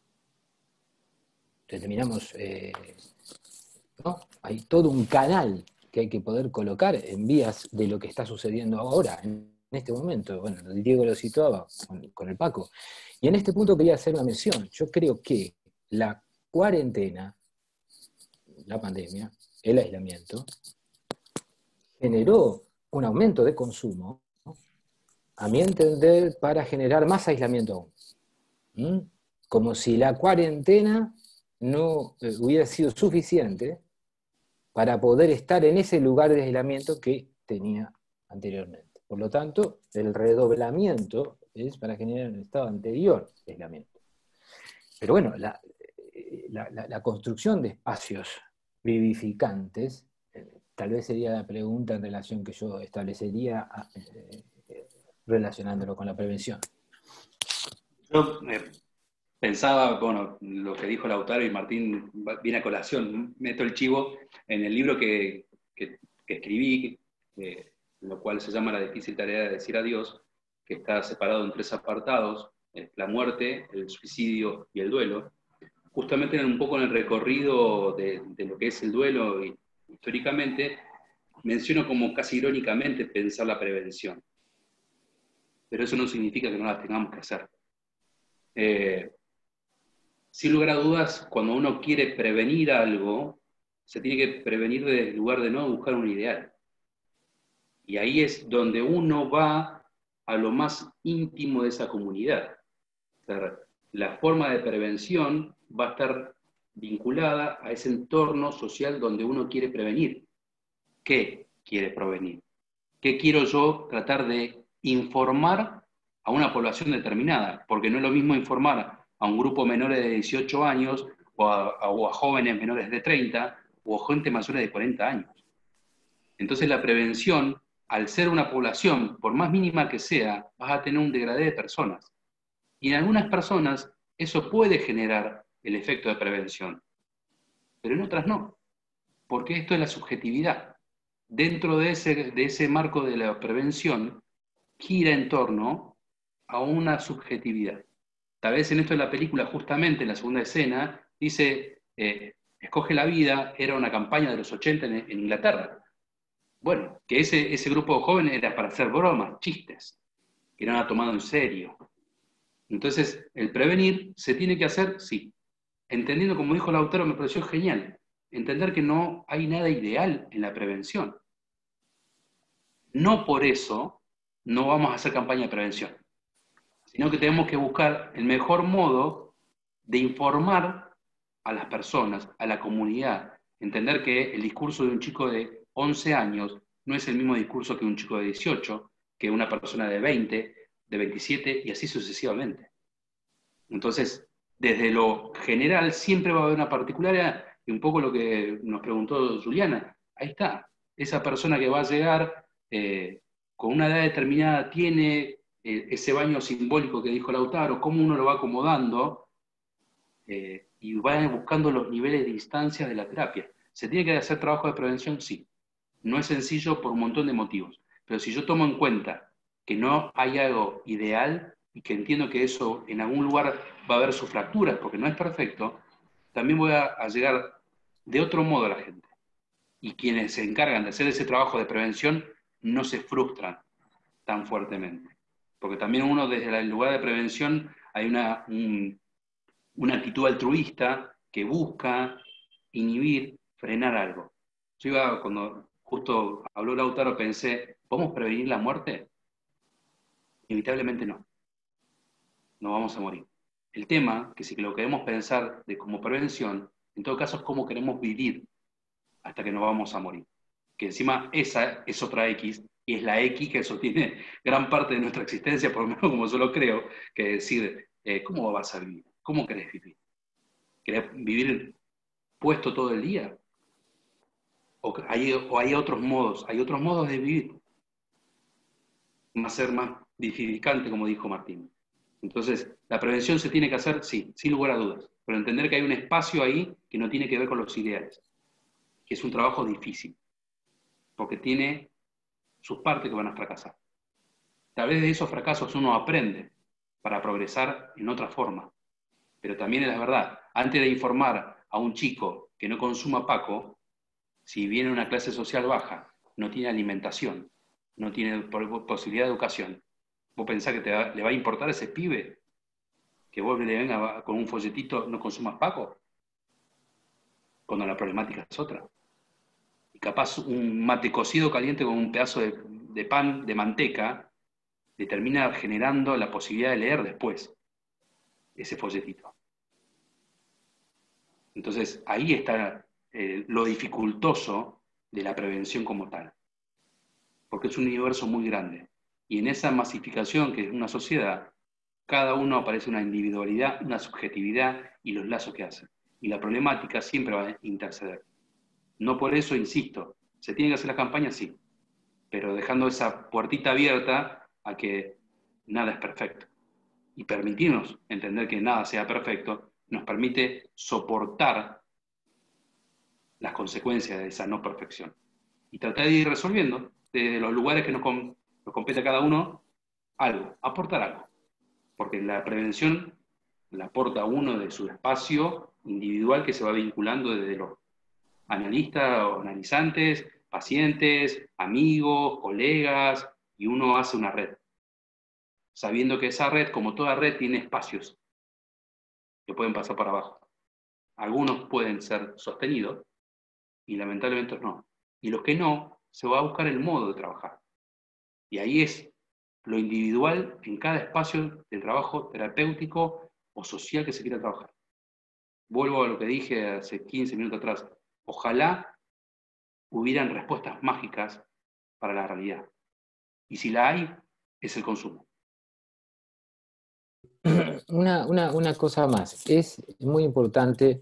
Terminamos, ¿no? Hay todo un canal que hay que poder colocar en vías de lo que está sucediendo ahora, en este momento. Bueno, Diego lo situaba con el Paco. Y en este punto quería hacer una mención. Yo creo que la cuarentena, la pandemia, el aislamiento, generó un aumento de consumo, ¿no? A mi entender, para generar más aislamiento aún. Como si la cuarentena no hubiera sido suficiente para poder estar en ese lugar de aislamiento que tenía anteriormente. Por lo tanto, el redoblamiento es para generar un estado anterior de aislamiento. Pero bueno, la construcción de espacios vivificantes tal vez sería la pregunta en relación que yo establecería relacionándolo con la prevención. Yo pensaba, bueno, lo que dijo Lautaro y Martín viene a colación, meto el chivo en el libro que escribí, lo cual se llama La difícil tarea de decir adiós, que está separado en 3 apartados, la muerte, el suicidio y el duelo, justamente un poco en el recorrido de lo que es el duelo, y históricamente menciono como casi irónicamente pensar la prevención, pero eso no significa que no la tengamos que hacer. Sin lugar a dudas, cuando uno quiere prevenir algo, se tiene que prevenir desde el lugar de no buscar un ideal. Y ahí es donde uno va a lo más íntimo de esa comunidad. O sea, la forma de prevención va a estar vinculada a ese entorno social donde uno quiere prevenir. ¿Qué? quiere prevenir? ¿Qué quiero yo tratar de informar a una población determinada? Porque no es lo mismo informar a un grupo menores de 18 años o a jóvenes menores de 30 o a gente mayores de 40 años. Entonces la prevención, al ser una población, por más mínima que sea, vas a tener un degradé de personas. Y en algunas personas eso puede generar el efecto de prevención, pero en otras no, porque esto es la subjetividad. Dentro de ese marco de la prevención, gira en torno a una subjetividad. Tal vez en esto de la película, justamente en la segunda escena, dice, Escoge la vida, era una campaña de los 80 en Inglaterra. Bueno, que ese grupo de jóvenes era para hacer bromas, chistes, que no era tomado en serio. Entonces, el prevenir se tiene que hacer, sí. Entendiendo, como dijo Lautaro, me pareció genial, entender que no hay nada ideal en la prevención. No por eso no vamos a hacer campaña de prevención, sino que tenemos que buscar el mejor modo de informar a las personas, a la comunidad, entender que el discurso de un chico de 11 años no es el mismo discurso que un chico de 18, que una persona de 20, de 27 y así sucesivamente. Entonces, desde lo general siempre va a haber una particularidad, y un poco lo que nos preguntó Juliana, ahí está, esa persona que va a llegar con una edad determinada tiene ese baño simbólico que dijo Lautaro, cómo uno lo va acomodando y va buscando los niveles de instancias de la terapia. ¿Se tiene que hacer trabajo de prevención? Sí. No es sencillo por un montón de motivos, pero si yo tomo en cuenta que no hay algo ideal y que entiendo que eso en algún lugar va a haber sus fracturas porque no es perfecto, también voy a llegar de otro modo a la gente. Y quienes se encargan de hacer ese trabajo de prevención no se frustran tan fuertemente. Porque también uno desde el lugar de prevención hay una actitud altruista que busca inhibir, frenar algo. Yo cuando justo habló Lautaro, pensé, ¿podemos prevenir la muerte? Inevitablemente no. No vamos a morir. El tema, que si lo queremos pensar como prevención, en todo caso es cómo queremos vivir hasta que nos vamos a morir. Que encima esa es otra X, y es la X que sostiene gran parte de nuestra existencia, por lo menos como yo lo creo, que decir, ¿cómo vas a vivir? ¿Cómo querés vivir? ¿Querés vivir puesto todo el día? ¿O hay otros modos de vivir? Va a ser más edificante, como dijo Martín. Entonces, la prevención se tiene que hacer, sí, sin lugar a dudas, pero entender que hay un espacio ahí que no tiene que ver con los ideales, que es un trabajo difícil, porque tiene sus partes que van a fracasar. Tal vez de esos fracasos uno aprende para progresar en otra forma, pero también es la verdad, antes de informar a un chico que no consuma Paco, si viene de una clase social baja, no tiene alimentación, no tiene posibilidad de educación, ¿vos pensás que le va a importar a ese pibe que vos le venga con un folletito, no consumas Paco? Cuando la problemática es otra. Y capaz un mate cocido caliente con un pedazo de pan, de manteca, le termina generando la posibilidad de leer después ese folletito. Entonces, ahí está lo dificultoso de la prevención como tal. Porque es un universo muy grande. Y en esa masificación que es una sociedad, cada uno aparece una individualidad, una subjetividad y los lazos que hacen. Y la problemática siempre va a interceder. No por eso, insisto, ¿se tiene que hacer la campaña? Sí. Pero dejando esa puertita abierta a que nada es perfecto. Y permitirnos entender que nada sea perfecto nos permite soportar las consecuencias de esa no perfección. Y tratar de ir resolviendo desde los lugares que nos compete a cada uno algo, aportar algo. Porque la prevención la aporta uno de su espacio individual que se va vinculando desde los analistas o analizantes, pacientes, amigos, colegas, y uno hace una red. Sabiendo que esa red, como toda red, tiene espacios que pueden pasar por abajo. Algunos pueden ser sostenidos y lamentablemente no. Y los que no, se va a buscar el modo de trabajar. Y ahí es lo individual en cada espacio de trabajo terapéutico o social que se quiera trabajar. Vuelvo a lo que dije hace 15 minutos atrás. Ojalá hubieran respuestas mágicas para la realidad. Y si la hay, es el consumo. Una cosa más. Es muy importante,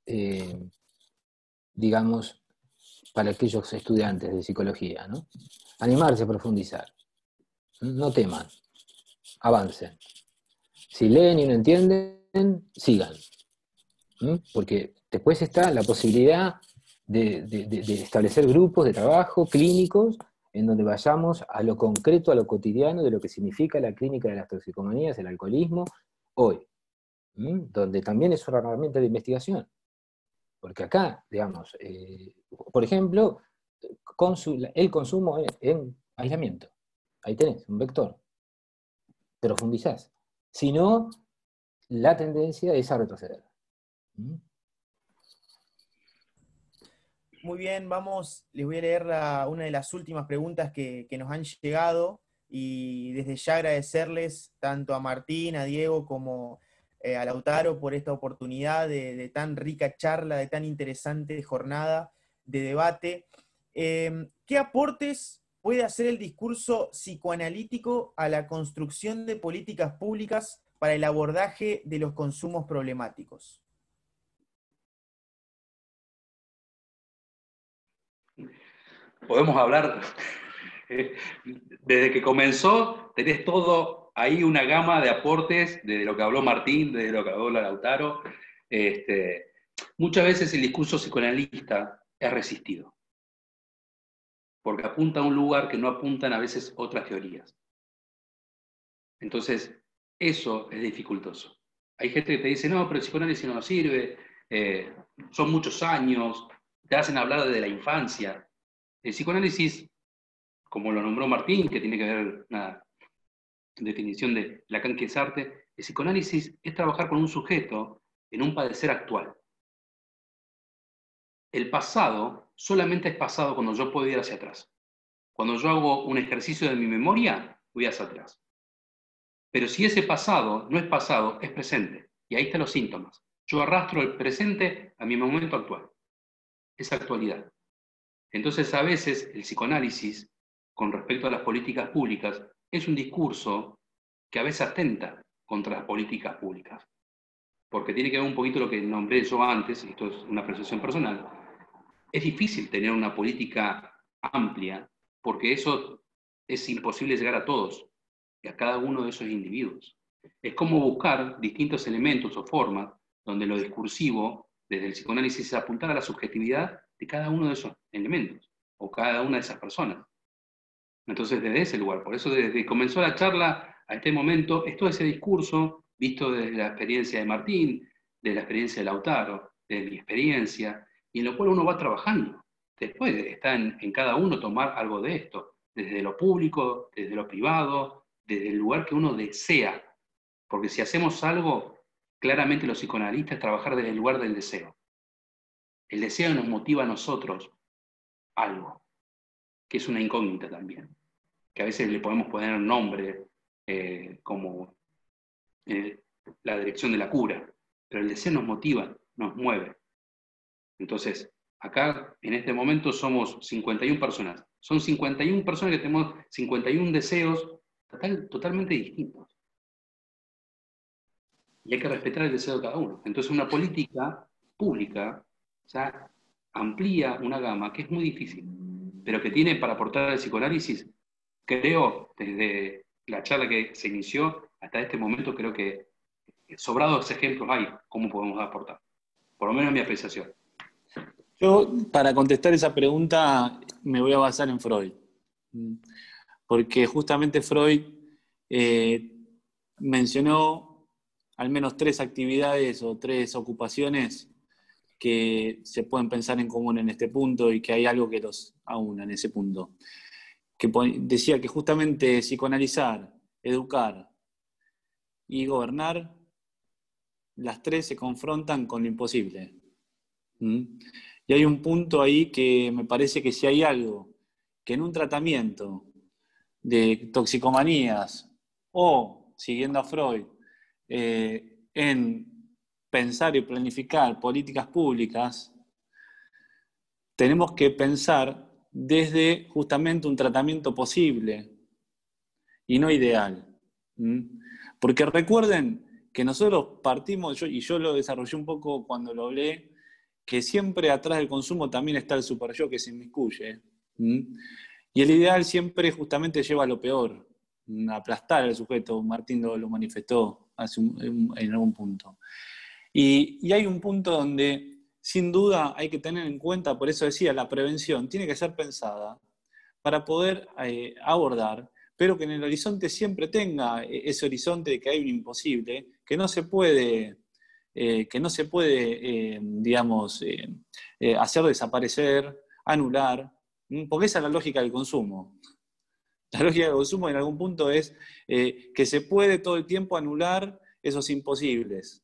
digamos, para aquellos estudiantes de psicología, ¿no? Animarse a profundizar. No teman. Avancen. Si leen y no entienden, sigan. Porque después está la posibilidad de establecer grupos de trabajo clínicos en donde vayamos a lo concreto, a lo cotidiano de lo que significa la clínica de las toxicomanías, el alcoholismo, hoy. Donde también es una herramienta de investigación. Porque acá, digamos, por ejemplo, el consumo en aislamiento. Ahí tenés, un vector. Profundizás. Si no, la tendencia es a retroceder. Muy bien, les voy a leer una de las últimas preguntas que nos han llegado, y desde ya agradecerles tanto a Martín, a Diego, como a Lautaro por esta oportunidad de tan rica charla, de tan interesante jornada de debate. ¿Qué aportes puede hacer el discurso psicoanalítico a la construcción de políticas públicas para el abordaje de los consumos problemáticos? Podemos hablar, desde que comenzó, tenés todo ahí, una gama de aportes, de lo que habló Martín, de lo que habló Lautaro. Muchas veces el discurso psicoanalista es resistido, porque apunta a un lugar que no apuntan a veces otras teorías. Entonces, eso es dificultoso. Hay gente que te dice, no, pero el psicoanálisis no nos sirve, son muchos años, te hacen hablar desde la infancia. El psicoanálisis, como lo nombró Martín, que tiene que ver una definición de Lacan, que es arte, el psicoanálisis es trabajar con un sujeto en un padecer actual. El pasado solamente es pasado cuando yo puedo ir hacia atrás. Cuando yo hago un ejercicio de mi memoria, voy hacia atrás. Pero si ese pasado no es pasado, es presente. Y ahí están los síntomas. Yo arrastro el presente a mi momento actual. Es actualidad. Entonces, a veces, el psicoanálisis, con respecto a las políticas públicas, es un discurso que a veces atenta contra las políticas públicas. Porque tiene que ver un poquito lo que nombré yo antes, y esto es una apreciación personal. Es difícil tener una política amplia, porque eso es imposible llegar a todos, y a cada uno de esos individuos. Es como buscar distintos elementos o formas donde lo discursivo, desde el psicoanálisis, es apuntar a la subjetividad de cada uno de esos elementos, o cada una de esas personas. Entonces, desde ese lugar, por eso desde que comenzó la charla a este momento, es todo ese discurso, visto desde la experiencia de Martín, de la experiencia de Lautaro, de mi experiencia, y en lo cual uno va trabajando. Después está en cada uno tomar algo de esto, desde lo público, desde lo privado, desde el lugar que uno desea. Porque si hacemos algo, claramente los psicoanalistas trabajar desde el lugar del deseo. El deseo nos motiva a nosotros algo, que es una incógnita también, que a veces le podemos poner nombre como la dirección de la cura, pero el deseo nos motiva, nos mueve. Entonces, acá, en este momento, somos 51 personas. Son 51 personas que tenemos 51 deseos totalmente distintos. Y hay que respetar el deseo de cada uno. Entonces, una política pública ya amplía una gama que es muy difícil, pero que tiene para aportar al psicoanálisis, creo, desde la charla que se inició hasta este momento, creo que sobrados ejemplos hay cómo podemos aportar. Por lo menos en mi apreciación. Yo, para contestar esa pregunta, me voy a basar en Freud. Porque justamente Freud mencionó al menos 3 actividades o 3 ocupaciones que se pueden pensar en común en este punto y que hay algo que los aúna en ese punto. Que decía que justamente psicoanalizar, educar y gobernar, las 3 se confrontan con lo imposible. Y hay un punto ahí que me parece que si hay algo que en un tratamiento de toxicomanías o, siguiendo a Freud, en pensar y planificar políticas públicas, tenemos que pensar desde justamente un tratamiento posible y no ideal. Porque recuerden que nosotros partimos, y yo lo desarrollé un poco cuando lo hablé, que siempre atrás del consumo también está el super yo que se inmiscuye. Y el ideal siempre justamente lleva a lo peor, a aplastar al sujeto. Martín lo manifestó en algún punto. Y hay un punto donde, sin duda, hay que tener en cuenta, por eso decía, la prevención tiene que ser pensada para poder abordar, pero que en el horizonte siempre tenga ese horizonte de que hay un imposible, que no se puede, digamos, hacer desaparecer, anular, porque esa es la lógica del consumo. La lógica del consumo en algún punto es que se puede todo el tiempo anular esos imposibles.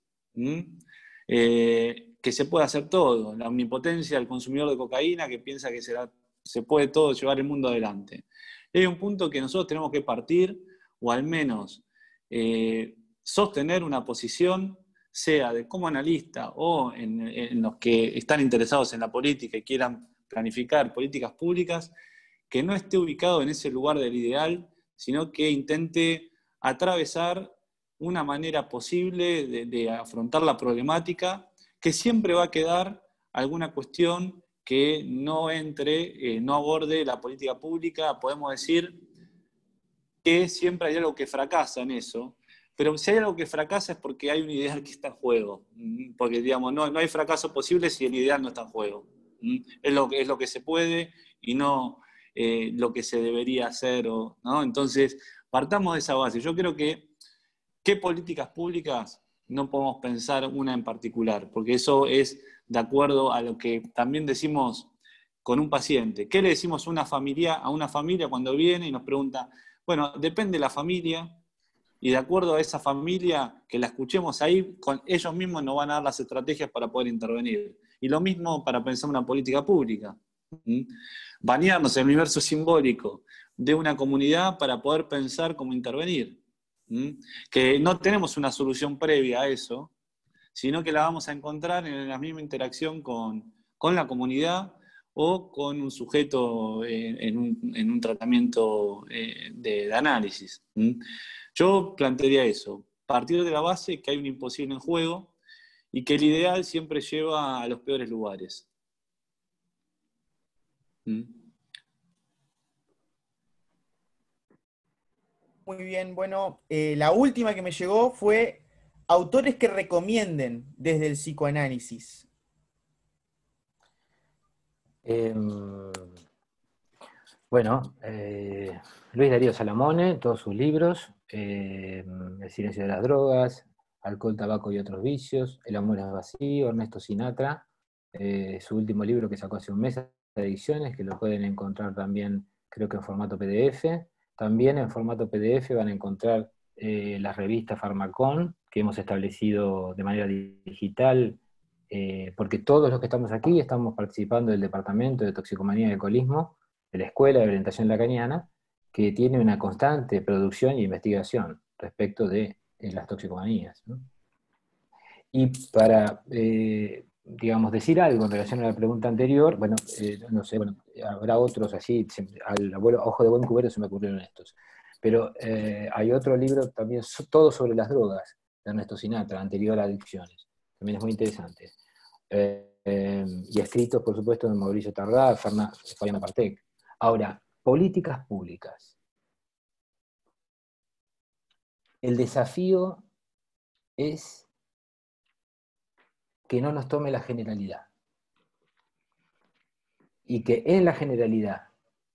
Que se puede hacer todo. La omnipotencia del consumidor de cocaína que piensa que se puede todo llevar el mundo adelante. Y hay un punto que nosotros tenemos que partir, o al menos sostener una posición, sea de como analista o en los que están interesados en la política y quieran planificar políticas públicas, que no esté ubicado en ese lugar del ideal, sino que intente atravesar una manera posible de afrontar la problemática, que siempre va a quedar alguna cuestión que no entre, no aborde la política pública. Podemos decir que siempre hay algo que fracasa en eso, pero si hay algo que fracasa es porque hay un ideal que está en juego, porque digamos, no hay fracaso posible si el ideal no está en juego. Es lo que se puede y no lo que se debería hacer, ¿no? Entonces, partamos de esa base. Yo creo que ¿qué políticas públicas? No podemos pensar una en particular, porque eso es de acuerdo a lo que también decimos con un paciente. ¿Qué le decimos a una familia cuando viene y nos pregunta? Bueno, depende de la familia, y de acuerdo a esa familia, que la escuchemos ahí, ellos mismos nos van a dar las estrategias para poder intervenir. Y lo mismo para pensar una política pública. Bañarnos en el universo simbólico de una comunidad para poder pensar cómo intervenir. Que no tenemos una solución previa a eso, sino que la vamos a encontrar en la misma interacción con la comunidad o con un sujeto en un tratamiento de análisis. Yo plantearía eso, partir de la base que hay un imposible en juego y que el ideal siempre lleva a los peores lugares. Muy bien, bueno, la última que me llegó fue autores que recomienden desde el psicoanálisis. Bueno, Luis Darío Salamone, todos sus libros, El silencio de las drogas, Alcohol, tabaco y otros vicios, El amor es vacío, Ernesto Sinatra, su último libro que sacó hace un mes de ediciones, que lo pueden encontrar también, creo que en formato PDF. También en formato PDF van a encontrar la revista Farmacon, que hemos establecido de manera digital, porque todos los que estamos aquí estamos participando del Departamento de Toxicomanía y Alcoholismo de la Escuela de Orientación Lacaniana, que tiene una constante producción y investigación respecto de las toxicomanías, ¿no? Y para, digamos, decir algo en relación a la pregunta anterior, bueno, no sé, bueno, habrá otros así, al abuelo, ojo de buen cubero se me ocurrieron estos. Pero hay otro libro también, todo sobre las drogas, de Ernesto Sinatra, anterior a Adicciones. También es muy interesante. Y escritos, por supuesto, de Mauricio Tardá, Fabiana Partec. Ahora, políticas públicas. El desafío es que no nos tome la generalidad. Y que en la generalidad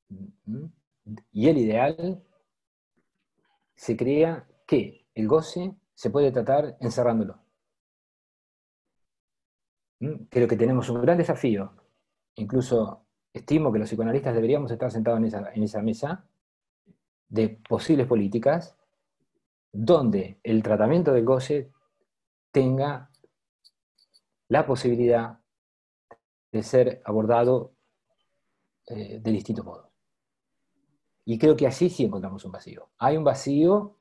y el ideal se crea que el goce se puede tratar encerrándolo. Creo que tenemos un gran desafío. Incluso estimo que los psicoanalistas deberíamos estar sentados en esa mesa de posibles políticas donde el tratamiento del goce tenga la posibilidad de ser abordado de distintos modos. Y creo que así sí encontramos un vacío. Hay un vacío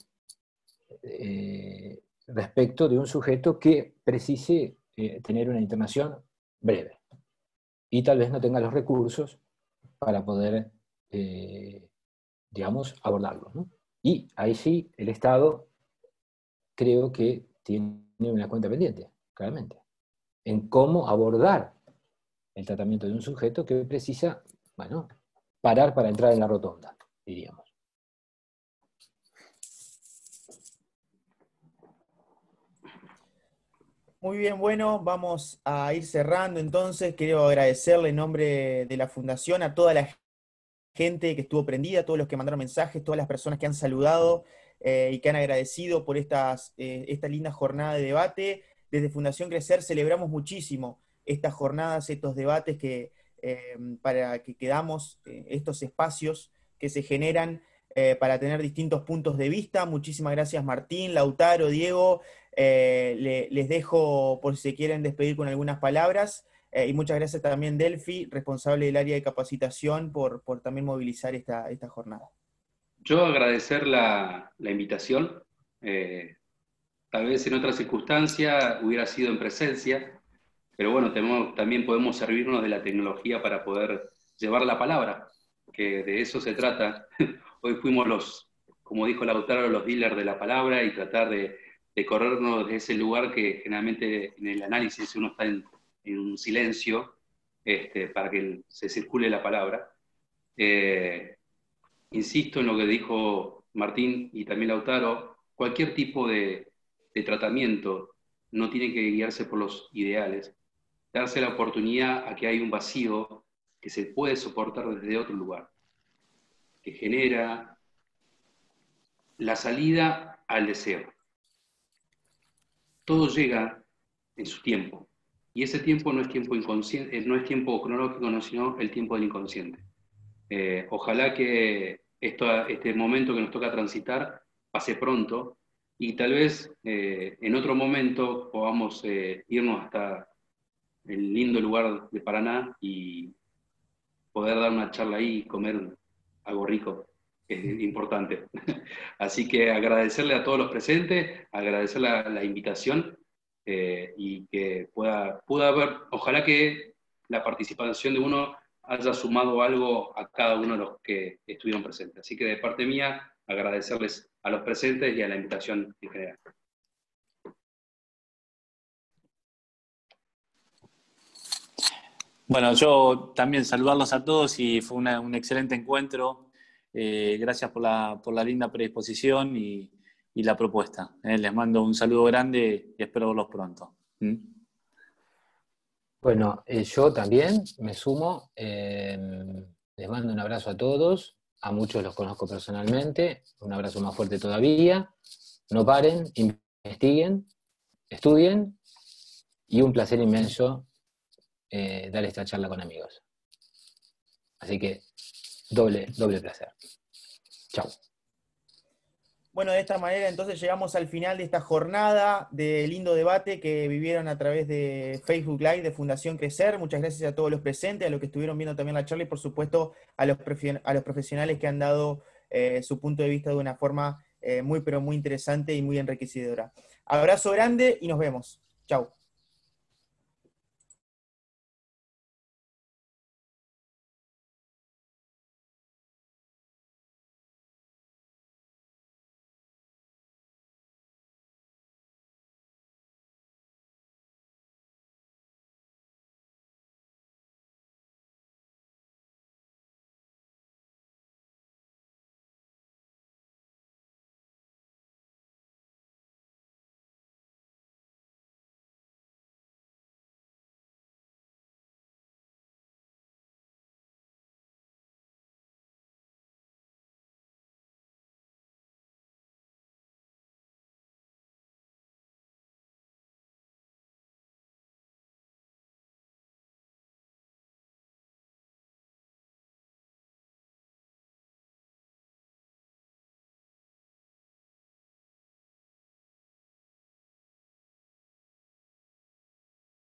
respecto de un sujeto que precise tener una internación breve. Y tal vez no tenga los recursos para poder, digamos, abordarlo, ¿no? Y ahí sí, el Estado creo que tiene una cuenta pendiente, claramente, en cómo abordar el tratamiento de un sujeto que precisa, bueno, parar para entrar en la rotonda, diríamos. Muy bien, bueno, vamos a ir cerrando entonces. Quiero agradecerle en nombre de la Fundación a toda la gente que estuvo prendida, a todos los que mandaron mensajes, todas las personas que han saludado y que han agradecido por esta linda jornada de debate. Desde Fundación Crecer celebramos muchísimo estas jornadas, estos debates para que damos, estos espacios que se generan para tener distintos puntos de vista. Muchísimas gracias Martín, Lautaro, Diego. Les dejo por si se quieren despedir con algunas palabras. Y muchas gracias también Delphi, responsable del área de capacitación, por también movilizar esta jornada. Yo agradecer la invitación. Tal vez en otra circunstancia hubiera sido en presencia, pero bueno, también podemos servirnos de la tecnología para poder llevar la palabra, que de eso se trata. Hoy fuimos como dijo Lautaro, los dealers de la palabra y tratar de corrernos de ese lugar que generalmente en el análisis uno está en un silencio para que se circule la palabra. Insisto en lo que dijo Martín y también Lautaro, cualquier tipo de tratamiento no tiene que guiarse por los ideales, darse la oportunidad a que hay un vacío que se puede soportar desde otro lugar, que genera la salida al deseo. Todo llega en su tiempo. Y ese tiempo no es tiempo inconsciente, no es tiempo cronológico, sino el tiempo del inconsciente. Ojalá que este momento que nos toca transitar pase pronto y tal vez en otro momento podamos irnos hasta el lindo lugar de Paraná y poder dar una charla ahí y comer algo rico, que es importante. Así que agradecerle a todos los presentes, agradecer la invitación. Y que pueda haber, ojalá que la participación de uno haya sumado algo a cada uno de los que estuvieron presentes. Así que de parte mía, agradecerles a los presentes y a la invitación en general. Bueno, yo también saludarlos a todos y fue un excelente encuentro. Gracias por la linda predisposición y la propuesta. Les mando un saludo grande y espero verlos pronto. Bueno, yo también me sumo. Les mando un abrazo a todos. A muchos los conozco personalmente. Un abrazo más fuerte todavía. No paren, investiguen, estudien. Y un placer inmenso dar esta charla con amigos. Así que doble placer. Chao. Bueno, de esta manera entonces llegamos al final de esta jornada de lindo debate que vivieron a través de Facebook Live de Fundación Crecer. Muchas gracias a todos los presentes, a los que estuvieron viendo también la charla y por supuesto a los profesionales que han dado su punto de vista de una forma muy interesante y muy enriquecedora. Abrazo grande y nos vemos. Chau.